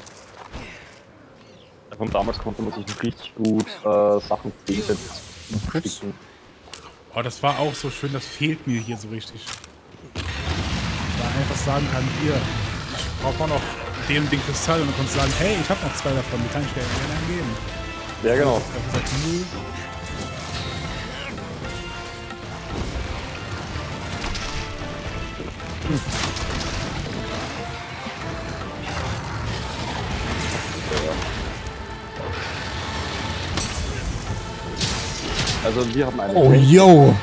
Von damals konnte man sich noch richtig gut äh, Sachen beten. Oh, das war auch so schön, das fehlt mir hier so richtig. Dass man einfach sagen kann, hier, ich brauche noch den und den Kristall und dann kannst du sagen, hey, ich habe noch zwei davon, die kann ich dir gerne geben. Ja, genau. Ich hab gesagt, nö. Also wir haben eine. Oh, yo!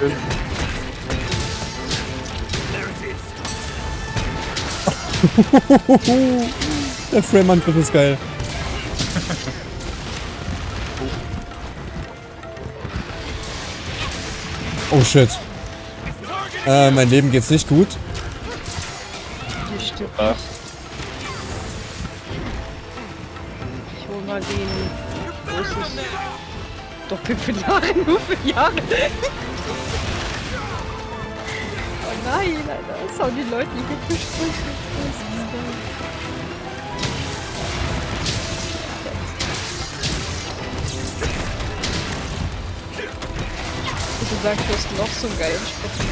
Der Frame-Angriff ist geil. Oh shit. Äh, mein Leben geht's nicht gut. Die stimmt. Äh, Ich hol mal den. Wo ist es? Doppelt für Jahre, nur für Jahre. Oh nein, Alter. Das haben die Leute nicht gefischt. Du sagst, du hast noch so einen geilen Spruch.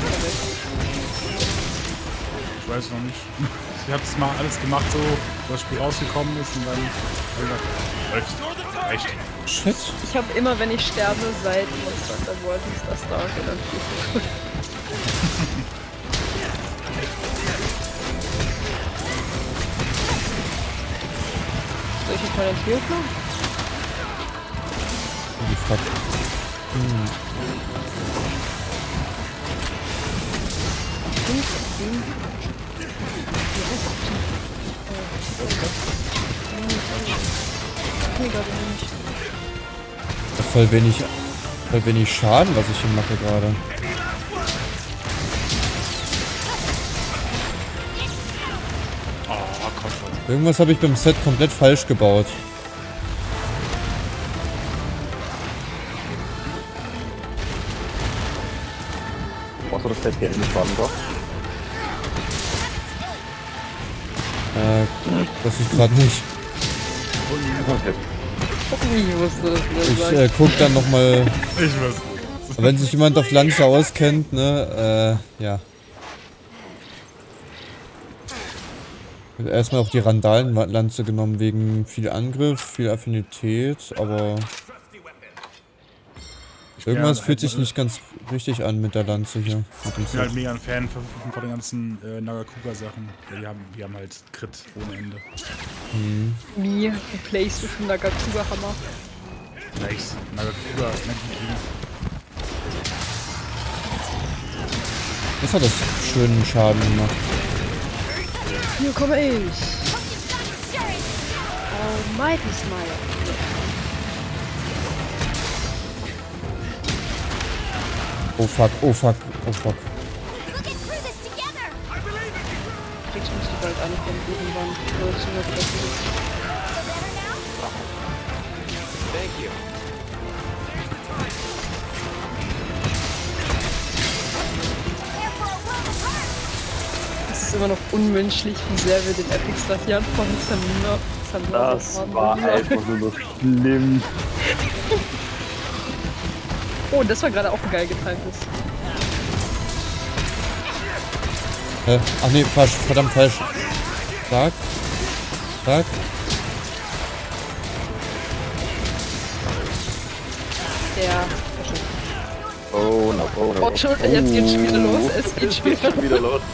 Ich weiß noch nicht. Ich habe es mal alles gemacht, so, wo das Spiel rausgekommen ist und dann hab ich gedacht, läuft. Reicht. Shit. Ich habe immer, wenn ich sterbe, seit Monster Hunter World ist das da dann gut. Soll ich jetzt mal den Tür machen? Oh, fuck. Hm. Voll wenig, voll wenig Schaden, was ich hier mache gerade. Oh, komm schon. Irgendwas habe ich beim Set komplett falsch gebaut. was war das Set hier nicht spannend war? Äh, das ist gerade nicht. Okay. Ich wusste das nicht. Ich äh, guck dann nochmal, Ich weiß. wenn sich jemand auf Lanze auskennt, ne, äh, ja. Ich hab erstmal auch die Randalen-Lanze genommen wegen viel Angriff, viel Affinität, aber Irgendwas Ja, fühlt halt, sich nicht ganz richtig an mit der Lanze hier. Mit dem Ich bin halt Set. mega ein Fan von, von den ganzen äh, Nagakuga-Sachen. Ja, die, haben, die haben halt Crit ohne Ende. Mir, du Playstation Nagakuga Hammer. Nice. Nagakuga, Nagiki. Das hat das schönen Schaden gemacht. Hier komme ich. Almighty Smile. Oh fuck, oh fuck, oh fuck. Kriegst musst du bald ankommen, irgendwann. Oder zu einer Treppe. Thank you. Es ist immer noch unmenschlich, wie sehr wir den Epic Statian von Samina. Samina Das war einfach nur noch schlimm. Oh, das war gerade auch geil getimtes. Äh, ach nee, falsch, verdammt falsch. Sag. Sag. Der. Oh no, oh no. Oh, schon, jetzt geht's schon wieder los. Es geht schon wieder los. wieder los.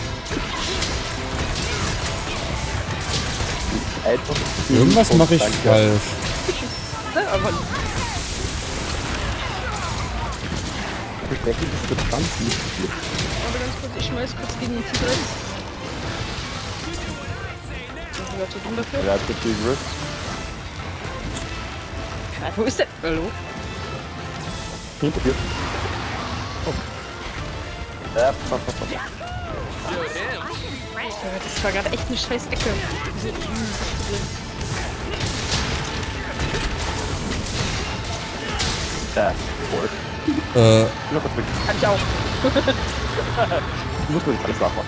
Einfach Irgendwas mache ich Danke. falsch. Ne, aber Ich denke, das wird ganz nicht. warte ganz kurz, ich schmeiß kurz gegen den Titel. Was ist drin dafür? Er hat die Griff. Ja, wo ist der? Hallo? Hinter dir. Oh. Ja, pass, pass, pass. Ja, das war gerade echt eine scheiß Ecke. Diese- Ja, voll. Äh, Ja, das wird. Kann ich auch. Muss man nicht alles nachmachen.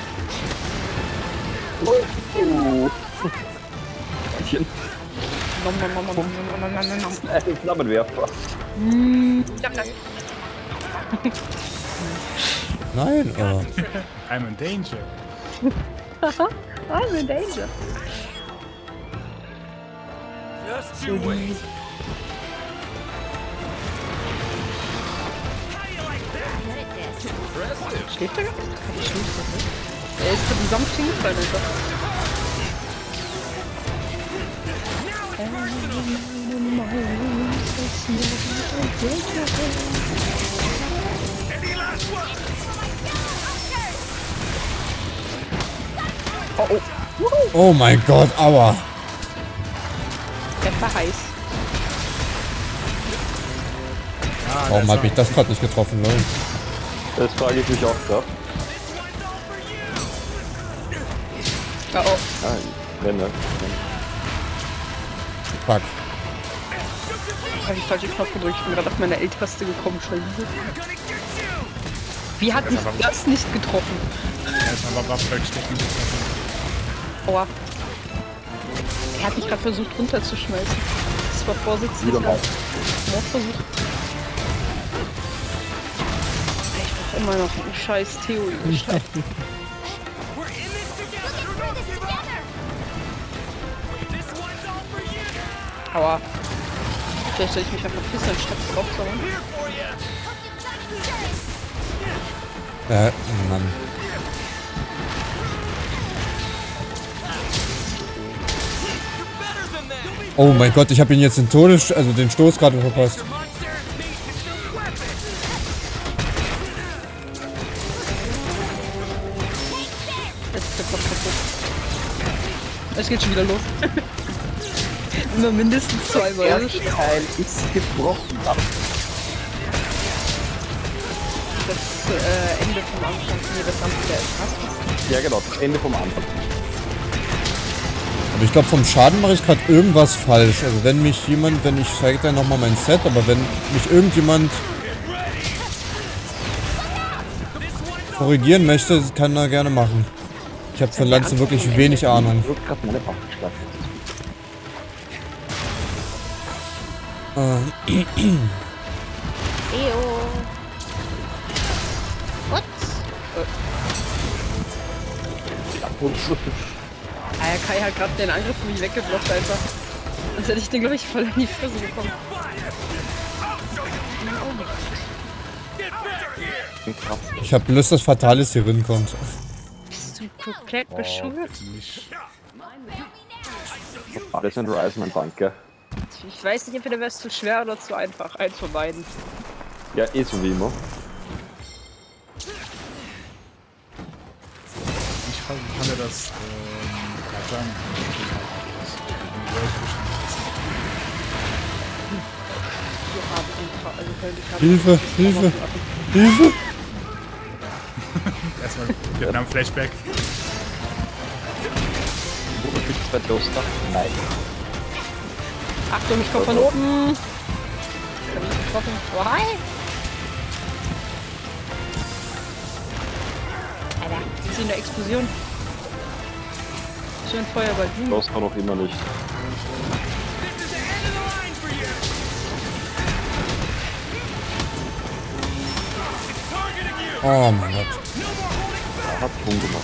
Oh. Mädchen. Nom, nom, nom, nom, nom, nom, nom, nom, nom. Äh, Flammenwerfer. Ja, danke. nein, äh. I'm in danger. I'm in danger. Just two ways. Schläft er gerade? Kann ich schläft er nicht. Er ist für die sanft hingefallen einfach. Oh, oh. Oh mein Gott, aua. Der war heiß. Ah, Warum da hab ich ist das gerade nicht getroffen, Leute? Das frage ich mich auch gerade. Oh, oh. Nein, wenn, ne? Fuck. Hab ich falsch den Knopf gedrückt. Ich bin gerade auf meine L-Taste gekommen. Scheiße. Wie hat mich das nicht getroffen? er. Erstmal Waffe wegstecken. Aua. Er hat mich gerade versucht runterzuschmeißen. Das war vorsitzend. Wieder mal. Mordversuch. Ich brauch immer noch einen scheiß Theo-Überstab. Aua. Vielleicht soll ich mich einfach pissen, anstatt drauf zu hauen. Äh, Mann. Oh mein Gott, ich habe ihn jetzt den Todes, also den Stoß gerade verpasst. Jetzt ist der Kopf kaputt. Es geht schon wieder los. Immer mindestens zweimal. Teil ist gebrochen. Das äh, Ende vom Anfang. Nee, das Anfang der ist. Ja genau, das Ende vom Anfang. Aber ich glaube, vom Schaden mache ich gerade irgendwas falsch. Also wenn mich jemand, wenn ich zeige dann nochmal mein Set, aber wenn mich irgendjemand korrigieren möchte, kann er gerne machen. Ich habe von Lanzen wirklich wenig Ahnung. Ich wurde gerade meine Waffe geschlagen. Äh, Eo. What? Ah, ja, Kai hat gerade den Angriff von mich weggeblockt, Alter. Sonst hätte ich den, glaube ich, voll in die Fresse bekommen. Krass. Ich hab Lust, dass Fatalis hier rinkommt. Bist du komplett bescheuert? Nicht. Alles in Ryzen, mein Danke. Ich weiß nicht, entweder wäre es zu schwer oder zu einfach. Eins von beiden. Ja, eh so wie immer. Ich fand, ich fand ja das, ähm, Rajan, Wir haben einfach, also könnte ich Hilfe, Hilfe, Hilfe! erstmal Vietnam-Flashback. Wo gibt es bei Toaster? Nein. Achtung, ich komm von oben! Ich hab mich getroffen. Oh, hi! Alter, ich sehe eine Explosion. Schön Feuerball. Hm. Toaster noch immer nicht. Oh mein Gott. Er hat Punkt gemacht.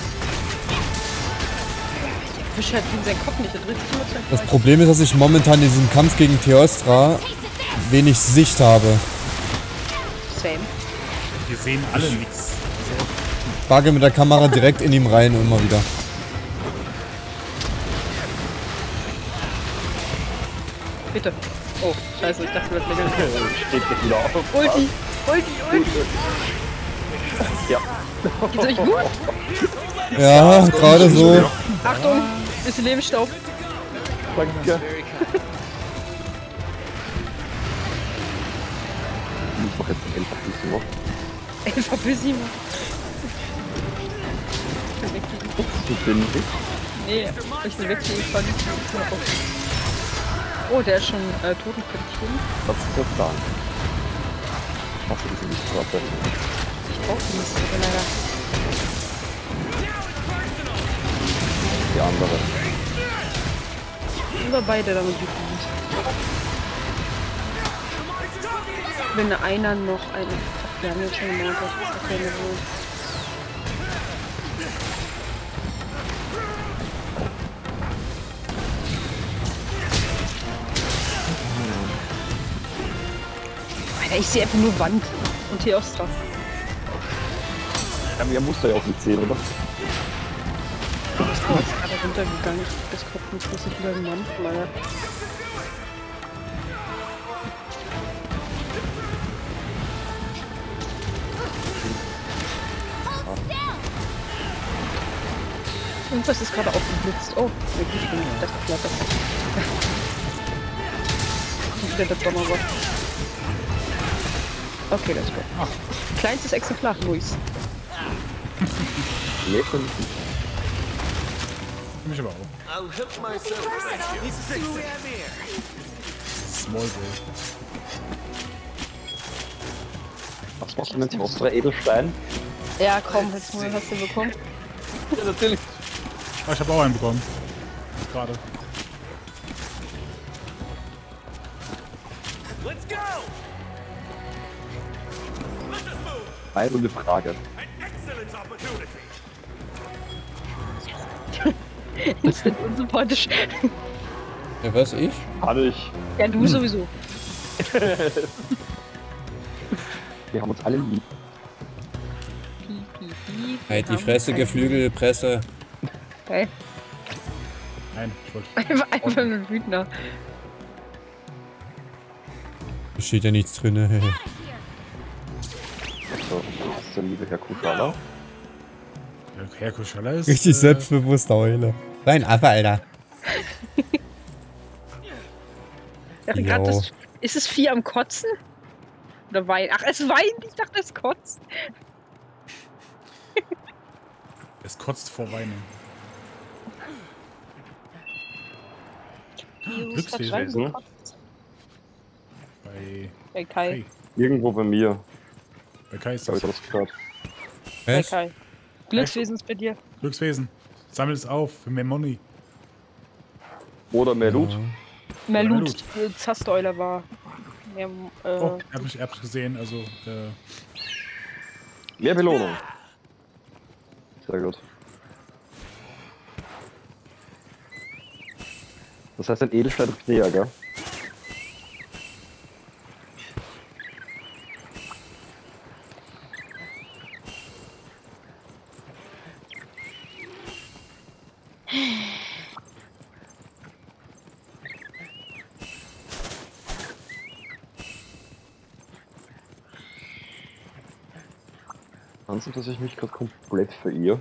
Fisch hat in seinen Kopf nicht, der dreht sich immer zu einem Das Kreis. Problem ist, dass ich momentan in diesem Kampf gegen Theostra wenig Sicht habe. Same. Wir sehen alle nichts. Ich wage mit der Kamera direkt in ihm rein immer wieder. Bitte. Oh, scheiße, ich dachte, das wird länger. Steht jetzt wieder auf. Ulti! Ulti! Ulti! Ja. Geht's euch gut? Ja, gerade so. Achtung! Bisschen Lebensstaub. Danke. Ich mach jetzt einfach ein bisschen noch. Ey, verbiss ihn mal. Ich bin nicht. Nee, ich bin wegfliegen von. Oh, der ist schon äh, totenköpfchen. Was ist das da? Ich hasse diese Lichtstraße. Ich brauch die nicht, aber leider. Die andere. Über beide damit gefühlt. Wenn einer noch eine. Fuck, wir haben jetzt schon gemerkt, okay, wir wollen. Alter, ich sehe einfach nur Wand und Theostra. Ja, mir muss da ja auch nicht sehen, oder? Theostra ist gerade runtergegangen. Das kommt nicht, muss ich wieder ein Mann. Leider. Irgendwas ist gerade aufgeblitzt. Oh, wirklich, ich bin das geflattert. Und wieder der Donnerwort. Okay, let's go. Ach. Kleinstes Exemplar, Luis. Nee, kann ich nicht. Für mich aber auch. I'll help myself. Thank you. Small World. Was machst du mit Toaster Edelstein? Ja, komm, jetzt mal, hast du bekommen. Ja, natürlich. Oh, ich habe auch einen bekommen. Gerade. Let's go! Let us move! Eine Runde Frage. An excellent opportunity! Instant unsympathisch. Ja, was, ich? Hatte ich. Ja, du sowieso. Wir haben uns alle lieb. Piep, piep, piep. Halt die Fresse, Geflügelpresse. Hey, Nein, ich wollte. einfach, einfach nur wütender. Da steht ja nichts drin. So, das ist der liebe Herr Kuschala. Herr Kuschala ist. Richtig äh, selbstbewusster Heule. Dein Affe, Alter. Ja, Jo. grad das, ist es Vieh am Kotzen? Oder weint? Ach, es weint? Ich dachte, es kotzt. Es kotzt vor Weinen. Jesus, hat Glückswesen. reingekotzt. Bei, Bei Kai. Hey. Irgendwo bei mir. bei Kai ist Da habe das. ich das gehört. Bei Was? Kai. Glückswesen ist bei dir. Glückswesen. Sammelt es auf für mehr Money. Oder mehr Loot. Mehr Mehr Loot. Äh, Zasteule war. Mehr, äh, Oh, er hat mich, er hat mich gesehen, also. Äh, Mehr Belohnung. Sehr gut. Das heißt ein Edelstein näher, gell? Kann sein, dass ich mich gerade komplett verirre.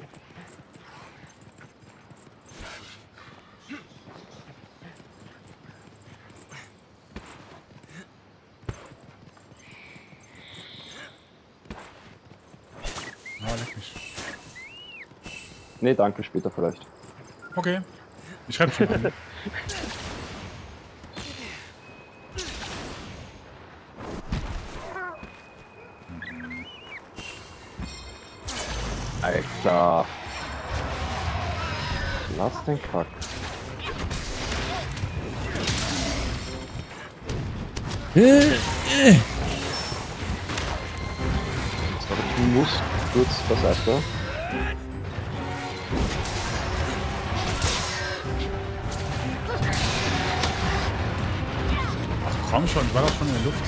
Ah, leck mich. Nee, danke, später vielleicht. Okay. Ich schreibe schon mal. Alter. Lass den Kack. So, ich muss kurz beiseite. Ach komm schon, ich war doch schon in der Luft.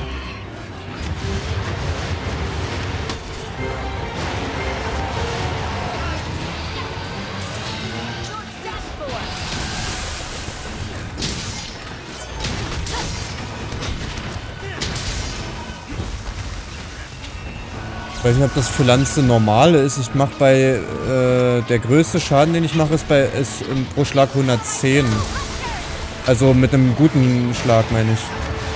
Ich weiß nicht, ob das für Lanze normale ist. Ich mache bei, äh, der größte Schaden, den ich mache, ist bei, ist ähm, pro Schlag hundertzehn. Also mit einem guten Schlag, meine ich.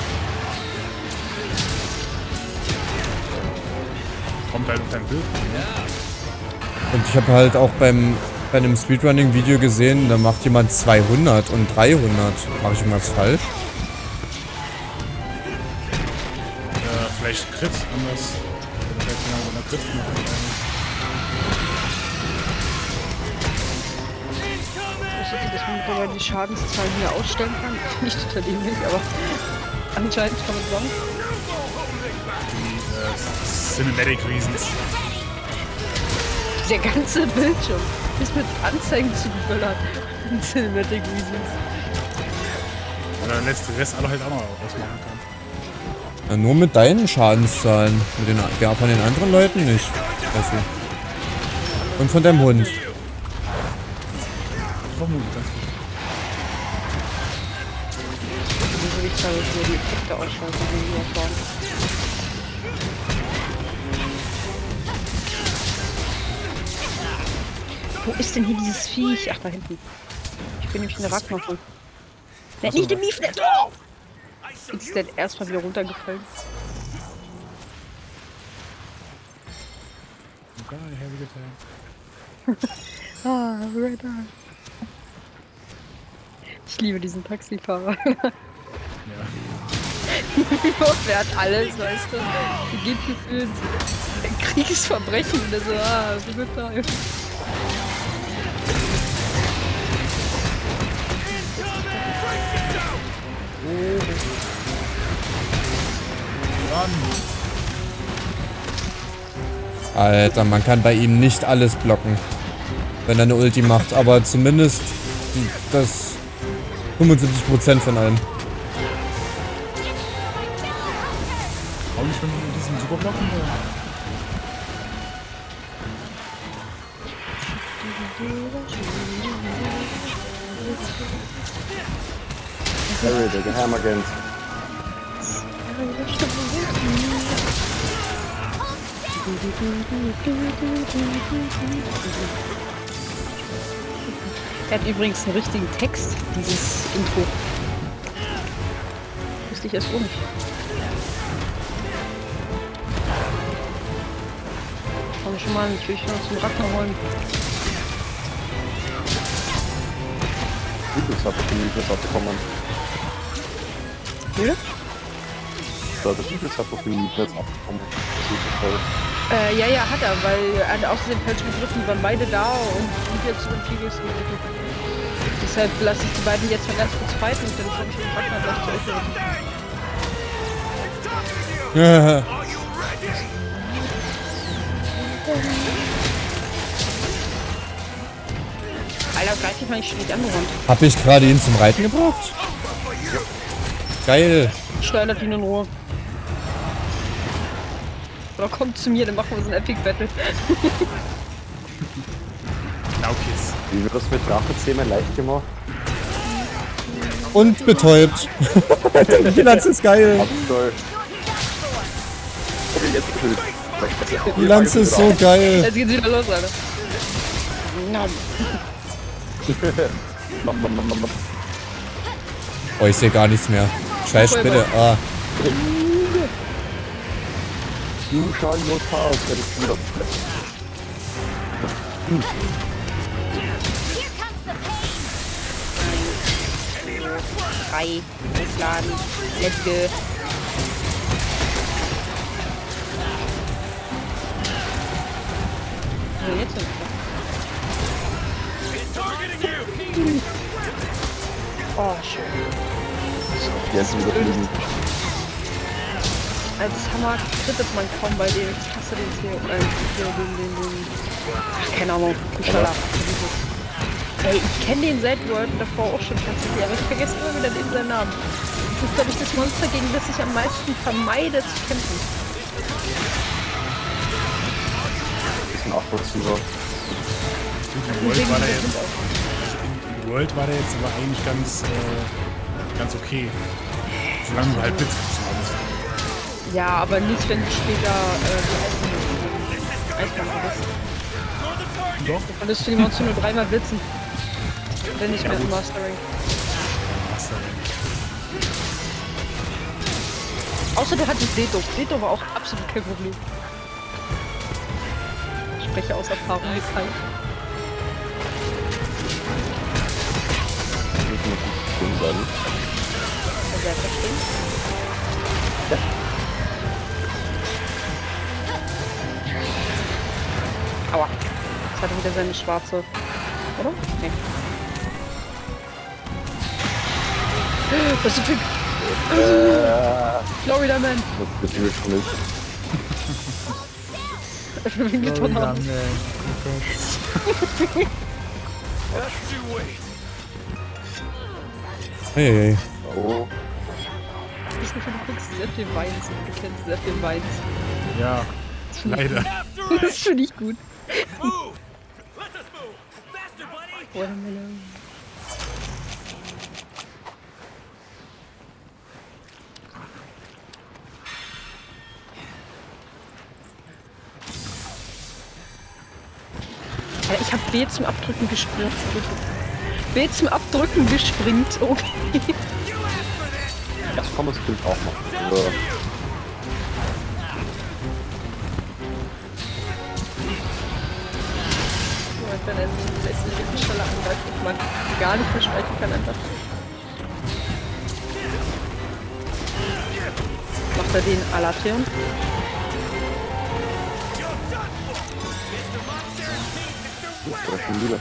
Kommt halt auf dein Bild. Und ich habe halt auch beim, bei einem Speedrunning-Video gesehen, da macht jemand zweihundert und dreihundert. Mache ich irgendwas falsch? Äh, vielleicht Crit anders. Oder vielleicht genau so eine Crit machen. Dass man mittlerweile die Schadenszahlen hier ausstellen kann. Nicht total dämlich, aber anscheinend kann man sagen. Die äh, Cinematic Reasons. Der ganze Bildschirm ist mit Anzeigen zugeböllert. Cinematic Reasons. Oder der letzte Rest alle halt auch noch ausmachen kann. Ja, nur mit deinen Schadenszahlen. Mit den, ja, von den anderen Leuten nicht. Weißt du. Und von deinem Hund. Vermutlich, ganz gut. Wie würde ich sagen, dass wir die Effekte ausschalten, die wir hier fahren. Wo ist denn hier dieses Viech? Ach, da hinten. Ich bin nämlich in der Ragnarok. Ne, nicht im Miefnet! Oh! Jetzt ist der erstmal wieder runtergefallen. Okay, heavy attack. Ah, Red Eye. Ich liebe diesen Taxifahrer. Ja. Der hat alles, weißt du. Die geht gefühlt Kriegsverbrechen. Und der so, ah, Red Eye. Alter, man kann bei ihm nicht alles blocken, wenn er eine Ulti macht, aber zumindest das fünfundsiebzig Prozent von allen. Auch nicht mit diesen Superblocken? Harry, der Geheimagent. Er hat übrigens einen richtigen Text, dieses Intro. Wusste ich erst so nicht. Komm schon mal, ich will dich noch zum Ragnar holen. Lieblingswaffe von Lieblingswaffe bekommen. Wieder? Da hat der Lieblingswaffe von Lieblingswaffe bekommen. Äh, ja, ja, hat er, weil er hat außerdem falsch begriffen, waren beide da und sind jetzt über den Tigris gegriffen. Deshalb lasse ich die beiden jetzt mal ganz kurz fighten und dann komme ich den Ragnar gleich zu euch. Ja. Alter, greif dich mal nicht schlecht angewandt. Hab ich gerade ihn zum Reiten gebracht? Geil. Schleudert ihn in Ruhe. Oder kommt zu mir, dann machen wir so ein Epic Battle. Laukis. Wie wird das mit Drachenzähmen leicht gemacht? Und betäubt. Der Vigilance ist geil. Toll. Okay, jetzt natürlich. Die Lanze ist so geil. Jetzt geht's wieder los, Alter. Oh, ich sehe gar nichts mehr. Scheiß Spinne. Ah. You shall not pass, der ist wieder. Drei. Ausladen. Let's go. So, jetzt sind wir. Oh, schön. Jetzt wieder fliegen. Als Hammer trittet man kaum bei dem. Ich hasse den Theo. Äh, Theo, den, den, den. Ach, keine Ahnung. Kuschala. Ey, ich kenne den seit World davor auch schon tatsächlich, aber ich vergesse immer wieder den seinen Namen. Das ist, glaube ich, das Monster, gegen das ich am meisten vermeide zu kämpfen. Bisschen nachvollziehbar. In World war der jetzt, in World war der jetzt aber eigentlich ganz, äh, ganz okay. Solange du halt Blitz hast. Ja, aber nicht, wenn du später, äh, wie heißt das? Eisbahn bist. Doch. Dann konntest du die Monster nur dreimal blitzen. Wenn nicht Ja, mit dem gut. Mastering. Mastering. Außer du hattest Veto. Veto war auch absolut kein Problem. Ich spreche aus Erfahrung mit Kai. Das muss nicht schlimm sein. Das sehr verstehen. Aua. Jetzt hat er wieder seine schwarze. Oder? Nee. Pazifik! Äh, Florida Man! das gefühlt schon nicht. Ich bin wegen Tornado. Hey, hey. Oh, Ich Gefühl, du guckst sehr viel Weins und du kennst sehr viel Weins. Ja, Das finde ich leider. gut. Das finde ich gut. Watermelon. Ja, ich habe B zum Abdrücken gespürt. B zum Abdrücken gespringt. Okay. das kann man natürlich auch machen. Also, Wenn er die letzte Lückenstelle angreift und man gar nicht mehr sprechen kann einfach. Macht er den Alatheon? das ist schon wieder.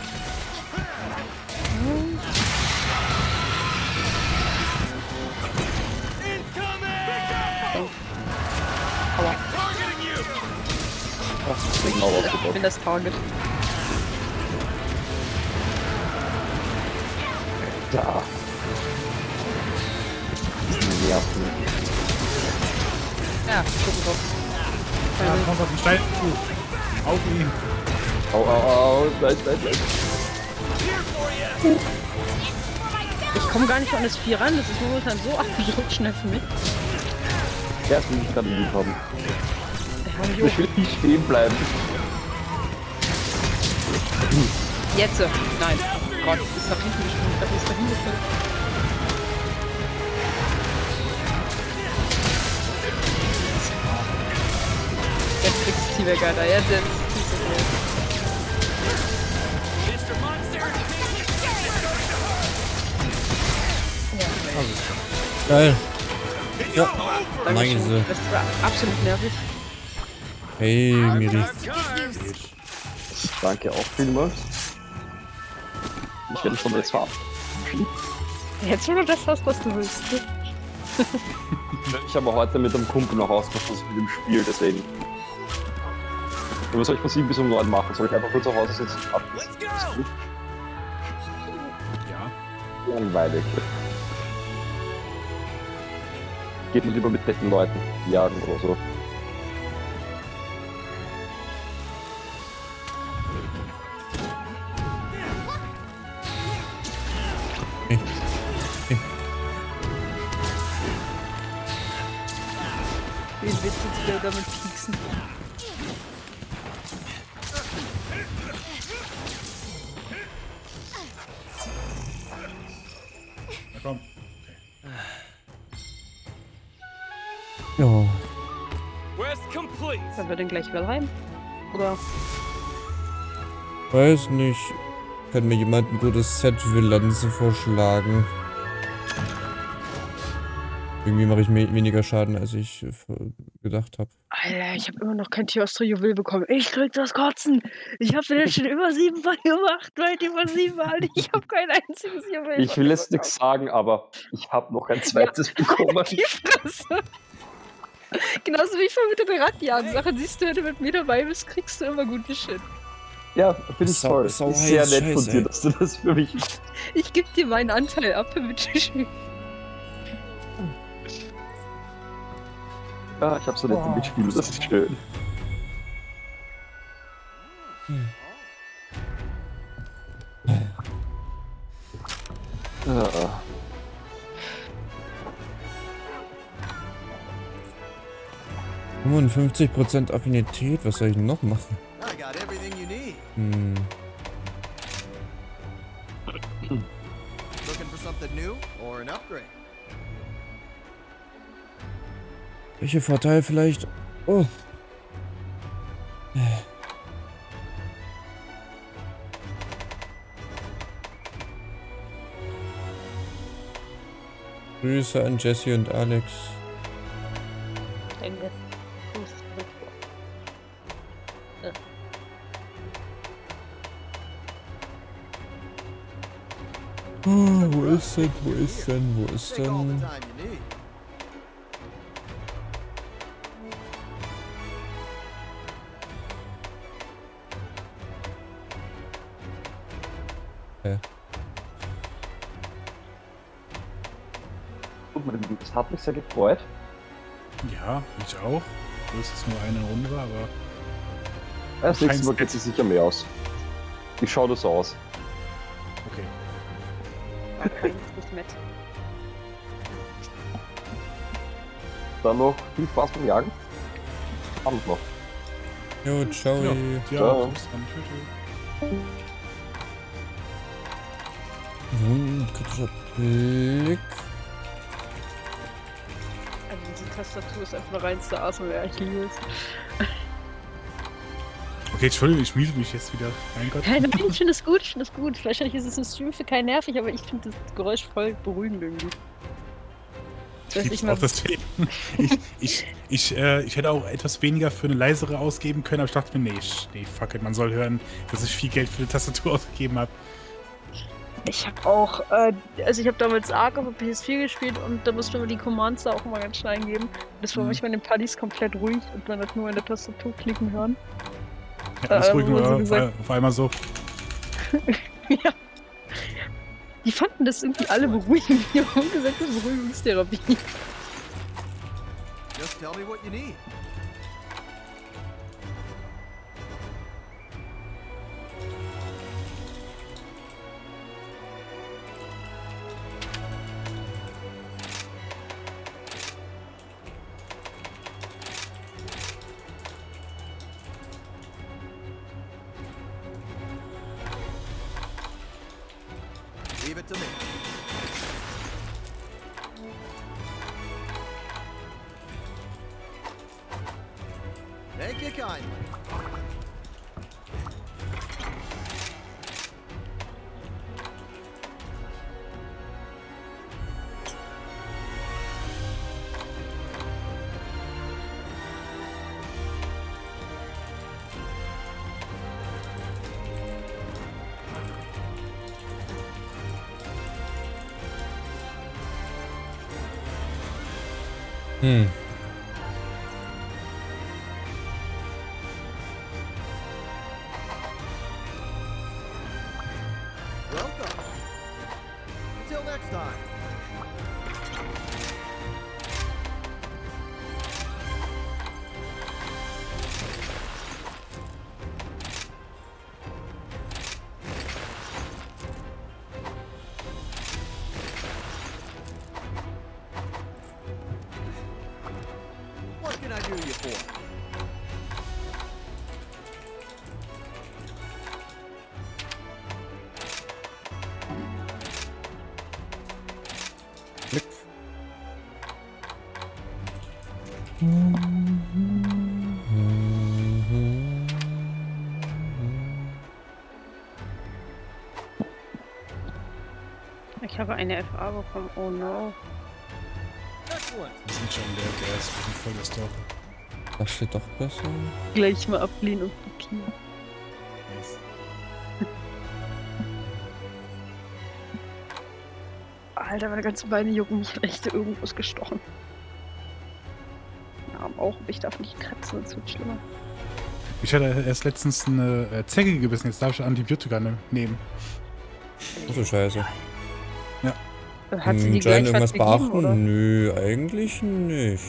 Aua. Das ist genau Ich aufgebaut. bin das Target. Da. Nerven. Ja, gucken drauf. Ja, komm auf den Stein. Uh, auf ihn. Au, au, au, nein, nein, nein. Ich komme gar nicht an das vier ran, das ist momentan so absurd schnell für mich. Erst will ich gerade lieb haben. Ja, jo. Ich will nicht stehen bleiben. Jetzt. Nein. Oh Gott, ist nach hinten gesprungen. Ich dachte, ist nach hinten gesprungen. Jetzt kriegst du T-Weg, Alter. Jetzt, jetzt. Ist es so. Geil. Ja. Dankeschön. Nice. Das war absolut nervig. Hey, Miri. Danke auch vielmals. Ich werde von jetzt fahren. Jetzt, wo du das hast, was du willst. Ich habe heute mit einem Kumpel noch ausgetauscht mit dem Spiel, deswegen. Was soll ich von sieben bis um neun machen? Soll ich einfach kurz auf Hause sitzen und abwissen? Ist gut. Ja. Langweilig. Geht man lieber mit netten Leuten jagen oder so. Hey. Hey. Wie witzig wir damit pieksen. Na komm. Ja. Dann wird dann gleich Wilhelm? Oder? Weiß nicht. Kann mir jemand ein gutes Set für Lanze vorschlagen? Irgendwie mache ich mir weniger Schaden, als ich äh, gedacht habe. Alter, ich habe immer noch kein Theostro-Juwel bekommen. Ich krieg das Kotzen. Ich habe den schon über sieben Mal gemacht, weit über sieben Mal. Ich habe kein einziges Juwel. Ich will jetzt nichts sagen, aber ich habe noch ein zweites Ja. bekommen. Die Fresse. Genauso wie vorhin mit der Piratjagen-Sache. Siehst du, wenn du mit mir dabei bist, kriegst du immer gute Shit. Ja, finde ich Sau- toll. sau Ist sehr heiß, nett von scheiße. dir, dass du das für mich... Ich geb dir meinen Anteil ab, bitteschön. Ja, ich habe so nette Mitspieler, das ist schön. Ja. fünfundfünfzig Prozent Affinität, was soll ich denn noch machen? I got everything you need. Hm. Looking for something new or an upgrade? Welcher Vorteil vielleicht? Oh. Grüße an Jesse und Alex. Ende. Fuß zurück. Äh. Oh, wo ist denn? Wo ist denn? Wo ist Take all the denn? time you need. Gut, meine Lieben, das hat mich sehr gefreut. Ja, ich auch. Obwohl es jetzt nur eine Runde war, aber Das nächste Mal Kein geht sich sicher mehr aus. Ich schaue das so aus. okay. War eigentlich nicht mit. Dann noch viel Spaß beim Jagen. Abend noch. Jo, ciao. Ja, Ciao. ja, bis dann. Tschüss, tschüss. Hm, kritischer Blick. Also diese Tastatur ist einfach eine reinste Arsenal, ich liebe es. Okay, Entschuldigung, ich miete mich jetzt wieder. Mein Gott. Nein, ich finde es gut, ich finde es gut. Wahrscheinlich ist es im Stream für keinen nervig, aber ich finde das Geräusch voll beruhigend irgendwie. Ich Dass lieb's ich mal- auch deswegen. Ich, ich, ich, äh, ich hätte auch etwas weniger für eine leisere ausgeben können, aber ich dachte mir, nee, ich- nee, fuck it, man soll hören, dass ich viel Geld für eine Tastatur ausgegeben habe. Ich habe auch, äh, also ich habe damals Ark auf der P S vier gespielt und da musste man die Commands da auch immer ganz schnell eingeben. Das war Mhm. manchmal in den Partys komplett ruhig und man hat nur in der Tastatur klicken hören. Ja, alles Äh, ruhig, wo nur sie auf, gesagt- auf einmal so. Ja. Die fanden das irgendwie alle beruhigend. Die haben gesagt, das ist Beruhigungstherapie. Just tell me what you need. Leave it to me. Thank you kindly. Hm. Welcome. Until next time. What can I do you for? Ich habe eine F A bekommen, oh no. Excellent. Das ist nicht schon der, der ist wirklich voll der Stalker. Das steht doch besser. Gleich mal ablehnen und blockieren. Nice. Alter, meine ganzen Beine jucken, mich hat echt irgendwas gestochen. Ja, am Auge, ich darf nicht kratzen, das wird schlimmer. Ich hatte erst letztens eine äh, Zecke gebissen, jetzt darf ich Antibiotika ne nehmen. Ach so scheiße. Hat sie Hm, die Giant gleich irgendwas was gegeben, beachten? oder? Nö, eigentlich nicht.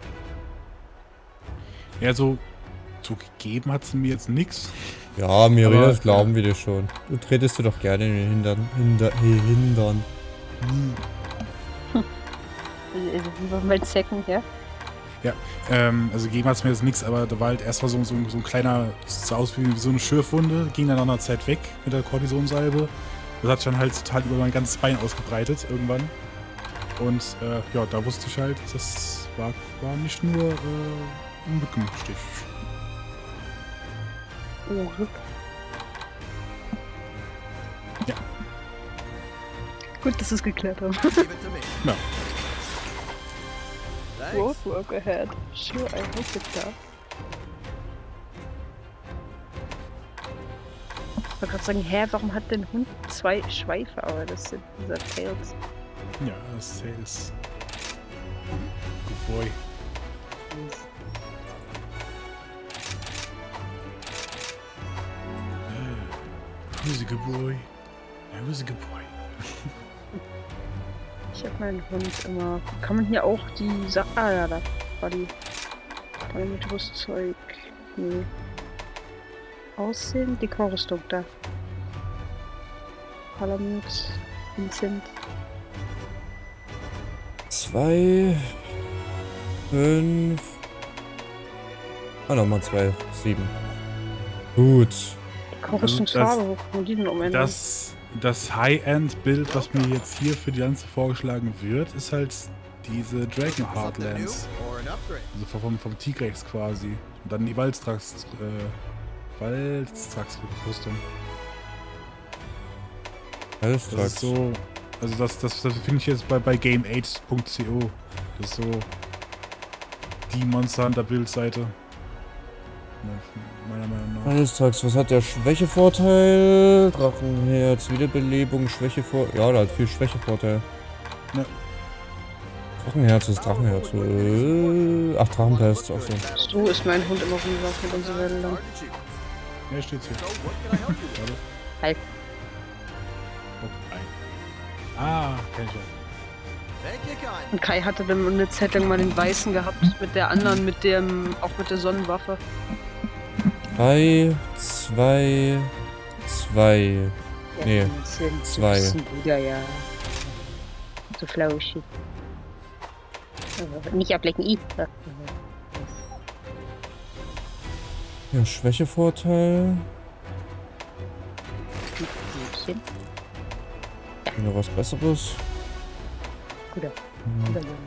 Ja, so, so gegeben hat sie mir jetzt nix. Ja, Miri, Aber, das glauben wir dir schon. Du tretest du doch gerne in den Hintern. Hinder, hey, Hintern. Also, wie war mein Zecken, ja? Ähm, also gegeben hat es mir jetzt nichts, aber da war halt erst mal so, so, so ein kleiner, das sah aus wie so eine Schürfwunde, ging dann nach einer Zeit weg mit der Kortisonsalbe. Das hat sich dann halt total über mein ganzes Bein ausgebreitet irgendwann. Und äh, ja, da wusste ich halt, das war, war nicht nur äh, ein Mückenstich. Oh, Rück. Ja. Gut, dass wir es geklärt haben. Leave it to me. Ja. Thanks. Work, work ahead. Sure, I hope it does. Ich wollte gerade sagen, hä, warum hat denn Hund zwei Schweife? Aber das sind dieser Tails. Ja, das Sales. Good boy. Who's a good boy? Who's a good boy? Ich hab meinen Hund immer. Kann man hier auch die Sachen. Ah ja, da war die. Mit Rüstzeug. Nee. Aussehen, die Chorrüstung da. Palamut, Vincent. Zwei. Fünf. Ah, nochmal zwei. Sieben. Gut. Die Chorrüstungsfarbe, wo kommen die denn um Ende? Das, das High-End-Bild, was mir jetzt hier für die Lanze vorgeschlagen wird, ist halt diese Dragon Something new Heartlands. or an upgrade? Also vom, vom Tigrex quasi. Und dann die Waldstrax, äh, Waldstrax-Rüstung. Alles Das ist so, also das, das, das finde ich jetzt bei, bei game eight punkt co. Das ist so die Monster Hunter Bildseite. Meiner Meinung nach. Alles Tags, was hat der Schwächevorteil? Drachenherz, Wiederbelebung, Schwächevorteil. Ja, der hat viel Schwächevorteil. Ja. Drachenherz ist Drachenherz. Äh, Ach, Drachenpest, ach so. So ist mein Hund immer rumgelaufen mit unserer Welle lang. Hard to choose. Ja, steht's hier. So, what can I help you with? Warte. Halt. Oh, ein. Ah, kenn ich ja. Thank you kindly. Und Kai hatte dann eine Zeit lang mal den Weißen gehabt, mit der anderen, mit dem, auch mit der Sonnenwaffe. Drei, zwei, zwei. Ja, Nee, Vincent, zwei. Du bist ein guter, ja. So flauschig. Also, nicht ablecken, I. Ja, Schwächevorteil. Mädchen. Noch was Besseres. Guter, Hm. guter Junge.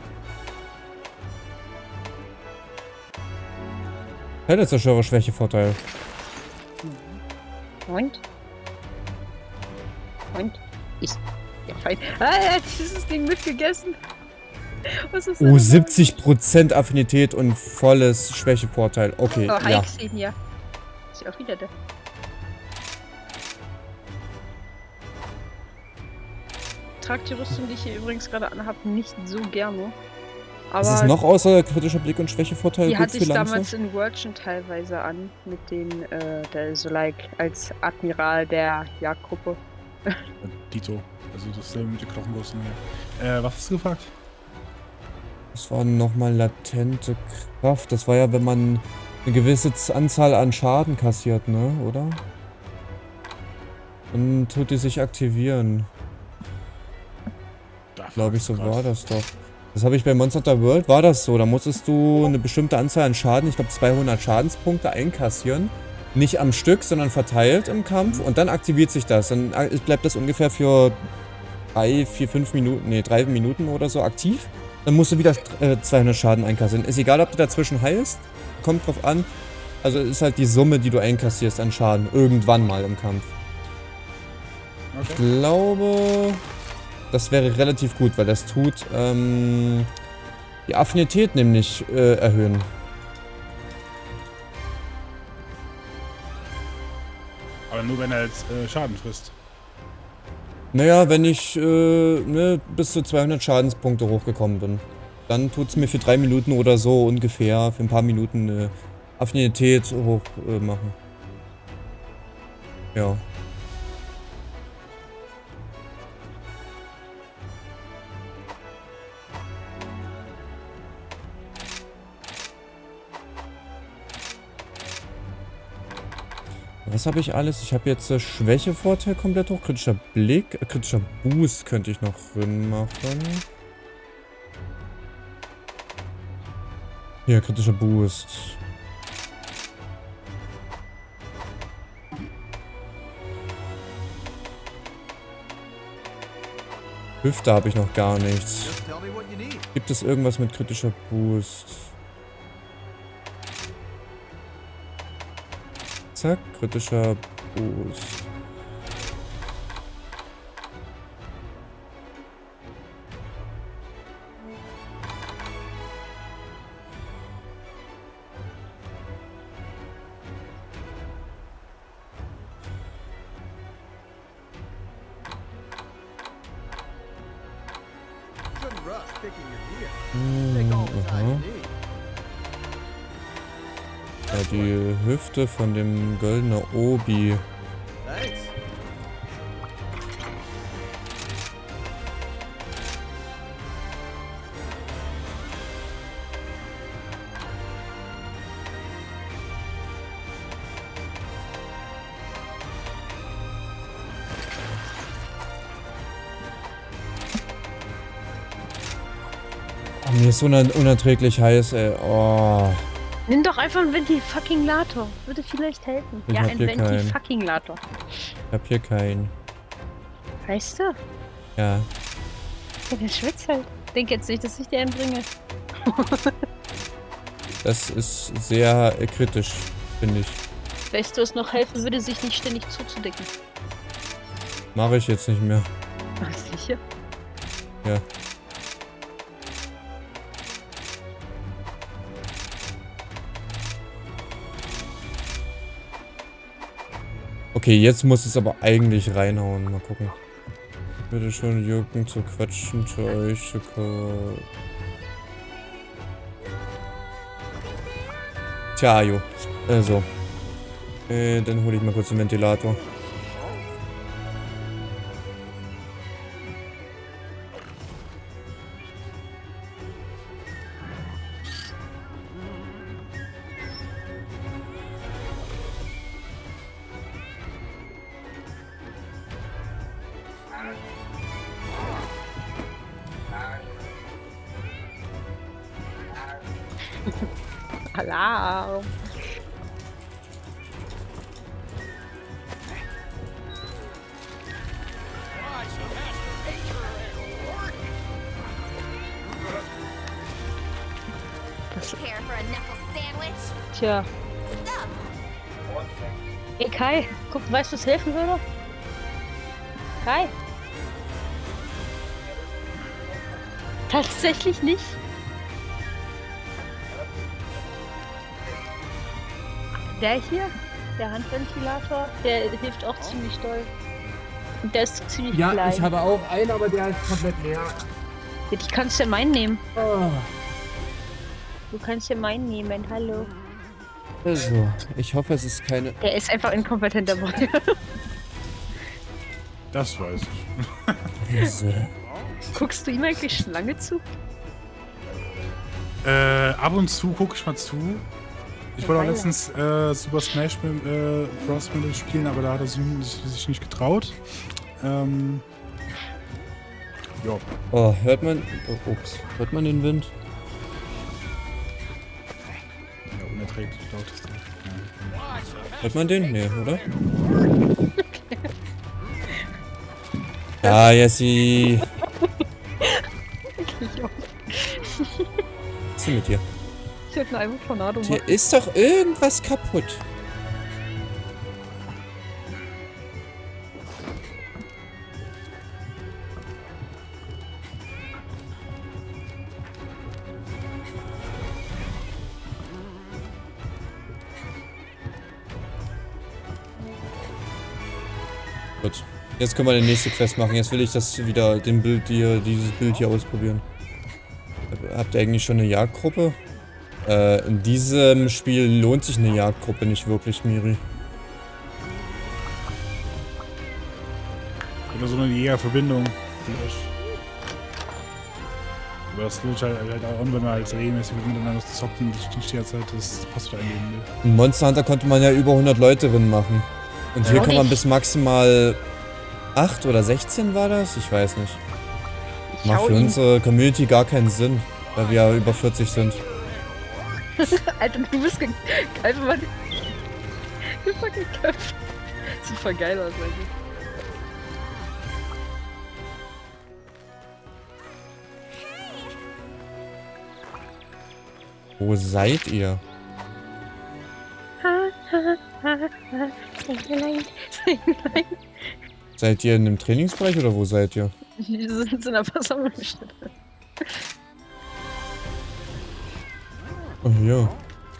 Heldenzerstörer Schwächevorteil. Und? Und? Ist. Ja, fein. Ah, er hat dieses Ding mitgegessen. Was ist Oh, das? siebzig Prozent Affinität und volles Schwächevorteil. Okay, Oh, ja. Hikes eben, ja. Ist ja auch wieder da. Trag die Rüstung, die ich hier übrigens gerade anhabe, nicht so gerne. Was ist Aber noch außer kritischer Blick und Schwächevorteil die gut hatte für ich Lanze? damals in World schon teilweise an. Mit den, äh, der, so like, als Admiral der Jagdgruppe. Dito. Also dasselbe mit den Knochenbrüsten her. Äh, was hast du gefragt? Das war nochmal latente Kraft. Das war ja, wenn man eine gewisse Z- Anzahl an Schaden kassiert, ne? Oder? Dann tut die sich aktivieren. Da Glaube ich, so fragst du war grad. das doch. Das habe ich bei Monster Hunter World, war das so. Da musstest du eine bestimmte Anzahl an Schaden, ich glaube zweihundert Schadenspunkte einkassieren. Nicht am Stück, sondern verteilt im Kampf. Und dann aktiviert sich das. Dann äh, bleibt das ungefähr für drei, vier, fünf Minuten, nee, drei Minuten oder so aktiv. dann musst du wieder äh, zweihundert Schaden einkassieren. Ist egal, ob du dazwischen heilst, kommt drauf an. Also ist halt die Summe, die du einkassierst an Schaden. Irgendwann mal im Kampf. Okay. Ich glaube, das wäre relativ gut, weil das tut ähm, die Affinität nämlich äh, erhöhen. Aber nur wenn er jetzt äh, Schaden frisst. Naja, wenn ich äh, ne, bis zu zweihundert Schadenspunkte hochgekommen bin. Dann tut es mir für drei Minuten oder so ungefähr, für ein paar Minuten eine Affinität hoch äh, machen. Ja. Was habe ich alles? Ich habe jetzt äh, Schwächevorteil komplett hoch. Kritischer Blick. Äh, kritischer Boost könnte ich noch drin machen. Hier, kritischer Boost. Hüfte habe ich noch gar nichts. Just tell me what you need. Gibt es irgendwas mit kritischer Boost? Zack, kritischer Boost. Shouldn't rush picking your gear. Hm, Take all the time you aha. need. Ja, die Hüfte von dem Goldener Obi. Thanks. Oh, mir ist so uner unerträglich heiß, ey. Oh. Nimm doch einfach einen Venti-fucking-Lator. Würde vielleicht helfen. Ich ja, hab ein hier keinen. Venti-fucking-Lator. Ich hab hier keinen. Weißt du? Ja. Ja, der schwitzt halt. Denk jetzt nicht, dass ich dir einen bringe. Das ist sehr äh, kritisch, finde ich. Weißt du, es noch helfen würde, sich nicht ständig zuzudecken. Mache ich jetzt nicht mehr. Ach, sicher? Ja. Okay, jetzt muss es aber eigentlich reinhauen. Mal gucken. Bitte schon, Jürgen, zu quatschen zu euch. Zu ko- Tja, jo. Also. Äh, dann hole ich mal kurz den Ventilator. Alarm. Care for a knuckle sandwich? Tja. Ey Kai, guck, weißt du, was helfen würde? Kai? Tatsächlich nicht? Der hier, der Handventilator, der hilft auch ziemlich doll. Und der ist ziemlich Ja, klein. ich habe auch einen, aber der ist komplett leer. Ja, die kannst du ja meinen nehmen. Oh. Du kannst ja meinen nehmen, hallo. Also, ich hoffe, es ist keine... Der ist einfach inkompetent dabei. Das weiß ich. Diese. Guckst du ihm eigentlich schon lange zu? Äh, ab und zu gucke ich mal zu. Ich wollte auch letztens äh, Super Smash mit, äh, Bros. mit ihm spielen, aber da hat er sich, sich nicht getraut. Ähm. Jo. Oh, hört man... Oh, ups. Hört man den Wind? Ja, unerträglich laut ist der. Ja. Hört man den? Nee, oder? Ja, Jessie. Was ist denn mit dir? Ich hätte einen Tornado Hier ist doch irgendwas kaputt. Gut. Jetzt können wir die nächste Quest machen. Jetzt will ich das wieder, den Bild hier, dieses Bild hier ausprobieren. Habt ihr eigentlich schon eine Jagdgruppe? Äh, in diesem Spiel lohnt sich eine Jagdgruppe nicht wirklich, Miri. Oder so eine Jägerverbindung. Vielleicht. Aber das lohnt halt, halt auch, wenn man halt regelmäßig miteinander zockt und die Stehzeit, das passt da eingeben will. In Monster Hunter konnte man ja über hundert Leute drin machen. Und hier Ja, kann man ich- bis maximal acht oder sechzehn war das? Ich weiß nicht. Ich Macht hau für ihn. unsere Community gar keinen Sinn, weil wir ja über vierzig sind. Alter, du bist ge einfach mal einfach geköpft. Sieht voll geil aus, eigentlich. Wo seid ihr? Seid ihr in dem Trainingsbereich oder wo seid ihr? Die sind in einer Versammlungsstätte. Oh, hier.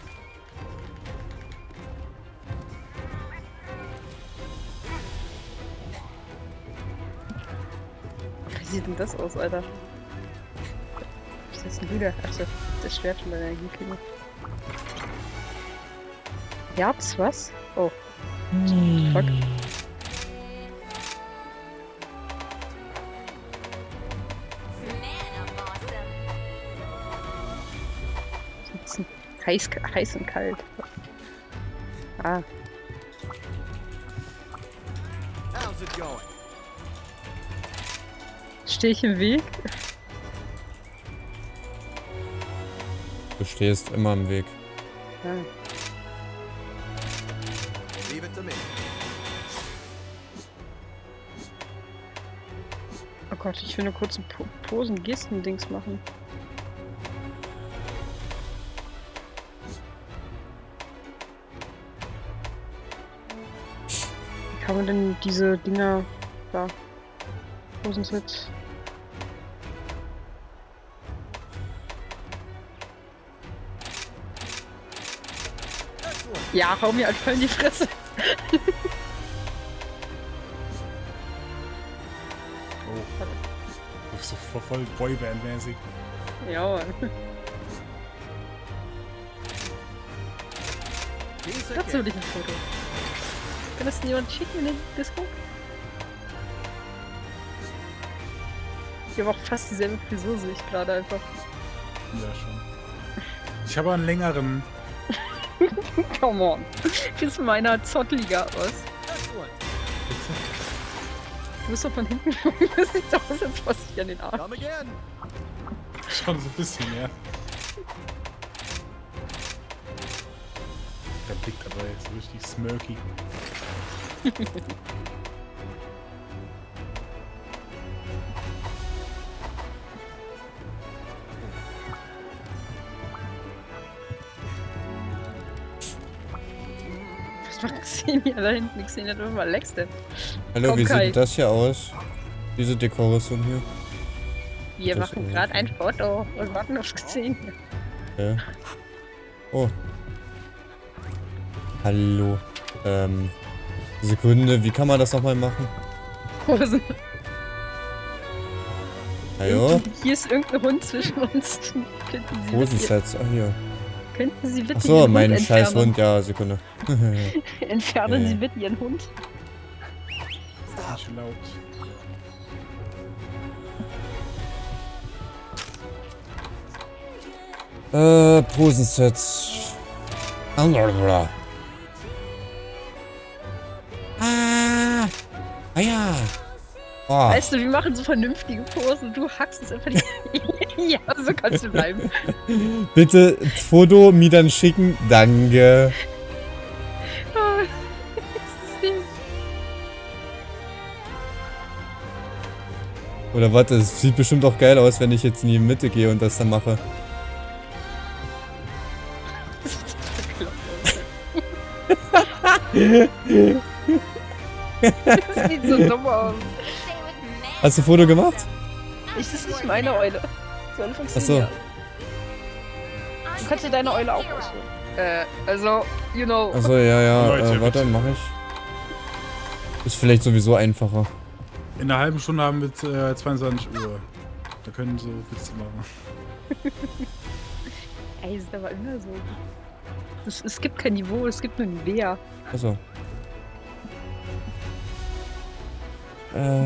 Wie sieht denn das aus, Alter? Was ist das denn wieder? Achso, das Schwert von der Energieklinge. Herbst, was? Oh. Fuck. Das ist heiß, heiß und kalt. Ah. How's it going? Stehe ich im Weg? Du stehst immer im Weg. Ah. Leave it to me. Oh Gott, ich will nur kurz ein po Posen-Gesten-Dings machen. Wie kann man denn diese Dinger da Posensitz? Ja, hau mir halt voll in die Fresse. Oh. Du bist so voll- voll Boyband-mäßig. Ja, Mann. Piece of Dazu cake. will ich ein Foto. Kann das jemand schicken in den Discord? Ich habe auch fast dieselbe Frisur, sehe ich gerade einfach. Ja, schon. Ich habe einen längeren. Come on. Wie meiner zotteliger aus. Excellent. Du bist doch von hinten. Das sieht aus, als fass ich an den Arm. Come again. Schon so ein bisschen, ja. Der Blick dabei ist so richtig smirky. Was macht Xenia da hinten? Xenia hat immer Lex denn. Hallo, Komm, wie Kai. sieht das hier aus? Diese Dekoration hier? Wir Das machen ist gerade ein Foto und warten aufs Xenia. Ja. Oh. Hallo. Ähm. Sekunde, wie kann man das nochmal machen? Hosen. Hallo? Hier ist irgendein Hund zwischen uns. Könnten Sie bitte, Hosensets, ach hier. könnten Sie bitte Achso, Ihren mein Hund scheiß entfernen? Hund, ja, Sekunde. Entfernen Ja, Sie ja. bitte Ihren Hund. Das ist nicht laut. Äh, Posensets. Ah. Ah ja. Oh. Weißt du, wir machen so vernünftige Posen. Du hackst es einfach nicht. Ja, so kannst du bleiben. Bitte Foto mir dann schicken. Danke. Oh, das ist Oder warte, es sieht bestimmt auch geil aus, wenn ich jetzt in die Mitte gehe und das dann mache. Das sieht so dumm aus. Hast du ein Foto gemacht? Ich, das ist nicht meine Eule. So eine von Achso. Xenia. Du kannst dir deine Eule auch aussuchen. Äh, also, you know. Achso, ja, ja. Leute, Äh, warte, bitte. mach ich. Ist vielleicht sowieso einfacher. In einer halben Stunde haben wir äh, zweiundzwanzig Uhr. Da können so Witze machen. Ey, ist aber immer so. Es, es gibt kein Niveau, es gibt nur ein Wer. Achso. Äh.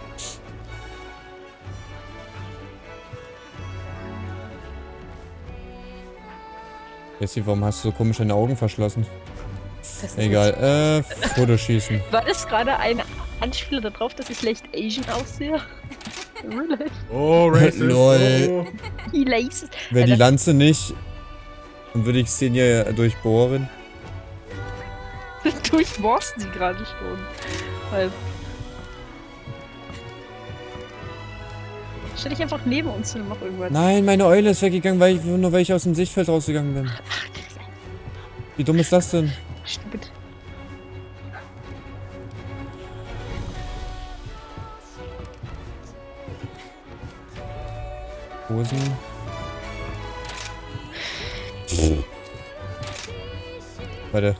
Jessie, warum hast du so komisch deine Augen verschlossen? Das ist Egal, äh, Fotoschießen. War das gerade ein Anspieler darauf, dass ich leicht Asian aussehe? Really? Oh, racist. Lol. Oh. He laces. Wäre die Lanze nicht, dann würde ich Xenia durchbohren. Durchborsten sie gerade schon. Weil. Stell dich einfach neben uns und mach irgendwas. Nein, meine Eule ist weggegangen, weil ich, nur weil ich aus dem Sichtfeld rausgegangen bin. Wie dumm ist das denn? Stupid. Hosen. Warte.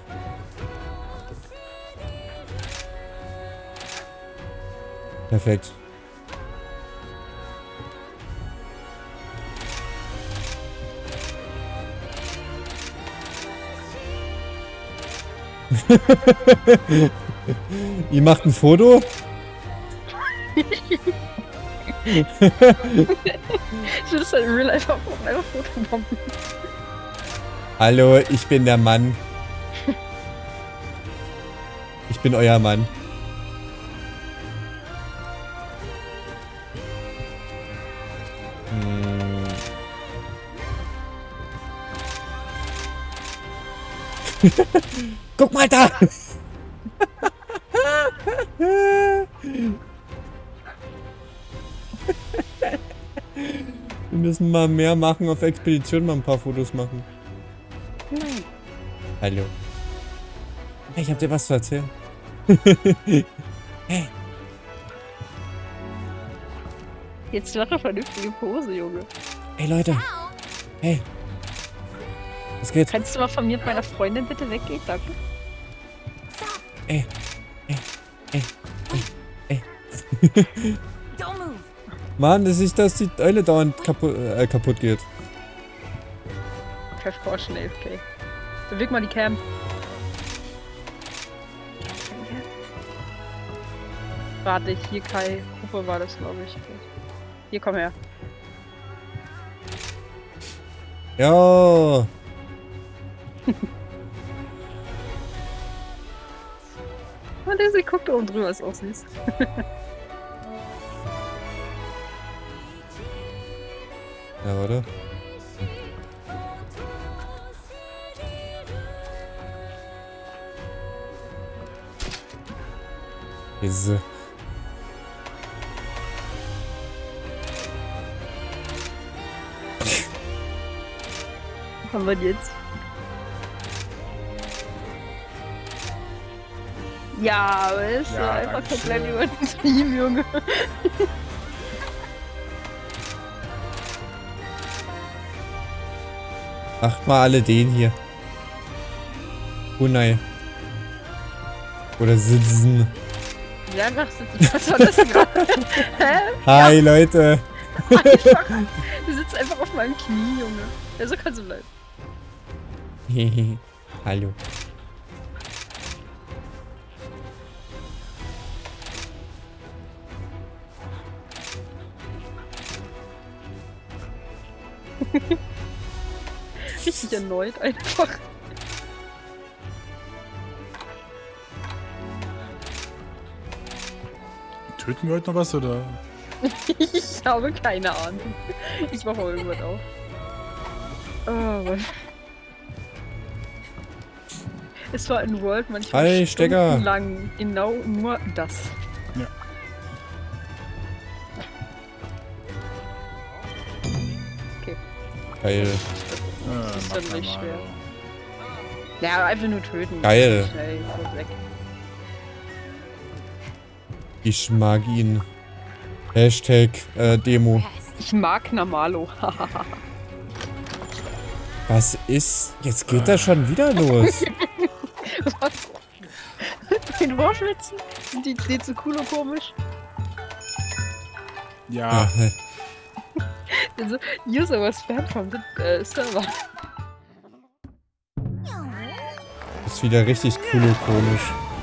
Perfekt. Ihr macht ein Foto? Ich will das halt in Real Life auch noch einfach Fotobomben. Hallo, ich bin der Mann. Ich bin euer Mann. Hm. Guck mal da! Wir müssen mal mehr machen, auf Expedition mal ein paar Fotos machen. Nein. Hallo. Hey, ich hab dir was zu erzählen. Hey. Jetzt mach eine vernünftige Pose, Junge. Hey Leute. Hey. Was geht? Kannst du mal von mir und meiner Freundin bitte weggehen? Danke. Ey. Ey. Ey. Ey. Ey. Don't move. Mann, das ist, dass die Eule dauernd kaputt, äh, kaputt geht. Crash Caution A F K. Beweg mal die Cam. Warte, hier Kai. Gruppe war das, glaube ich. Hier, komm her. Ja. Und der sie guckt oben drüber, ist auch süß. Ja, oder? Diese. Was haben wir jetzt? Ja, aber ist Ja, ja, einfach danke komplett schön. übertrieben, Junge. Macht mal alle den hier. Hunai. Oder sitzen. Ja, machst du was war das gerade? Hä? Hi Leute. Einfach. Du sitzt einfach auf meinem Knie, Junge. Ja, so kannst du bleiben. Hallo. Richtig erneut einfach. Töten wir heute noch was, oder? Ich habe keine Ahnung. Ich mache mal irgendwas auf. Oh Mann. Es war in World manchmal Hi, Stecker. lang genau nur das. Ja. Geil. Äh, ist mach dann nicht mal, schwer. Alter. Ja, einfach nur töten. Geil. Schnell, voll weg. Ich mag ihn. Hashtag äh, Demo. Ich mag Namalo. Was ist? Jetzt geht das schon wieder los. Was? Den Wortwitzen? Sind die, die zu cool und komisch? Ja, Ja, Also, User was spam from the äh, Server. ist wieder richtig cool und komisch.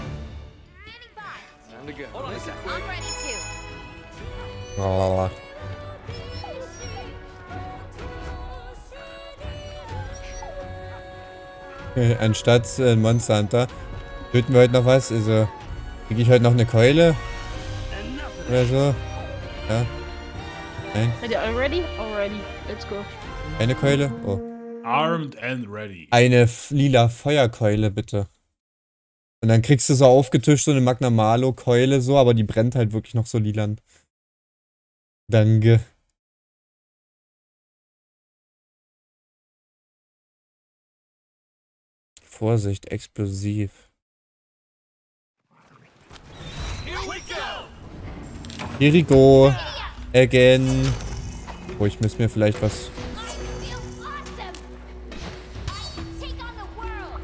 Time to go. I'm ready too. Oh. Anstatt äh, Monster Hunter töten wir heute noch was. Also kriege ich heute noch eine Keule oder so. Ja. Nein, Ready, already? Already. Let's go. eine Keule. Oh. armed and ready. Eine f- lila Feuerkeule, bitte. Und dann kriegst du so aufgetischt so eine Magnamalo-Keule so, aber die brennt halt wirklich noch so lilan. Danke. Vorsicht, explosiv. Here we go. Again. Oh, ich muss mir vielleicht was... Feel awesome. I take on the world.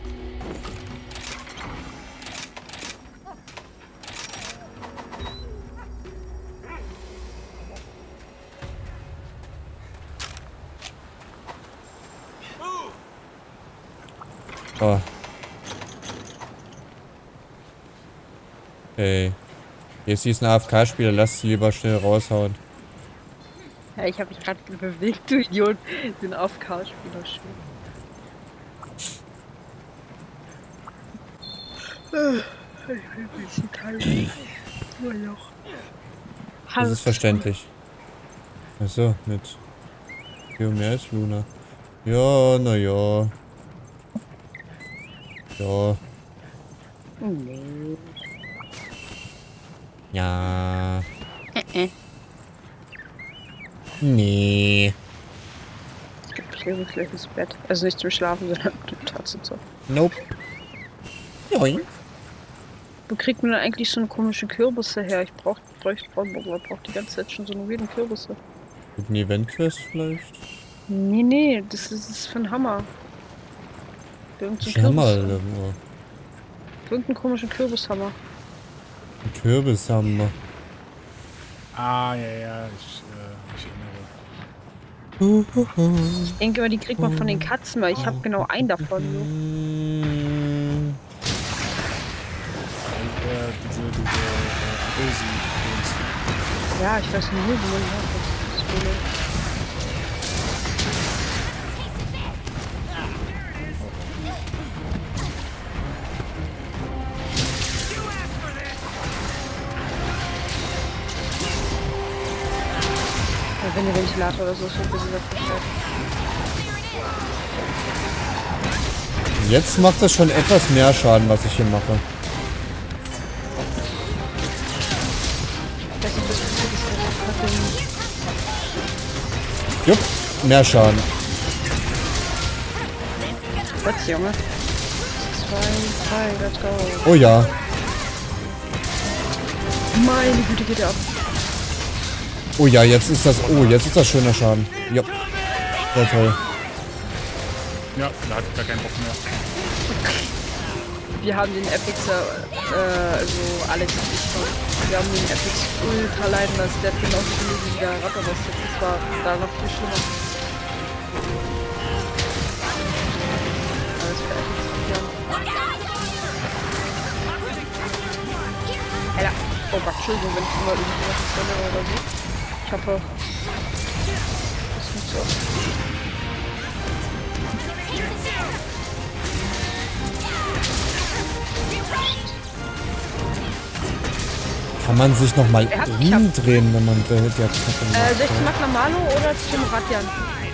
Oh. Hey. Jetzt ist ein A F K-Spieler, lass sie lieber schnell raushauen. Ja, ich hab mich gerade bewegt, du Idiot. Den A F K-Spieler schön. Ich bin ein bisschen kalt. Nur noch. Das ist verständlich. Achso, mit... Viel mehr als Luna. Ja, naja. Ja. Nee. Ja. Äh, äh. Nee. Es gibt hier ein gleiches Bett. Also nicht zum Schlafen, sondern zum Tatsache. Nope. Joink. Wo kriegt man denn eigentlich so eine komische Kürbisse her? Ich brauch, bräuchte, brauch, brauch die ganze Zeit schon so eine weirden Kürbisse. Mit einer Event-Quest vielleicht? Nee, nee, das ist, das ist für ein Hammer. Für irgendeinen Hammer, Kürbis. Alter. Für irgendeinen komischen Kürbishammer. Ein Kürbishammer. Ah, ja, ja, ich, äh, ich erinnere. Ich denke mal, die kriegt man von den Katzen, weil ich habe genau einen davon. So. Mm, Äh, diese, diese, äh, Adosi-Dings. Ja, ich weiß nicht, wo man die hat. Das ist cool. Ja, wenn der Ventilator oder so ist, wird dieser Bescheid. Jetzt macht das schon etwas mehr Schaden, was ich hier mache. Ich weiß nicht, was passiert ist. Jupp, mehr Schaden. Was, Junge? Zwei, drei, let's go. Oh ja. Meine Güte, geht der ab. Oh ja, jetzt ist das. Oh, jetzt ist das schöner Schaden. Jupp. Sehr toll. Ja, da hat gar keinen Bock mehr. Wir haben den Epics, äh, also Alex und ich, wir haben den Epics ultra leiden lassen. Der hat genauso viel wie der Ratterrost. Das war da noch viel schlimmer. Alles für Epics. Ja. Alter. Oh Gott, Entschuldigung, wenn ich immer irgendwas sende oder so. Ich hoffe, das ist nicht so. Kann man sich nochmal Er hat- ich hab- umdrehen, wenn man der, der Kacke Äh, macht? soll ich zum Magnamalo oder zum Radjan?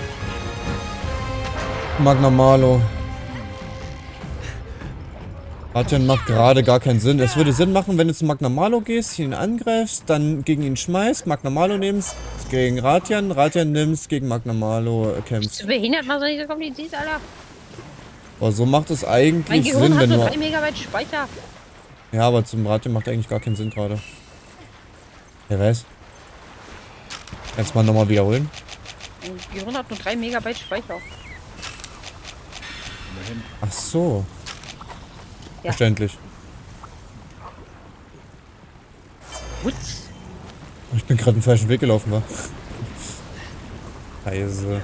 Magnamalo. Ratian macht gerade gar keinen Sinn. Es würde Sinn machen, wenn du zu Magna Malo gehst, ihn angreifst, dann gegen ihn schmeißt, Magna Malo nimmst, gegen Ratian, Ratian nimmst, gegen Magna Malo äh, kämpfst. Du behindert, mal so nicht so kompliziert, Alter. Aber so macht es eigentlich Mein Gehirn Sinn, hat wenn nur du... drei Megabyte Speicher. Ja, aber zum Ratian macht eigentlich gar keinen Sinn gerade. Wer weiß. Kannst du mal nochmal wiederholen? Mein Gehirn hat nur drei Megabyte Speicher. Ach so. Ja. Verständlich. Putz. Ich bin gerade den falschen Weg gelaufen, wa? Scheiße.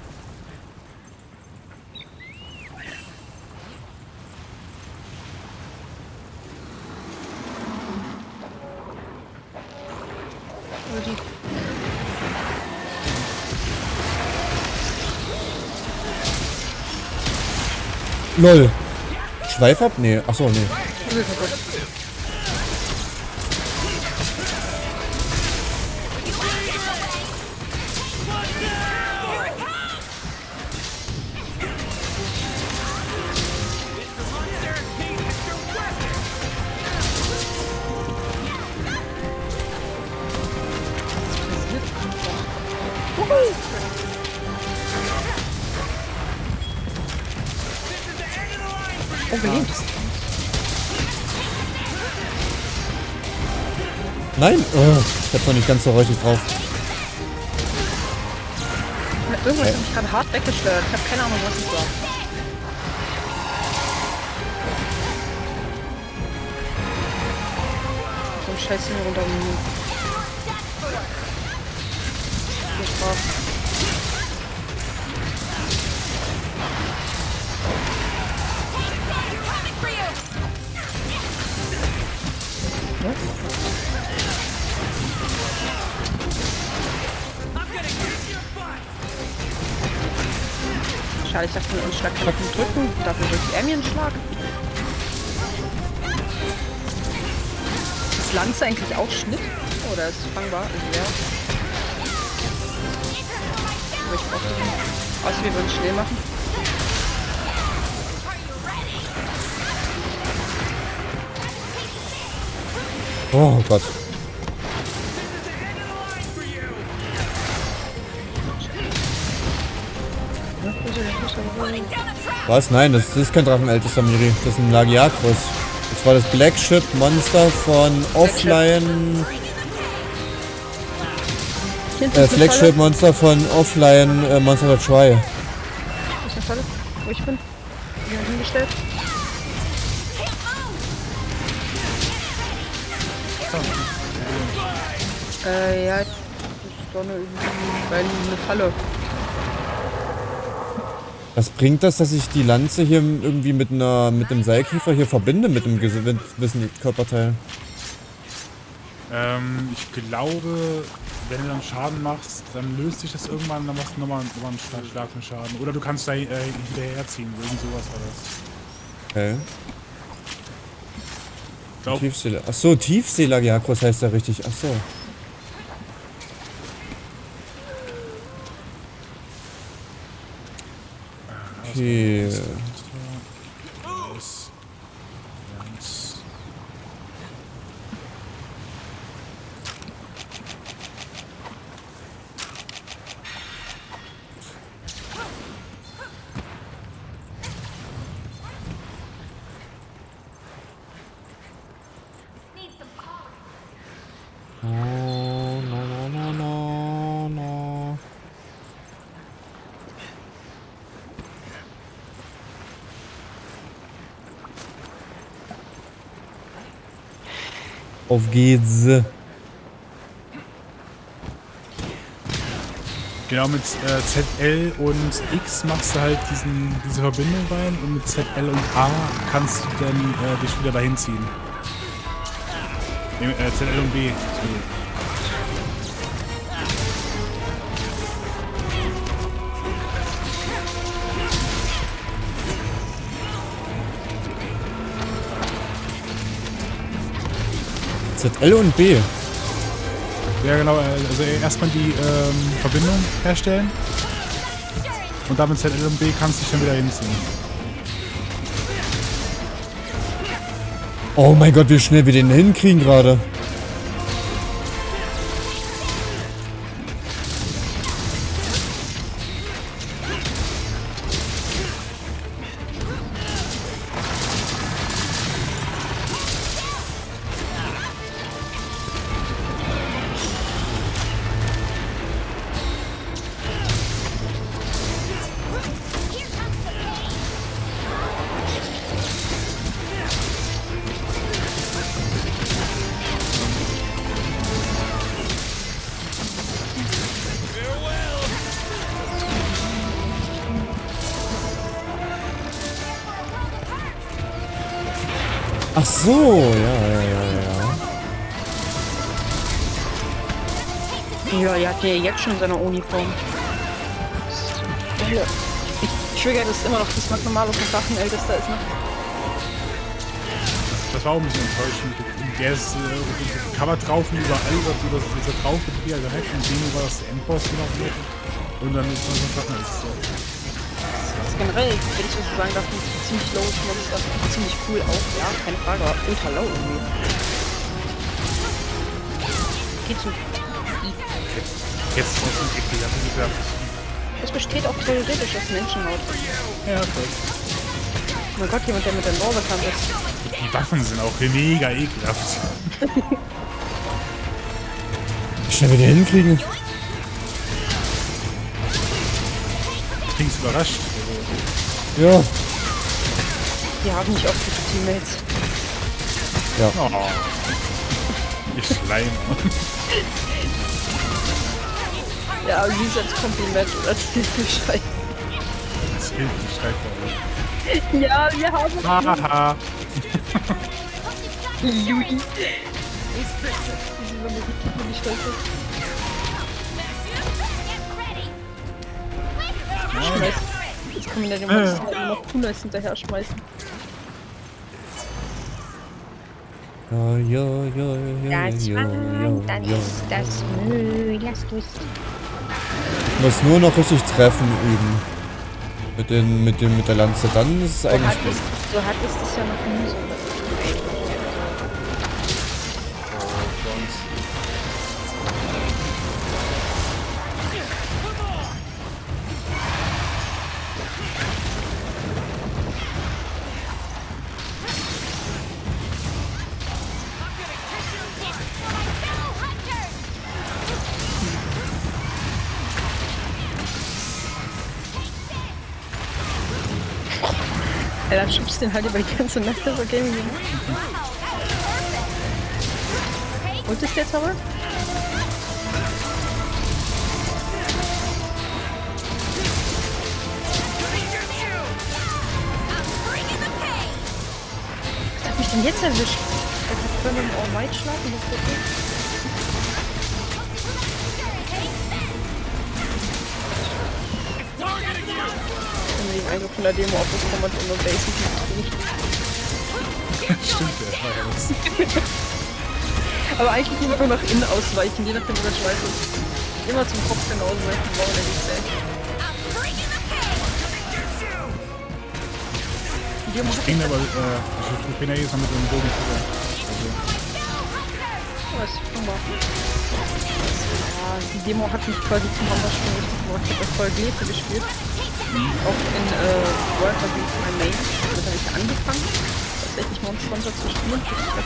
LOL. Schweif ab? Nee. Achso, nee. Oh, gelingt. Nein! Oh, ich hab's noch nicht ganz so häufig drauf. Irgendwas hat mich gerade hart weggesteuert. Ich habe keine Ahnung, was es war. So ein Scheiß hier runter. Nicht drauf. Schade, ich dachte, einen Schlag kann ich drücken. Dafür drückt er mir einen Schlag. Ist Lanze eigentlich auch Schnitt? Oder ist es fangbar? Also, ja. Aber ich brauche den. Außer wir würden es schnell machen. Oh Gott. Was? Nein, das ist kein Drachenältester Miri. Das ist ein Lagiakros. Das war das Black Ship Monster von Offline. Äh, Flagship Monster von Offline äh, Monster of Try. Ist eine Falle, wo ich bin. Hier hingestellt. Äh, ja, das ist doch eine, weil eine Falle. Was bringt das, dass ich die Lanze hier irgendwie mit einer mit dem Seilkiefer hier verbinde mit dem gewissen Körperteil? Ähm, ich glaube, wenn du dann Schaden machst, dann löst sich das irgendwann, dann machst du nochmal noch einen Schlag, Schlag für Schaden. Oder du kannst da äh, hinterherziehen, irgend sowas war das. Okay. Glaub, Tiefsee. Achso, Tiefsee-Lagiakros heißt ja richtig. Achso. Okay. No, no, no, no, no, no. Auf geht's. Genau, mit äh, Z L und X machst du halt diesen, diese Verbindung rein und mit Z L und A kannst du dann äh, dich wieder dahin ziehen. Nee, äh, Z L und B. Z L und B. Ja genau, also erstmal die ähm, Verbindung herstellen und damit Z L und B kannst du dich dann wieder hinziehen. Oh mein Gott, wie schnell wir den hinkriegen gerade. Ach so, ja, ja, ja, ja. Ja, er hat ja jetzt schon seine Uniform. Ich trigger das immer noch, das normal auf den Sachen ältester ist, ne? Das war auch ein bisschen enttäuschend. Der ist äh, auf dem Cover drauf und überall, über das ist er drauf und hier gehackt und Demo war das der Endboss noch mit. Und dann ist das noch Sachen als Das ist generell, wenn ich das so sagen darf, ein ziemlich low Monster. Ziemlich cool auch, ja, keine Frage, aber ultra low irgendwie. Geht so. Jetzt ist es ein eklig, hab ich gedacht. Das besteht auch theoretisch aus Menschenhaut. Ja, das. Oh mein Gott, jemand, der mit der Lore bekannt ist. Die Waffen sind auch mega ekelhaft. Wie schnell wir den hinkriegen? Klingt überrascht. Ja. Die haben nicht oft gute Teammates. Ja. Oh. Ich Schleim. Ja, süß als Kompliment oder als Hilfeschrei. Das Hilfeschrei vor allem. Ja, wir haben es. Haha. Juli. Ich bin so eine die Stolze. Schmeiß. Jetzt kann man ja den Monster halt nur noch Kunais hinterher schmeißen. Ja, ja, ja, ja, Das ja, Mann, dann ja, ist das Müll. Lass durch. Ich muss nur noch richtig treffen üben. Mit, den, mit, dem, mit der Lanze, dann ist es So eigentlich hart gut. ist, so hart ist es ja noch nie so. Ja, dann schubst den halt über die ganze Nacht so Gaming. Und ist jetzt aber? Was hat mich denn jetzt erwischt? Ich hab vorhin im All Might schlafen, das ist okay. Den Eingriff von der Demo aufbekommen hat und nur Basic nicht. Stimmt, ja. War ja das. Aber eigentlich immer nur nach innen ausweichen, je nachdem, wo der Schweif ist. Immer zum Kopf hin ausweichen, wow, der geht sehr. Die Demo Ich hat ging aber, äh, ich bin ja jedes Mal mit dem Bogen drüber. Also, was, guck mal. Ja, die Demo hat mich quasi zum Hammerspiel richtig gemacht. Ich hab das voll Glefe gespielt. Auch in äh, World of My Main. Damit habe ich angefangen, tatsächlich Monster Hunter zu spielen.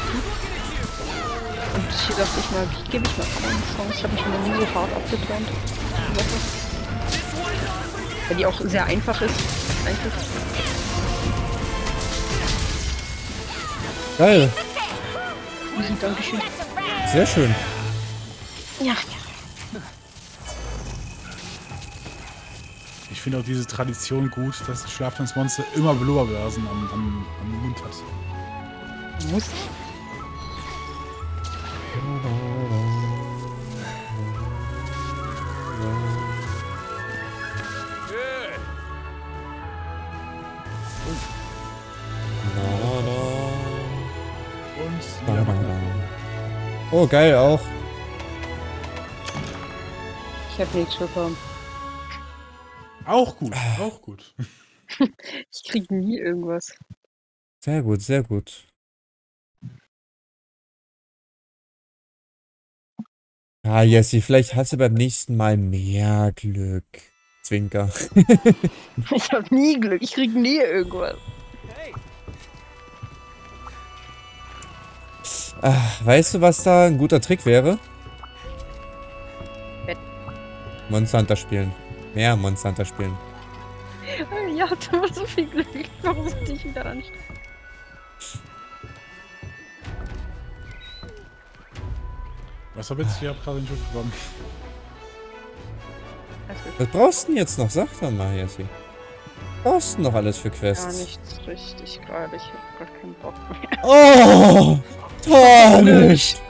Und hier dachte ich mal, wie gebe ich mal eine Chance? Ich habe mich noch nie so hart abgeturnt. Weil die auch sehr einfach ist, eigentlich. Geil. Easy, Dankeschön. Sehr schön. Ja, ich finde auch diese Tradition gut, dass das Schlaftanzmonster immer Blubberblasen am, am, am Mund hat. muss. Und Da, ja, da, machen da. Oh, geil auch. Ich hab nichts bekommen. auch gut, auch gut. Ich krieg nie irgendwas. Sehr gut, sehr gut. Ah, Jessie, vielleicht hast du beim nächsten Mal mehr Glück. Zwinker. Ich hab nie Glück, ich krieg nie irgendwas. Ach, weißt du, was da ein guter Trick wäre? Bett. Monster Hunter spielen. Mehr Monster Hunter spielen. Ja, du hast so viel Glück. Warum sollte ich wieder anstellen? Was hab jetzt? Ich hab gerade den Schuss bekommen. Was brauchst du denn jetzt noch? Sag doch mal, Jessie. Was brauchst du noch alles für Gar Quests? nichts richtig gerade. Ich hab grad keinen Bock mehr. Oh! Tarnished!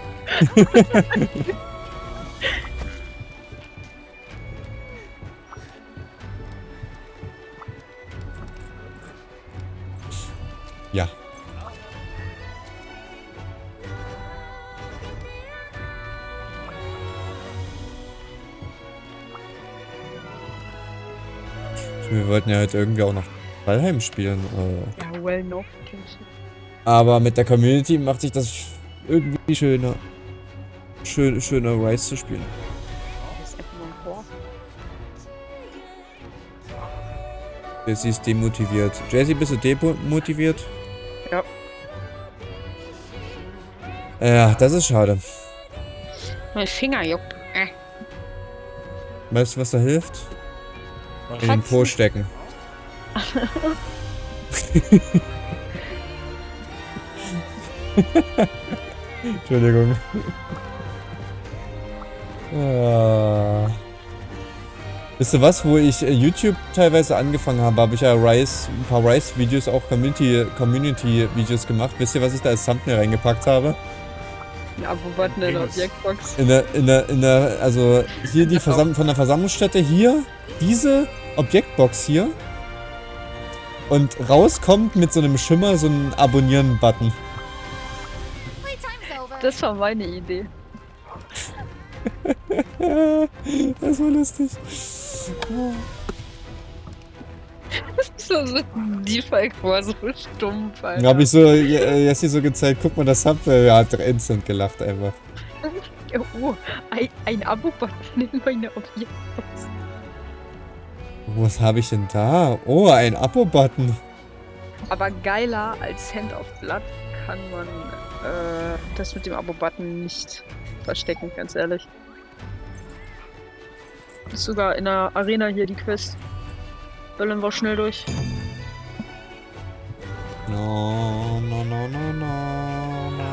Ja. Wir wollten ja heute irgendwie auch noch Valheim spielen. Äh. Ja, well, no. Aber mit der Community macht sich das irgendwie schöner. Schön, schöner Rise zu spielen. Das ist einfach nur ein Chor. Jessie ist demotiviert. Jessie, bist du demotiviert? Ja. Ja, das ist schade. Mein Finger juckt. Äh. Weißt du, was da hilft? In den Po stecken. Entschuldigung. Ah. Wisst ihr was, wo ich äh, YouTube teilweise angefangen habe, habe ich ja Rise, ein paar Rise-Videos, auch Community-Videos Community gemacht. Wisst ihr, was ich da als Thumbnail reingepackt habe? Ein Abo-Button in der Objektbox. In der, in der, in der, also hier die Versam von der Versammlungsstätte, hier, diese Objektbox hier. Und rauskommt mit so einem Schimmer so ein Abonnieren-Button. Das war meine Idee. Das war lustig. So, so die Falk war so stumpf, Alter. Dann habe ich so äh, Jessie so gezeigt, guck mal das Thumbnail, er hat instant gelacht einfach. Oh, ein, ein Abo-Button in meiner Objektbox. Was habe ich denn da? Oh, ein Abo-Button. Aber geiler als Hand of Blood kann man äh, das mit dem Abo-Button nicht verstecken, ganz ehrlich. Ist sogar in der Arena hier die Quest. Böllen wir schnell durch. No, no, no, no, no, no.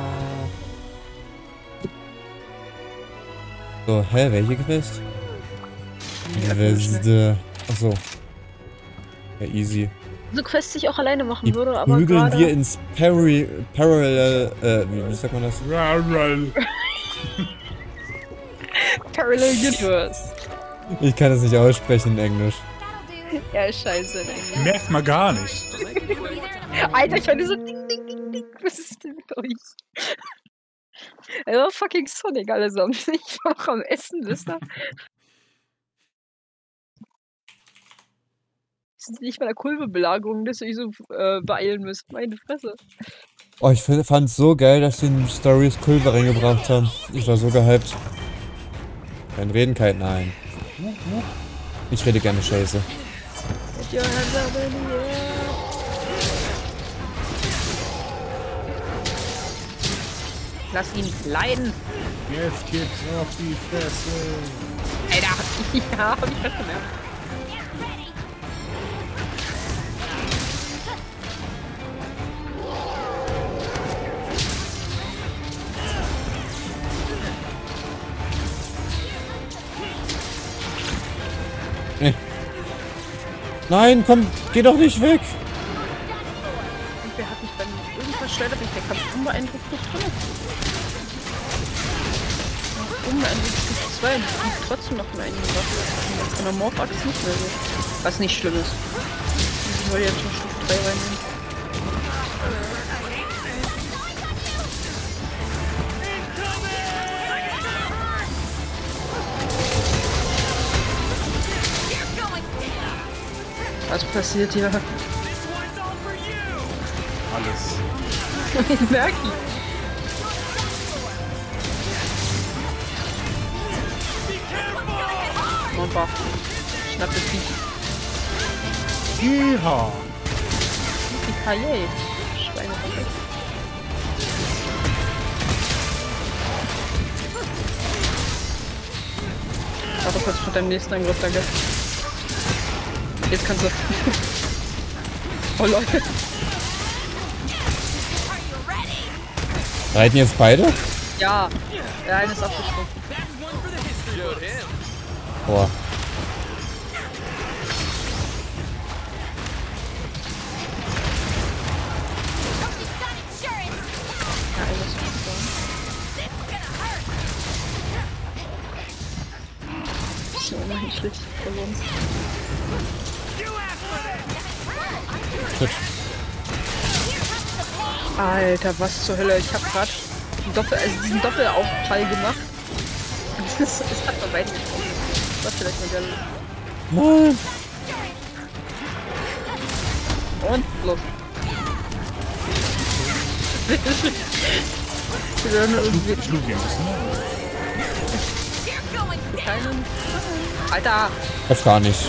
So, hä, welche Quest? Ja, Quest, äh, achso. Ja, easy. So Quests ich auch alleine machen Die würde, aber prügeln gerade... wir ins Pari Parallel, äh, wie, wie sagt man das? Parallel Universe. Ich kann es nicht aussprechen in Englisch. Ja, ist scheiße. Ey. Merkt man gar nicht. Alter, ich meine so ding, ding, ding, ding. Was ist denn mit euch? Also fucking Sonic allesamt. Ich war auch am Essen, wisst ihr? Das ist nicht bei der Kulvebelagerung, dass ihr euch so äh, beeilen müsst. Meine Fresse. Oh, ich fand es so geil, dass sie in Stories Kulver reingebracht haben. Ich war so gehypt. Kein Reden, kein Nein. Ich rede gerne Scheiße. Lass ihn leiden. Jetzt geht's auf die Fresse. Alter, ja, hab ich gerade gemerkt. Nee. Nein, komm, geh doch nicht weg. Und wer hat mich dann irgendwas schleudert? Der Kampf unbeeindruckt noch drin. Unbeeindruckt plus zwei. Und trotzdem noch in einigen Waffen. Von der Morph-Axt nicht mehr so. Was nicht schlimm ist. Ich wollte jetzt schon Stufe drei reinnehmen. Was passiert hier? Alles. Ich merke. Bar. Schnapp das Vieh. Yeehaw! Yippie-ki-yay. Schweine perfekt. Warte kurz mit deinem nächsten Angriff, danke. Jetzt kannst du. Oh Leute. Reiten jetzt beide? Ja, der eine ist abgesprungen. Boah. Ja, einer ist abgesprungen. Das ist ja immerhin schlecht für uns. Shit. Alter, was zur Hölle. Ich hab grad einen Doppel, also diesen Doppelaufprall gemacht. Und das, das hat man beide getroffen. Das war vielleicht mal geil. Nein. Und los. Wir werden irgendwie Schlug hier ein bisschen. keinen. Alter! Das gar nicht.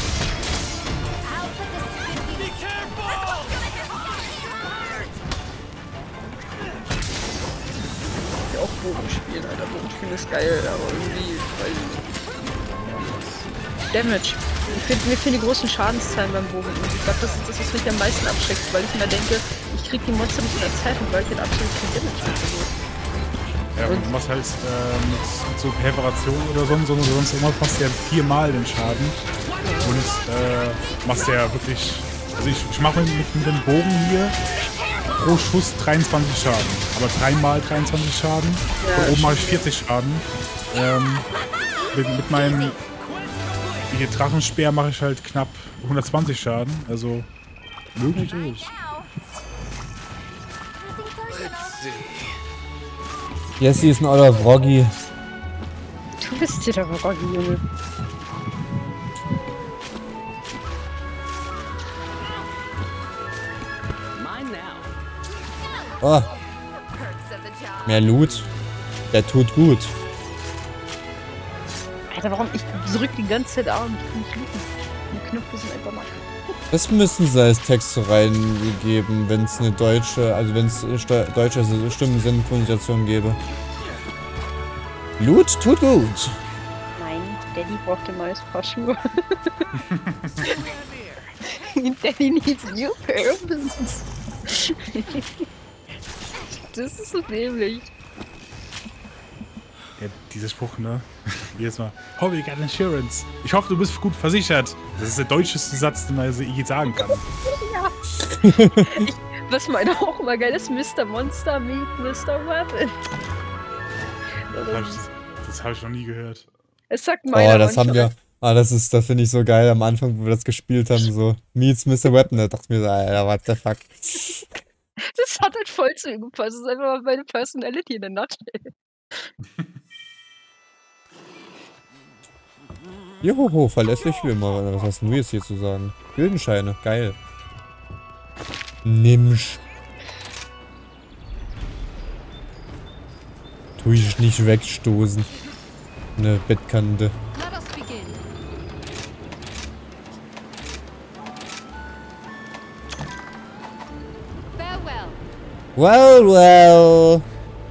Ich will auch Bogen spielen, Alter. Bogen spielen ist geil, aber irgendwie, weiß ich nicht. Damage. Mir fehlen, mir fehlen die großen Schadenszahlen beim Bogen. Und ich glaube, das ist das, was mich am meisten abschreckt, weil ich mir denke, ich krieg die Monster nicht in der Zeit und weil ich halt absolut kein Damage mehr. Ja, und du machst halt äh, mit, mit so Perforation oder so, so oder sonst irgendwas, machst du ja viermal den Schaden. Und äh, machst ja wirklich. Also ich, ich mache mit, mit dem Bogen hier pro Schuss dreiundzwanzig Schaden. Aber dreimal dreiundzwanzig Schaden. Ja, Von oben mache ich vierzig Schaden. Ähm, mit, mit meinem hier Drachenspeer mache ich halt knapp hundertzwanzig Schaden. Also möglich ist. Jesse ist ein alter Froggy. Du bist hier der Froggy, Junge. Oh. Mehr Loot. Der tut gut. Alter, warum? Ich drück die ganze Zeit A und ich kann nicht looten. Die Knöpfe sind einfach mal kaputt. Das müssten sie als Text so reingeben, wenn es eine deutsche, also wenn es deutsche Stimmensynchronisation gäbe. Loot tut gut. Nein, Daddy braucht ein neues Paar Schuhe. Daddy needs a new pair of boots. Das ist so dämlich. Ja, dieser Spruch, ne? Jedes Mal. Oh, we got insurance. Ich hoffe, du bist gut versichert. Das ist der deutscheste Satz, den man je sagen kann. Ja. Ich, was meine auch immer geil ist, Mister Monster meet Mister Weapon. Das habe ich, das hab ich noch nie gehört. Es sagt meiner Oh, das manchmal. haben wir. Ah, das ist, das finde ich so geil am Anfang, wo wir das gespielt haben, so Meets Mister Weapon, da dachte ich mir so, Alter, what the fuck. Das hat halt voll zu ihm gepasst. Das ist einfach mal meine Personality in der Nutshell. Johoho, verlässlich wie immer. Was hast du jetzt hier zu sagen? Gildenscheine, geil. Nimm's. Tu ich nicht wegstoßen. Eine Bettkante. Let us begin. Farewell. Well, well.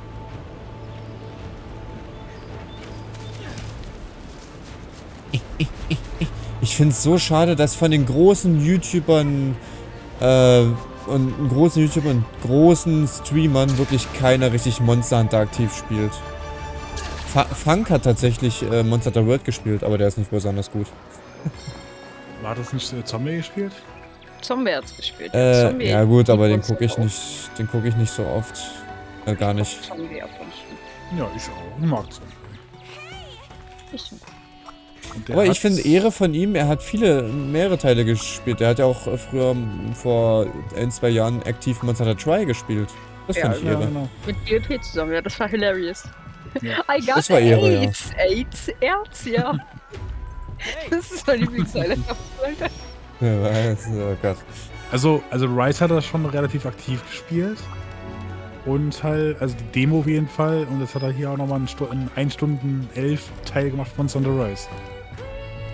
Ich finde es so schade, dass von den großen YouTubern äh, und großen YouTubern und großen Streamern wirklich keiner richtig Monster Hunter aktiv spielt. Fa Funk hat tatsächlich äh, Monster Hunter World gespielt, aber der ist nicht besonders gut. War das nicht äh, Zombie gespielt? Zombie hat's gespielt. Äh, Zombie ja gut, aber den Monster gucke ich auch. nicht, den gucke ich nicht so oft. Äh, gar nicht. Zombie ab und zu. Ja, ich auch. Ich mag Zombie. Ich so. Und der Aber ich hat- finde Ehre von ihm, er hat viele, mehrere Teile gespielt. Er hat ja auch äh, früher, m, vor ein, zwei Jahren aktiv Monster Hunter Try gespielt. Das Ja, finde ich Ja, Ehre. genau. Mit G L P zusammen, ja, das war hilarious. Ja. I got Das war Ehre, ja. AIDS, AIDS, Erz, ja. Das ist mein Lieblingshighlight. Alter. Ja, weiß, oh Gott. Also, also Rise hat das schon relativ aktiv gespielt. Und halt, also die Demo auf jeden Fall. Und jetzt hat er hier auch nochmal einen Stu einen ein Stunden elf Teil gemacht von Monster Hunter Rise.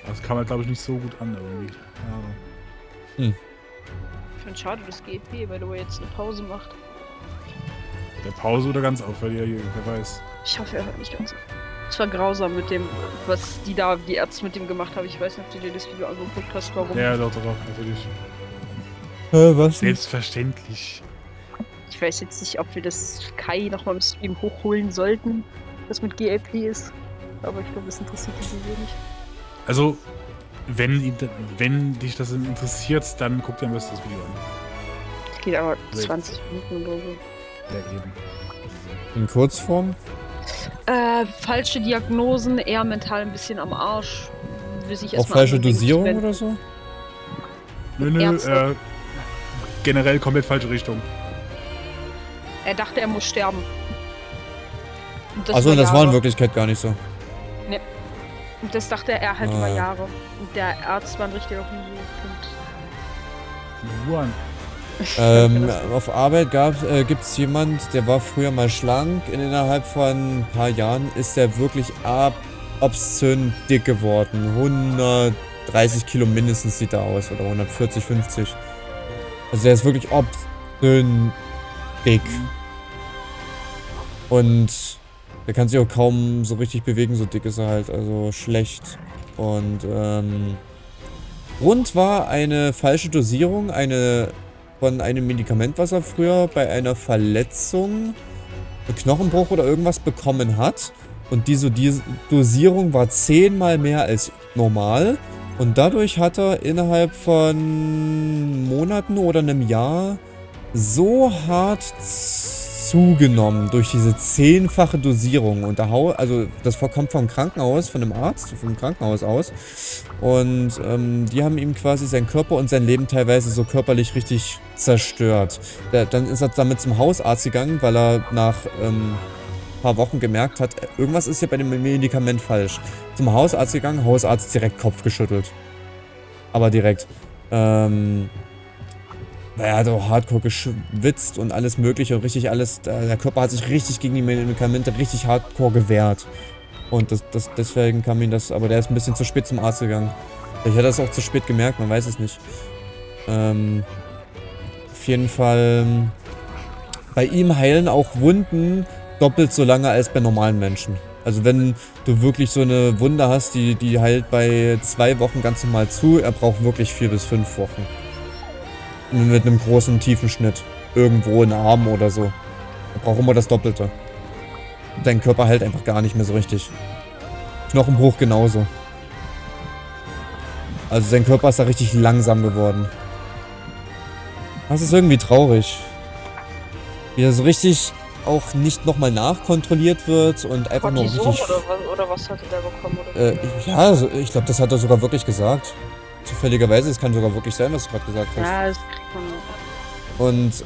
Das kam halt, glaube ich, nicht so gut an irgendwie. Ja. Hm. Ich finde schade, dass G E P, weil du jetzt eine Pause macht. Der Pause oder ganz auf, weil die, wer weiß. Ich hoffe, er hört nicht ganz auf. Es war grausam mit dem, was die da, die Ärzte mit dem gemacht haben. Ich weiß nicht, ob du dir das Video angeguckt hast, warum. Ja, doch, doch, doch, natürlich. Äh, was? Selbstverständlich. Ich weiß jetzt nicht, ob wir das Kai nochmal im Stream hochholen sollten, was mit G L P ist. Aber ich glaube, das interessiert die Video nicht. Also, wenn, ihn- wenn dich das interessiert, dann guck dir am besten das Video an. Das geht aber Nee. zwanzig Minuten oder so. Ja, eben. In Kurzform? Äh, falsche Diagnosen, eher mental ein bisschen am Arsch. Will sich Auch erstmal falsche anderen Dingen Dosierung zuwenden. oder so? Nö, nö, Ärzte. äh, generell komplett falsche Richtung. Er dachte, er muss sterben. Und Achso, über das war in Jahre. Wirklichkeit gar nicht so. Und das dachte er halt Ah. über Jahre. Und der Arzt war ein richtiger Hurensohn. Juan. Ähm, auf Arbeit äh, gibt es jemand, der war früher mal schlank. In innerhalb von ein paar Jahren ist der wirklich ab obszön dick geworden. hundertdreißig Kilo mindestens sieht er aus. Oder hundertvierzig, fünfzig. Also der ist wirklich obszön dick. Und der kann sich auch kaum so richtig bewegen, so dick ist er halt. Also schlecht. Und ähm, Grund war eine falsche Dosierung, eine von einem Medikament, was er früher bei einer Verletzung, Knochenbruch oder irgendwas bekommen hat. Und diese Dis- Dosierung war zehnmal mehr als normal. Und dadurch hat er innerhalb von Monaten oder einem Jahr so hart zugenommen durch diese zehnfache Dosierung. Und da hau, also das kommt vom Krankenhaus, von einem Arzt, vom Krankenhaus aus. Und ähm, die haben ihm quasi seinen Körper und sein Leben teilweise so körperlich richtig zerstört. Der, dann ist er damit zum Hausarzt gegangen, weil er nach ähm, ein paar Wochen gemerkt hat, irgendwas ist hier bei dem Medikament falsch. Zum Hausarzt gegangen, Hausarzt direkt Kopf geschüttelt. Aber direkt. Ähm, er hat auch hardcore geschwitzt und alles mögliche und richtig alles, der Körper hat sich richtig gegen die Medikamente richtig hardcore gewehrt. Und das, das, deswegen kam ihm das, aber der ist ein bisschen zu spät zum Arzt gegangen. Vielleicht hat er es auch zu spät gemerkt, man weiß es nicht. Ähm, auf jeden Fall, bei ihm heilen auch Wunden doppelt so lange als bei normalen Menschen. Also wenn du wirklich so eine Wunde hast, die, die heilt bei zwei Wochen ganz normal zu, er braucht wirklich vier bis fünf Wochen. Mit einem großen, tiefen Schnitt. Irgendwo in den Arm oder so. Er braucht immer das Doppelte. Dein Körper heilt einfach gar nicht mehr so richtig. Knochenbruch genauso. Also sein Körper ist da richtig langsam geworden. Das ist irgendwie traurig. Wie er so richtig auch nicht nochmal nachkontrolliert wird und einfach nur Cortison richtig... oder was, oder was hatte der bekommen? Oder? Äh, ja, also ich glaube, das hat er sogar wirklich gesagt. Zufälligerweise, es kann sogar wirklich sein, was du gerade gesagt hast. Ja, das kriegt man. Und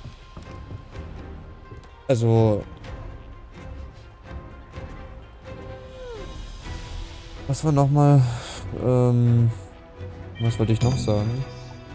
also was war nochmal? Ähm, was wollte ich noch sagen?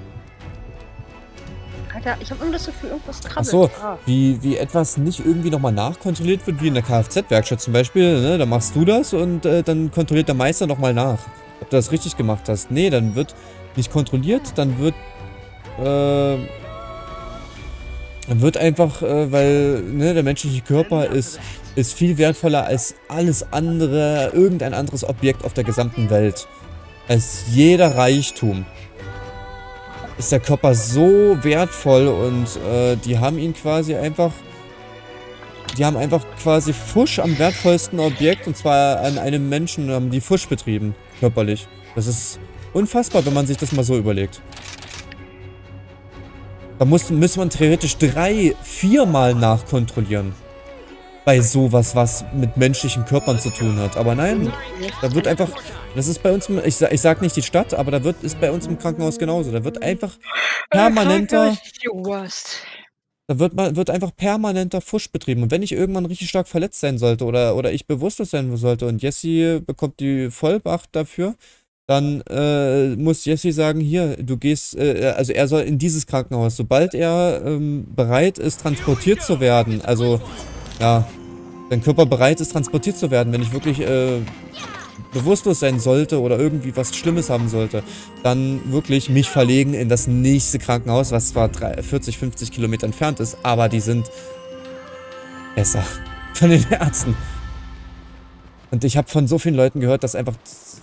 Alter, ich habe immer das Gefühl, irgendwas krabbelt. Achso, Ah. wie, wie etwas nicht irgendwie nochmal nachkontrolliert wird, wie in der Kfz-Werkstatt zum Beispiel, ne? Da machst du das und äh, dann kontrolliert der Meister nochmal nach, ob du das richtig gemacht hast. Nee, dann wird nicht kontrolliert, dann wird äh, dann wird einfach, äh, weil ne, der menschliche Körper ist, ist viel wertvoller als alles andere, irgendein anderes Objekt auf der gesamten Welt. Als jeder Reichtum ist der Körper so wertvoll und äh, die haben ihn quasi einfach, die haben einfach quasi Fusch am wertvollsten Objekt und zwar an einem Menschen, haben die Fusch betrieben, körperlich. Das ist unfassbar, wenn man sich das mal so überlegt. Da muss, muss man theoretisch drei, viermal nachkontrollieren. Bei sowas, was mit menschlichen Körpern zu tun hat. Aber nein, da wird einfach, das ist bei uns, im, ich, ich sag nicht die Stadt, aber da wird, ist bei uns im Krankenhaus genauso. Da wird einfach permanenter, da wird, man- wird einfach permanenter Fusch betrieben. Und wenn ich irgendwann richtig stark verletzt sein sollte oder, oder ich bewusstlos sein sollte und Jessie bekommt die Vollmacht dafür, dann äh, muss Jessie sagen, hier, du gehst, äh, also er soll in dieses Krankenhaus, sobald er ähm, bereit ist, transportiert zu werden, also, ja, dein Körper bereit ist, transportiert zu werden, wenn ich wirklich, äh, bewusstlos sein sollte oder irgendwie was Schlimmes haben sollte, dann wirklich mich verlegen in das nächste Krankenhaus, was zwar vierzig, fünfzig Kilometer entfernt ist, aber die sind besser von den Ärzten. Und ich habe von so vielen Leuten gehört, dass einfach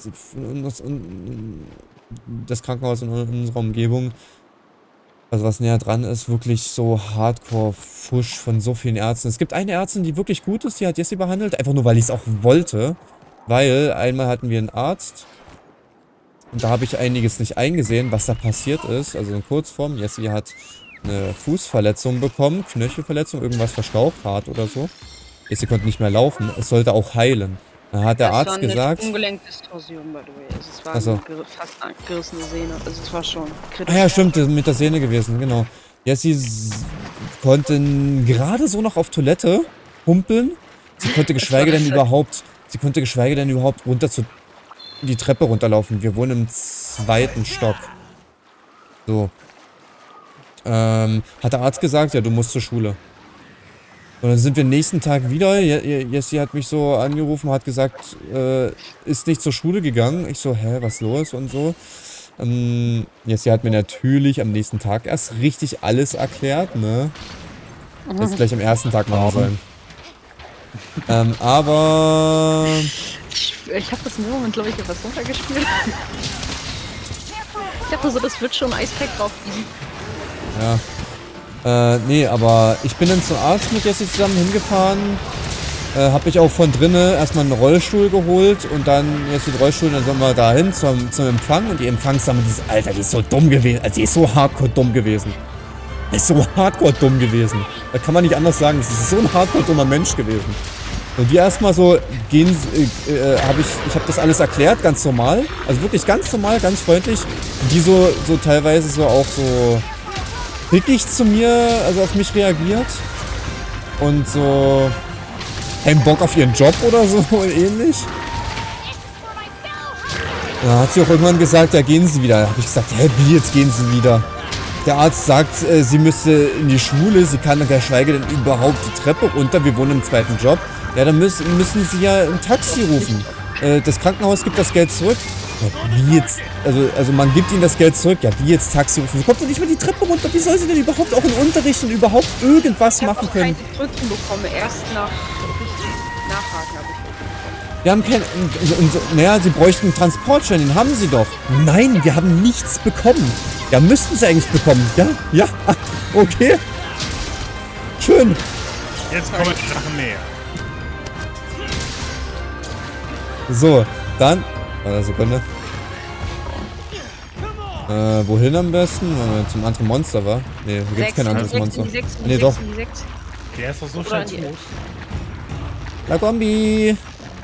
das Krankenhaus in unserer Umgebung, also was näher dran ist, wirklich so Hardcore-Fusch von so vielen Ärzten. Es gibt eine Ärztin, die wirklich gut ist, die hat Jessie behandelt, einfach nur, weil ich es auch wollte. Weil einmal hatten wir einen Arzt und da habe ich einiges nicht eingesehen, was da passiert ist. Also in Kurzform, Jessie hat eine Fußverletzung bekommen, Knöchelverletzung, irgendwas verstaucht, hart oder so. Jessie konnte nicht mehr laufen, es sollte auch heilen. Dann hat der Arzt gesagt... Das war eine Sprunggelenkdistorsion, by the way. Also es war also, eine ger fast gerissene Sehne. Also es war schon kritisch. Ah ja, stimmt, das ist mit der Sehne gewesen, genau. Jessie konnte gerade so noch auf Toilette humpeln. Sie konnte geschweige denn überhaupt... Sie konnte geschweige denn überhaupt runter zu... die Treppe runterlaufen. Wir wohnen im zweiten Stock. So. Ähm, hat der Arzt gesagt, ja, du musst zur Schule. Und dann sind wir nächsten Tag wieder. Jessie hat mich so angerufen, hat gesagt, äh, ist nicht zur Schule gegangen. Ich so, hä, was los und so. Ähm, Jessie hat mir natürlich am nächsten Tag erst richtig alles erklärt, ne? Das gleich am ersten Tag machen sollen. ähm, aber... Ich, ich habe das in dem Moment, glaube ich, etwas runtergespielt. Ich dachte so, das wird schon Eispack drauf liegen. Ja. Äh, nee, aber ich bin dann zum Arzt mit Jessie zusammen hingefahren. Äh, hab mich auch von drinnen erstmal einen Rollstuhl geholt und dann jetzt den Rollstuhl, dann sind wir dahin zum, zum Empfang und die Empfangsdame, die ist, Alter, die ist so dumm gewesen. Also die ist so hardcore dumm gewesen. Die ist so hardcore dumm gewesen. Da kann man nicht anders sagen. Das ist so ein hardcore dummer Mensch gewesen. Und die erstmal so gehen, äh, äh, habe ich, ich habe das alles erklärt, ganz normal. Also wirklich ganz normal, ganz freundlich. Und die so, so teilweise so auch so pickig zu mir, also auf mich reagiert. Und so keinen Bock auf ihren Job oder so ähnlich. Da hat sie auch irgendwann gesagt, ja, gehen Sie wieder. Da habe ich gesagt, hä, wie, jetzt gehen Sie wieder? Der Arzt sagt, äh, sie müsste in die Schule, sie kann geschweige denn überhaupt die Treppe runter, wir wohnen im zweiten Job. Ja, dann müssen, müssen sie ja ein Taxi rufen. Äh, das Krankenhaus gibt das Geld zurück. Ja, wie jetzt? Also, also man gibt ihnen das Geld zurück. Ja, wie jetzt Taxi rufen? Sie kommt doch nicht mehr die Treppe runter. Wie soll sie denn überhaupt auch in Unterricht und überhaupt irgendwas ich machen können? Ich habe Drücken bekommen, erst nach richtig nachhaken habe ich bekommen. Wir haben kein... Und, und, und, naja, sie bräuchten einen Transportschein, den haben sie doch. Nein, wir haben nichts bekommen. Ja, müssten sie eigentlich bekommen. Ja, ja, okay. Schön. Jetzt kommen die Sachen näher. So, dann... Warte eine Sekunde. Äh, wohin am besten? Wenn wir zum anderen Monster war? Ne, hier gibt's kein anderes Monster. Ne, doch. Der ist doch so schnell tot. La Kombi!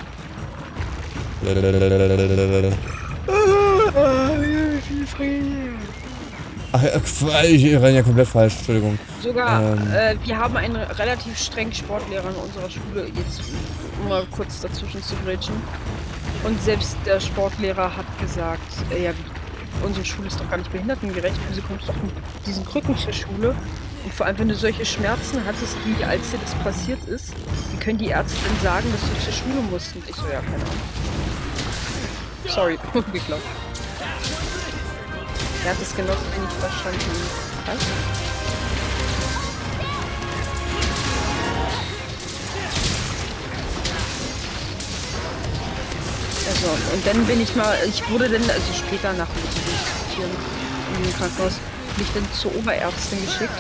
Ach, ich renne ja komplett falsch, Entschuldigung. Sogar, ähm, äh, wir haben einen relativ strengen Sportlehrer in unserer Schule, jetzt um mal kurz dazwischen zu grätschen. Und selbst der Sportlehrer hat gesagt, äh, ja, unsere Schule ist doch gar nicht behindertengerecht, wieso kommst du doch mit diesen Krücken zur Schule? Und vor allem, wenn du solche Schmerzen hattest, wie als dir das passiert ist, wie können die Ärzte denn sagen, dass du zur Schule musst? Und ich so, ja, keine Ahnung. Sorry, geglaubt. Er hat das genauso wenig verstanden. Was? Also, und dann bin ich mal, ich wurde dann, also später nach dem Diskutieren im Krankenhaus, mich dann zur Oberärztin geschickt.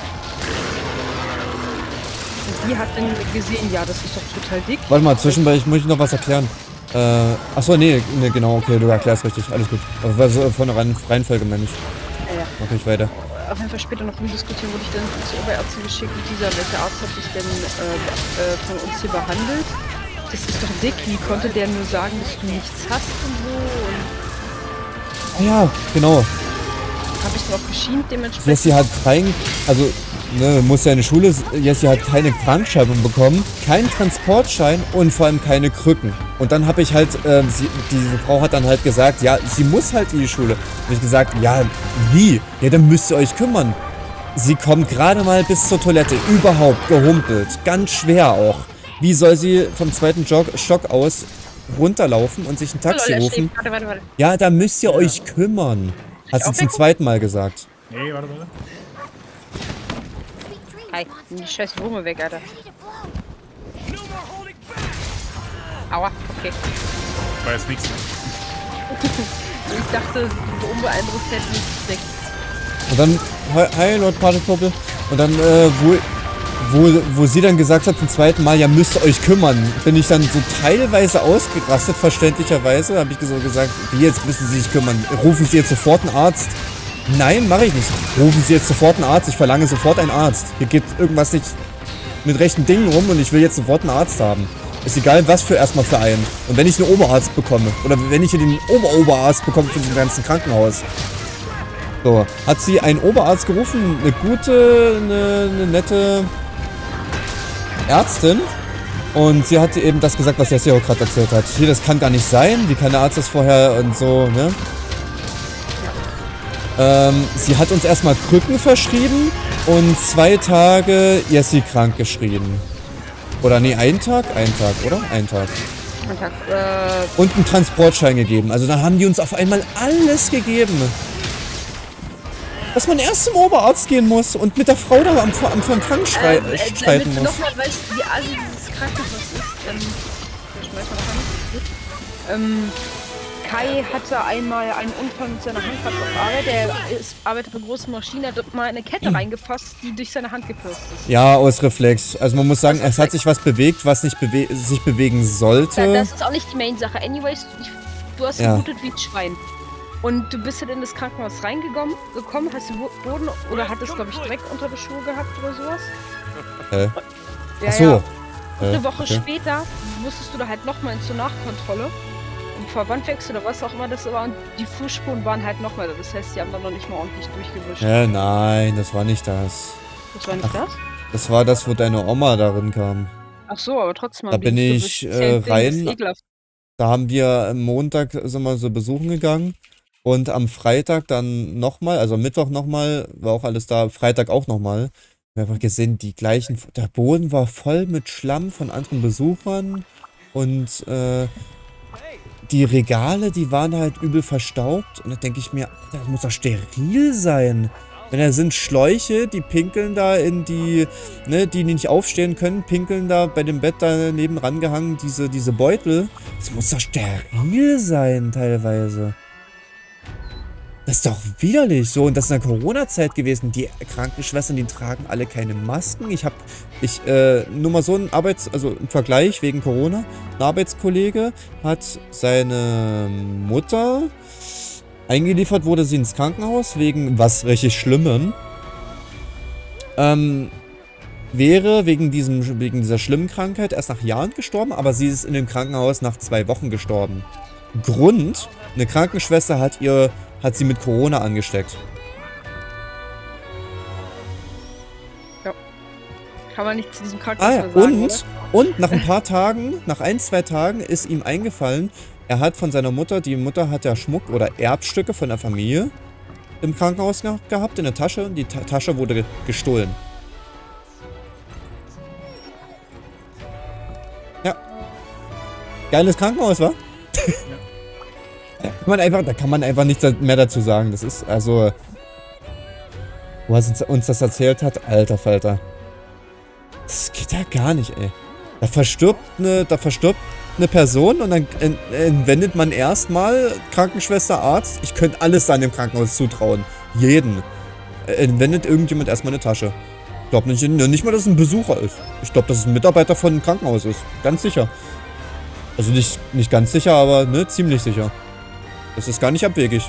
Und die hat dann gesehen, ja, das ist doch total dick. Warte mal, zwischenbei, ich muss noch was erklären. Äh, achso, nee, nee, genau, okay, du erklärst richtig, alles gut. Aber war so von der Reihenfolge, meine ich. Ja, ja. Mach ich weiter. Auf jeden Fall später noch rumdiskutieren, wurde ich dann zur Oberärztin geschickt und dieser, welcher Arzt hat dich denn äh, äh, von uns hier behandelt? Das ist doch dick, wie konnte der nur sagen, dass du nichts hast und so? Und ja, genau. Hab ich drauf geschienen, dementsprechend. Jessie hat kein, also, ne, muss ja in die Schule, Jessie hat keine Krankschreibung bekommen, keinen Transportschein und vor allem keine Krücken. Und dann habe ich halt, äh, sie, diese Frau hat dann halt gesagt, ja, sie muss halt in die Schule. Und ich gesagt, ja, wie? Ja, dann müsst ihr euch kümmern. Sie kommt gerade mal bis zur Toilette, überhaupt gehumpelt, ganz schwer auch. Wie soll sie vom zweiten Jog Stock aus runterlaufen und sich ein Taxi Oh, lol, er rufen. schläft. Warte, warte, warte. Ja, da müsst ihr euch kümmern. Hat sie auch zum weggucken? zweiten Mal gesagt. Nee, warte, warte. Hi, nimm die scheiß Würmer weg, Alter. Aua, okay. War jetzt nichts. Ich dachte, so unbeeindruckt hätte ich weg. Und dann, hi, hi Lord Partypopel. Und dann, äh, wo, wo, wo sie dann gesagt hat zum zweiten Mal, ja, müsst ihr euch kümmern, bin ich dann so teilweise ausgerastet, verständlicherweise. Habe ich so gesagt, wie jetzt müssen Sie sich kümmern? Rufen Sie jetzt sofort einen Arzt? Nein, mache ich nicht. Rufen Sie jetzt sofort einen Arzt. Ich verlange sofort einen Arzt. Hier geht irgendwas nicht mit rechten Dingen rum und ich will jetzt sofort einen Arzt haben. Ist egal, was für erstmal für einen. Und wenn ich einen Oberarzt bekomme, oder wenn ich hier den Ober-Oberarzt bekomme für den ganzen Krankenhaus. So, hat sie einen Oberarzt gerufen, eine gute, eine, eine nette Ärztin. Und sie hat eben das gesagt, was der Sero gerade erzählt hat. Hier, das kann gar nicht sein. Wie kann der Arzt das vorher und so, ne? Ähm, sie hat uns erstmal Krücken verschrieben und zwei Tage Jessie krank geschrieben. Oder nee, einen Tag? Einen Tag, oder? Einen Tag. Einen Tag, äh, Und einen Transportschein gegeben. Also dann haben die uns auf einmal alles gegeben. Dass man erst zum Oberarzt gehen muss und mit der Frau da am, am Empfang schrei äh, äh, streiten damit muss. du nochmal weißt, wie assi dieses Krankenhaus ist. Ähm, ich schmeiß mal noch an. Ähm, Kai hatte einmal einen Unfall mit seiner Hand auf Arbeit. Er ist, arbeitet bei großen Maschinen, hat mal eine Kette reingefasst, die durch seine Hand gepürzt ist. Ja, aus Reflex. Also man muss sagen, es hat sich was bewegt, was nicht bewe sich bewegen sollte. Ja, das ist auch nicht die Main-Sache. Anyways, ich, du hast Ja. geblutet wie ein Schwein. Und du bist halt in das Krankenhaus reingekommen, gekommen, hast den Boden oder hattest, glaube ich, Dreck unter den Schuhe gehabt oder sowas. Äh. Ja, Ach so. ja. Und Äh, eine Woche okay. später musstest du da halt nochmal zur Nachkontrolle. Im Verbandwechsel oder was auch immer das war. Und die Fußspuren waren halt nochmal da. Das heißt, die haben dann noch nicht mal ordentlich durchgewischt. Ja, nein, das war nicht das. Das war nicht Ach. das? Das war das, wo deine Oma darin kam. Ach so, aber trotzdem. Da haben die bin nicht ich, gewischt. Das ist ja äh, ein Ding, das ist rein- ekelhaft. Da haben wir am Montag sind wir so besuchen gegangen und am Freitag dann nochmal, also am Mittwoch nochmal, war auch alles da, Freitag auch nochmal. Wir haben einfach gesehen, die gleichen, der Boden war voll mit Schlamm von anderen Besuchern und äh, die Regale, die waren halt übel verstaubt und da denke ich mir, das muss doch steril sein. Wenn da sind Schläuche, die pinkeln da in die, ne, die nicht aufstehen können, pinkeln da bei dem Bett daneben rangehangen, diese, diese Beutel. Das muss doch steril sein, teilweise. Das ist doch widerlich. So, und das ist in der Corona-Zeit gewesen. Die Krankenschwestern, die tragen alle keine Masken. Ich hab, ich, äh, nur mal so ein Arbeits-, also im Vergleich wegen Corona. Ein Arbeitskollege hat seine Mutter eingeliefert, wurde sie ins Krankenhaus wegen was richtig Schlimmem. Ähm, wäre wegen, diesem, wegen dieser schlimmen Krankheit erst nach Jahren gestorben, aber sie ist in dem Krankenhaus nach zwei Wochen gestorben. Grund, eine Krankenschwester hat ihr, hat sie mit Corona angesteckt. Kann man nicht zu diesem Ah Krankenhaus ja, mehr sagen, und, und nach ein paar Tagen, nach ein, zwei Tagen ist ihm eingefallen, er hat von seiner Mutter, die Mutter hat ja Schmuck oder Erbstücke von der Familie im Krankenhaus ge gehabt, in der Tasche, und die Ta Tasche wurde ge gestohlen. Ja. Geiles Krankenhaus, wa? Da kann man einfach, da kann man einfach nichts mehr dazu sagen. Das ist, also, wo er uns, uns das erzählt hat, alter Falter. Das geht ja gar nicht, ey. Da verstirbt eine, da verstirbt eine Person und dann entwendet man erstmal Krankenschwester, Arzt. Ich könnte alles an dem Krankenhaus zutrauen. Jeden. Entwendet irgendjemand erstmal eine Tasche. Ich glaube nicht, nicht mal, dass es ein Besucher ist. Ich glaube, dass es ein Mitarbeiter von einem Krankenhaus ist. Ganz sicher. Also nicht, nicht ganz sicher, aber ne, ziemlich sicher. Das ist gar nicht abwegig.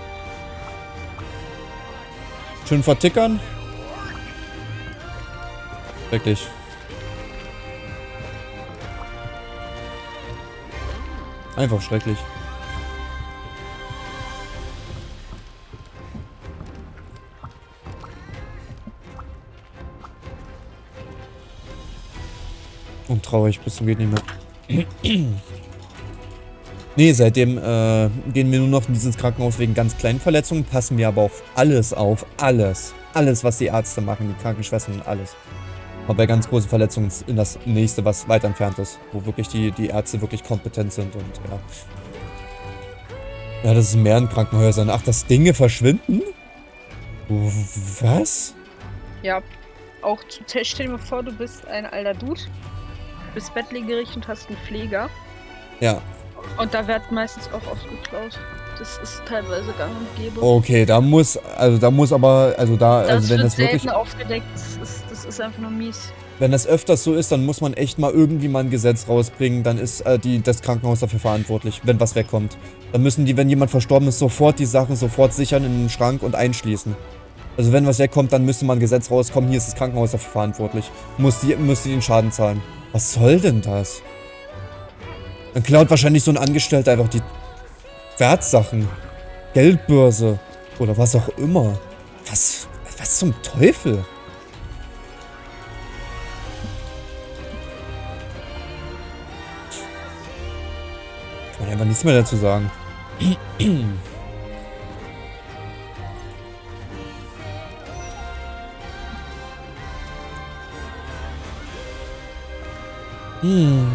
Schön vertickern. Wirklich. Einfach schrecklich. Und traurig bis zum geht nicht mehr. Nee, seitdem äh, gehen wir nur noch in dieses Krankenhaus wegen ganz kleinen Verletzungen, passen wir aber auf alles auf. Alles. Alles, was die Ärzte machen, die Krankenschwestern und alles. Aber bei ganz großen Verletzungen in das nächste, was weit entfernt ist. Wo wirklich die, die Ärzte wirklich kompetent sind und ja. Ja, das ist mehr in Krankenhäusern. Ach, dass Dinge verschwinden? Was? Ja, auch zu Test, stell dir mal vor, du bist ein alter Dude, bist bettlägerig und hast einen Pfleger. Ja. Und da wird meistens auch oft geklaut. Das ist teilweise gang und gäbe. Okay, da muss, also da muss aber, also da, Das also wenn wird das wirklich, selten aufgedeckt, das ist, das ist einfach nur mies. wenn das öfters so ist, dann muss man echt mal irgendwie mal ein Gesetz rausbringen, dann ist äh, die, das Krankenhaus dafür verantwortlich, wenn was wegkommt. Dann müssen die, wenn jemand verstorben ist, sofort die Sachen sofort sichern in den Schrank und einschließen. Also wenn was wegkommt, dann müsste mal ein Gesetz rauskommen, hier ist das Krankenhaus dafür verantwortlich. Muss die, müsste die den Schaden zahlen. Was soll denn das? Dann klaut wahrscheinlich so ein Angestellter einfach die Wertsachen. Geldbörse. Oder was auch immer. Was, was zum Teufel? Ich kann einfach nichts mehr dazu sagen. Hm.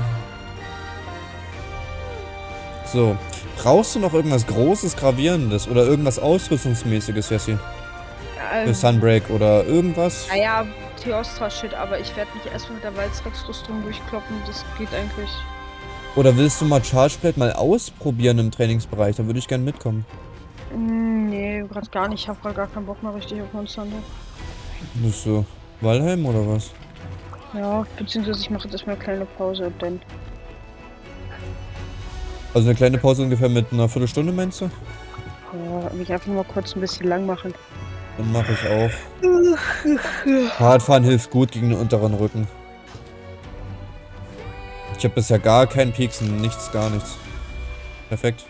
So. Brauchst du noch irgendwas Großes, Gravierendes oder irgendwas Ausrüstungsmäßiges, Jessie? Ähm, Für Sunbreak oder irgendwas? naja, Theostra-Shit, aber ich werde mich erstmal mit der Walzrex-Rüstung durchkloppen, das geht eigentlich. Oder willst du mal Chargeblade mal ausprobieren im Trainingsbereich? Da würde ich gerne mitkommen. Mm, nee, gerade gar nicht, ich habe gerade gar keinen Bock mehr richtig auf Monster Hunter. Das ist so Valheim oder was? Ja, beziehungsweise ich mache jetzt erstmal eine kleine Pause und dann. Also eine kleine Pause ungefähr mit einer Viertelstunde, meinst du? Ja, mich einfach nur mal kurz ein bisschen lang machen. Dann mache ich auch. Fahrradfahren hilft gut gegen den unteren Rücken. Ich habe bisher gar keinen Pieksen, nichts, gar nichts. Perfekt.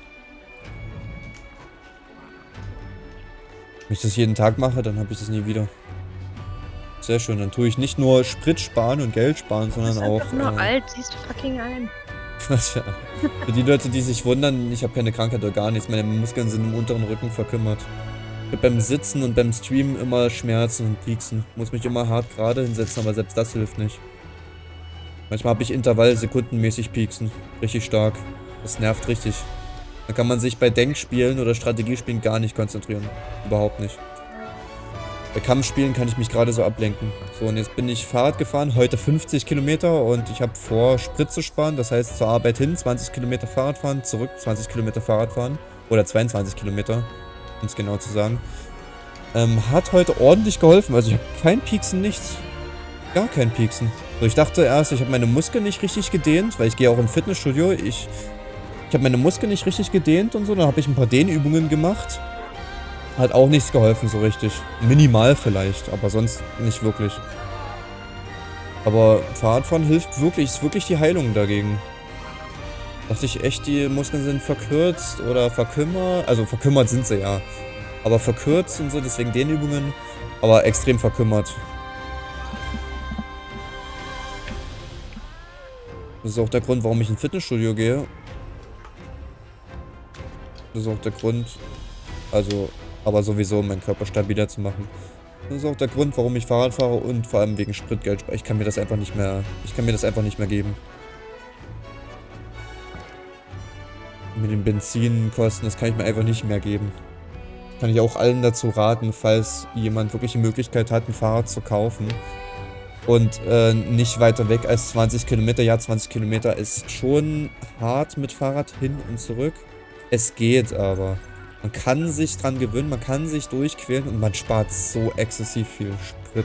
Wenn ich das jeden Tag mache, dann habe ich das nie wieder. Sehr schön, dann tue ich nicht nur Sprit sparen und Geld sparen, sondern auch... Du bist nur äh, alt, siehst du fucking ein. Was für, für die Leute, die sich wundern, ich habe keine Krankheit oder gar nichts. Meine Muskeln sind im unteren Rücken verkümmert. Ich habe beim Sitzen und beim Streamen immer Schmerzen und Pieksen. Muss mich immer hart gerade hinsetzen, aber selbst das hilft nicht. Manchmal habe ich Intervall sekundenmäßig Pieksen. Richtig stark. Das nervt richtig. Da kann man sich bei Denkspielen oder Strategiespielen gar nicht konzentrieren. Überhaupt nicht. Bei Kampfspielen kann ich mich gerade so ablenken. So, und jetzt bin ich Fahrrad gefahren, heute fünfzig Kilometer und ich habe vor, Sprit zu sparen. Das heißt, zur Arbeit hin zwanzig Kilometer Fahrrad fahren, zurück zwanzig Kilometer Fahrrad fahren. Oder zweiundzwanzig Kilometer, um es genau zu sagen. Ähm, hat heute ordentlich geholfen. Also ich habe kein Pieksen, nichts. Gar kein Pieksen. So, ich dachte erst, ich habe meine Muskeln nicht richtig gedehnt, weil ich gehe auch im Fitnessstudio. Ich, ich habe meine Muskeln nicht richtig gedehnt und so. Dann habe ich ein paar Dehnübungen gemacht. Hat auch nichts geholfen so richtig. Minimal vielleicht, aber sonst nicht wirklich. Aber Fahrradfahren hilft wirklich, ist wirklich die Heilung dagegen. Dachte ich echt, die Muskeln sind verkürzt oder verkümmert. Also verkümmert sind sie ja. Aber verkürzt und so, deswegen Dehnübungen. Aber extrem verkümmert. Das ist auch der Grund, warum ich ins Fitnessstudio gehe. Das ist auch der Grund, also, aber sowieso, um meinen Körper stabiler zu machen. Das ist auch der Grund, warum ich Fahrrad fahre und vor allem wegen Spritgeld. Ich kann mir das einfach nicht mehr, ich kann mir das einfach nicht mehr geben. Mit den Benzinkosten, das kann ich mir einfach nicht mehr geben. Kann ich auch allen dazu raten, falls jemand wirklich die Möglichkeit hat, ein Fahrrad zu kaufen. Und äh, nicht weiter weg als zwanzig Kilometer. Ja, zwanzig Kilometer ist schon hart mit Fahrrad hin und zurück. Es geht aber. Man kann sich dran gewöhnen, man kann sich durchquälen und man spart so exzessiv viel Sprit.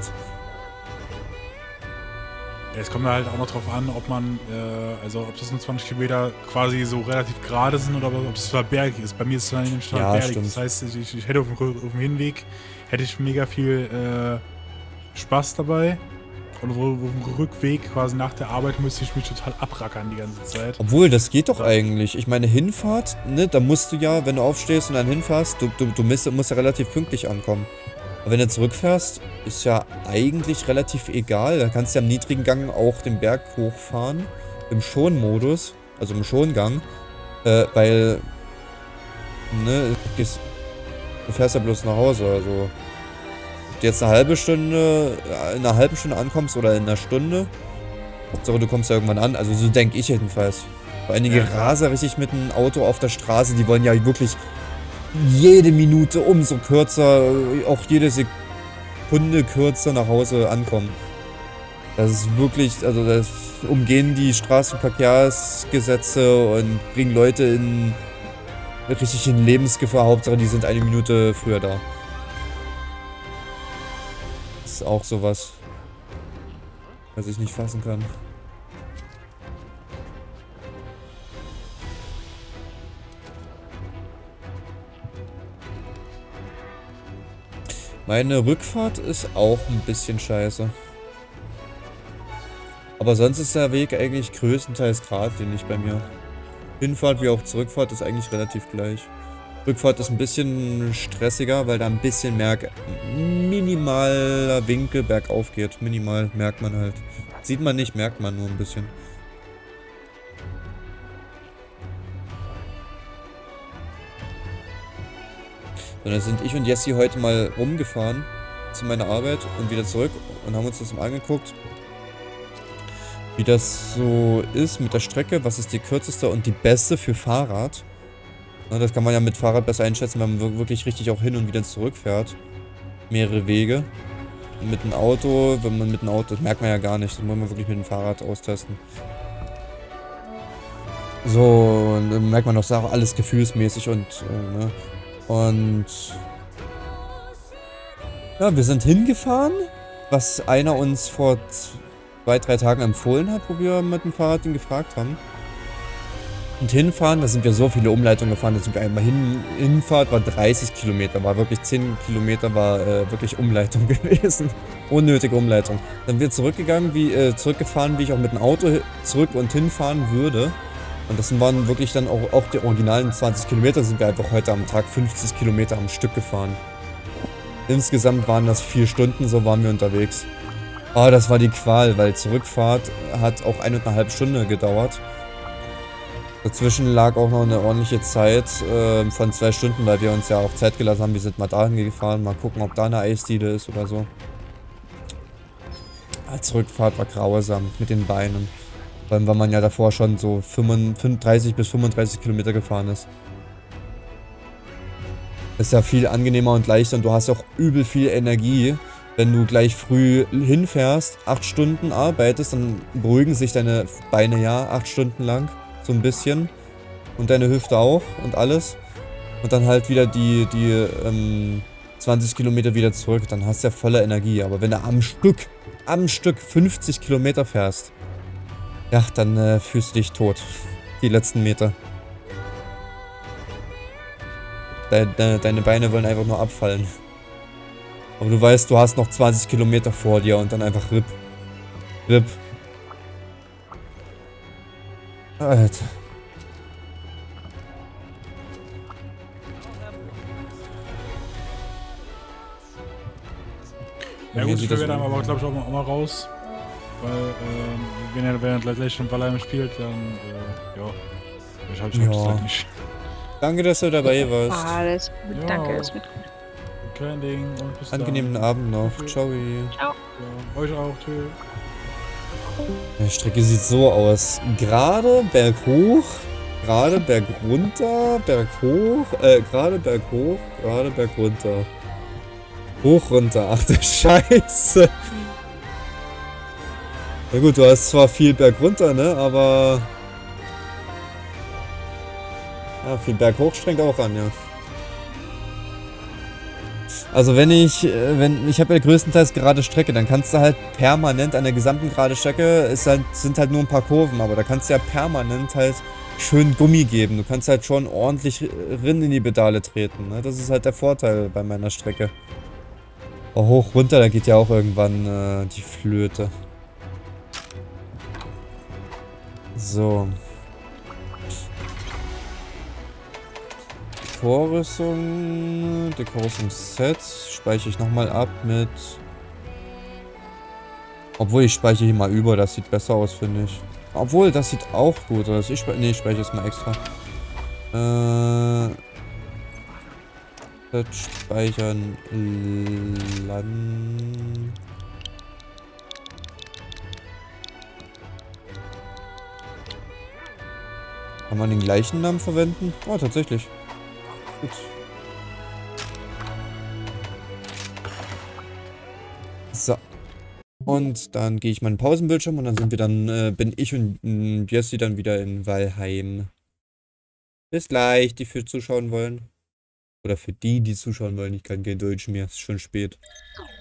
Ja, es kommt halt auch noch drauf an, ob man, äh, also ob das nur zwanzig Kilometer quasi so relativ gerade sind oder ob es zwar bergig ist. Bei mir ist es zwar in dem Stadt Ja, bergig. stimmt. Das heißt, ich, ich hätte auf dem, auf dem Hinweg hätte ich mega viel äh, Spaß dabei. Und auf dem Rückweg, quasi nach der Arbeit, müsste ich mich total abrackern die ganze Zeit. Obwohl, das geht doch eigentlich. Ich meine, Hinfahrt, ne, da musst du ja, wenn du aufstehst und dann hinfährst, du, du, du musst, musst ja relativ pünktlich ankommen. Aber wenn du zurückfährst, ist ja eigentlich relativ egal. Da kannst du ja im niedrigen Gang auch den Berg hochfahren. Im Schonmodus, also im Schongang. Äh, weil, ne, du fährst ja bloß nach Hause, also. du jetzt eine halbe Stunde, in einer halben Stunde ankommst oder in einer Stunde. Hauptsache du kommst ja irgendwann an, also so denke ich jedenfalls. Vor einige Ja. Raser richtig mit einem Auto auf der Straße, die wollen ja wirklich jede Minute umso kürzer, auch jede Sekunde kürzer nach Hause ankommen. Das ist wirklich, also das umgehen die Straßenverkehrsgesetze und bringen Leute in richtig in Lebensgefahr. Hauptsache die sind eine Minute früher da. Das ist auch sowas, was ich nicht fassen kann. Meine Rückfahrt ist auch ein bisschen scheiße. Aber sonst ist der Weg eigentlich größtenteils geradlinig bei mir. Hinfahrt wie auch Zurückfahrt ist eigentlich relativ gleich. Rückfahrt ist ein bisschen stressiger, weil da ein bisschen mehr minimaler Winkel bergauf geht. Minimal merkt man halt. Sieht man nicht, merkt man nur ein bisschen. So, dann sind ich und Jessie heute mal rumgefahren zu meiner Arbeit und wieder zurück und haben uns das mal angeguckt, wie das so ist mit der Strecke, was ist die kürzeste und die beste für Fahrrad. Na, das kann man ja mit Fahrrad besser einschätzen, wenn man wirklich richtig auch hin und wieder zurückfährt. Mehrere Wege. Und mit dem Auto, wenn man mit dem Auto, das merkt man ja gar nicht, das muss man wirklich mit dem Fahrrad austesten. So, und dann merkt man auch Sachen, alles gefühlsmäßig und, äh, ne. Und ja, wir sind hingefahren, was einer uns vor zwei, drei Tagen empfohlen hat, wo wir mit dem Fahrrad ihn gefragt haben. Und hinfahren, da sind wir so viele Umleitungen gefahren, da sind wir einmal hin, Hinfahrt war dreißig Kilometer, war wirklich zehn Kilometer, war äh, wirklich Umleitung gewesen. Unnötige Umleitung. Dann sind wir zurückgegangen, wie, äh, zurückgefahren, wie ich auch mit dem Auto zurück und hinfahren würde. Und das waren wirklich dann auch, auch die originalen zwanzig Kilometer, sind wir einfach heute am Tag fünfzig Kilometer am Stück gefahren. Insgesamt waren das vier Stunden, so waren wir unterwegs. Oh, das war die Qual, weil Zurückfahrt hat auch eineinhalb Stunden gedauert. Dazwischen lag auch noch eine ordentliche Zeit äh, von zwei Stunden, weil wir uns ja auch Zeit gelassen haben. Wir sind mal dahin gefahren, mal gucken, ob da eine Eisdiele ist oder so. Die Zurückfahrt war grausam mit den Beinen. Vor allem, weil man ja davor schon so fünfunddreißig bis fünfunddreißig Kilometer gefahren ist. Ist ja viel angenehmer und leichter und du hast auch übel viel Energie. Wenn du gleich früh hinfährst, acht Stunden arbeitest, dann beruhigen sich deine Beine ja acht Stunden lang. So ein bisschen. Und deine Hüfte auch und alles. Und dann halt wieder die, die ähm, zwanzig Kilometer wieder zurück. Dann hast du ja volle Energie. Aber wenn du am Stück, am Stück fünfzig Kilometer fährst, ja, dann äh, fühlst du dich tot. Die letzten Meter. De de deine Beine wollen einfach nur abfallen. Aber du weißt, du hast noch zwanzig Kilometer vor dir und dann einfach RIP. RIP. Alter. Ja Wie gut, sieht ich das werde dann aus? aber glaube ich auch mal, auch mal raus. Weil, ähm, wenn er, wenn er gleich schon Valheim spielt, dann, äh, ja. Ich habe Ja. es halt nicht. Danke, dass du dabei warst. Ah, das ist gut. Ja. Danke, das wird gut. Kein Ding und bis Angenehmen dann. Abend noch. Ciao. Ja, euch auch, tschüss. Die Strecke sieht so aus. Gerade berghoch, gerade berg runter, berg hoch, äh, gerade berg hoch, gerade berg runter. Hoch runter. Ach du Scheiße. Na gut, du hast zwar viel berg runter, ne, aber ja, viel berg hoch strengt auch an, ja. Also wenn ich, äh, wenn ich habe ja größtenteils gerade Strecke, dann kannst du halt permanent an der gesamten gerade Strecke, ist halt, sind halt nur ein paar Kurven, aber da kannst du ja permanent halt schön Gummi geben. Du kannst halt schon ordentlich rin in die Pedale treten, ne? Das ist halt der Vorteil bei meiner Strecke. Aber hoch runter, da geht ja auch irgendwann äh, die Flöte. So. Dekorrüstung, Dekorrüstung-Set speichere ich nochmal ab mit... Obwohl, ich speichere hier mal über, das sieht besser aus, finde ich. Obwohl, das sieht auch gut aus. Ich speichere, nee, ich speichere es mal extra. Äh... Das speichern. Land. Kann man den gleichen Namen verwenden? Oh, tatsächlich. Gut. So. Und dann gehe ich mal in den Pausenbildschirm und dann sind wir dann, äh, bin ich und äh, Jesse dann wieder in Valheim. Bis gleich, die für zuschauen wollen. Oder für die, die zuschauen wollen. Ich kann kein Deutsch mehr, es ist schon spät.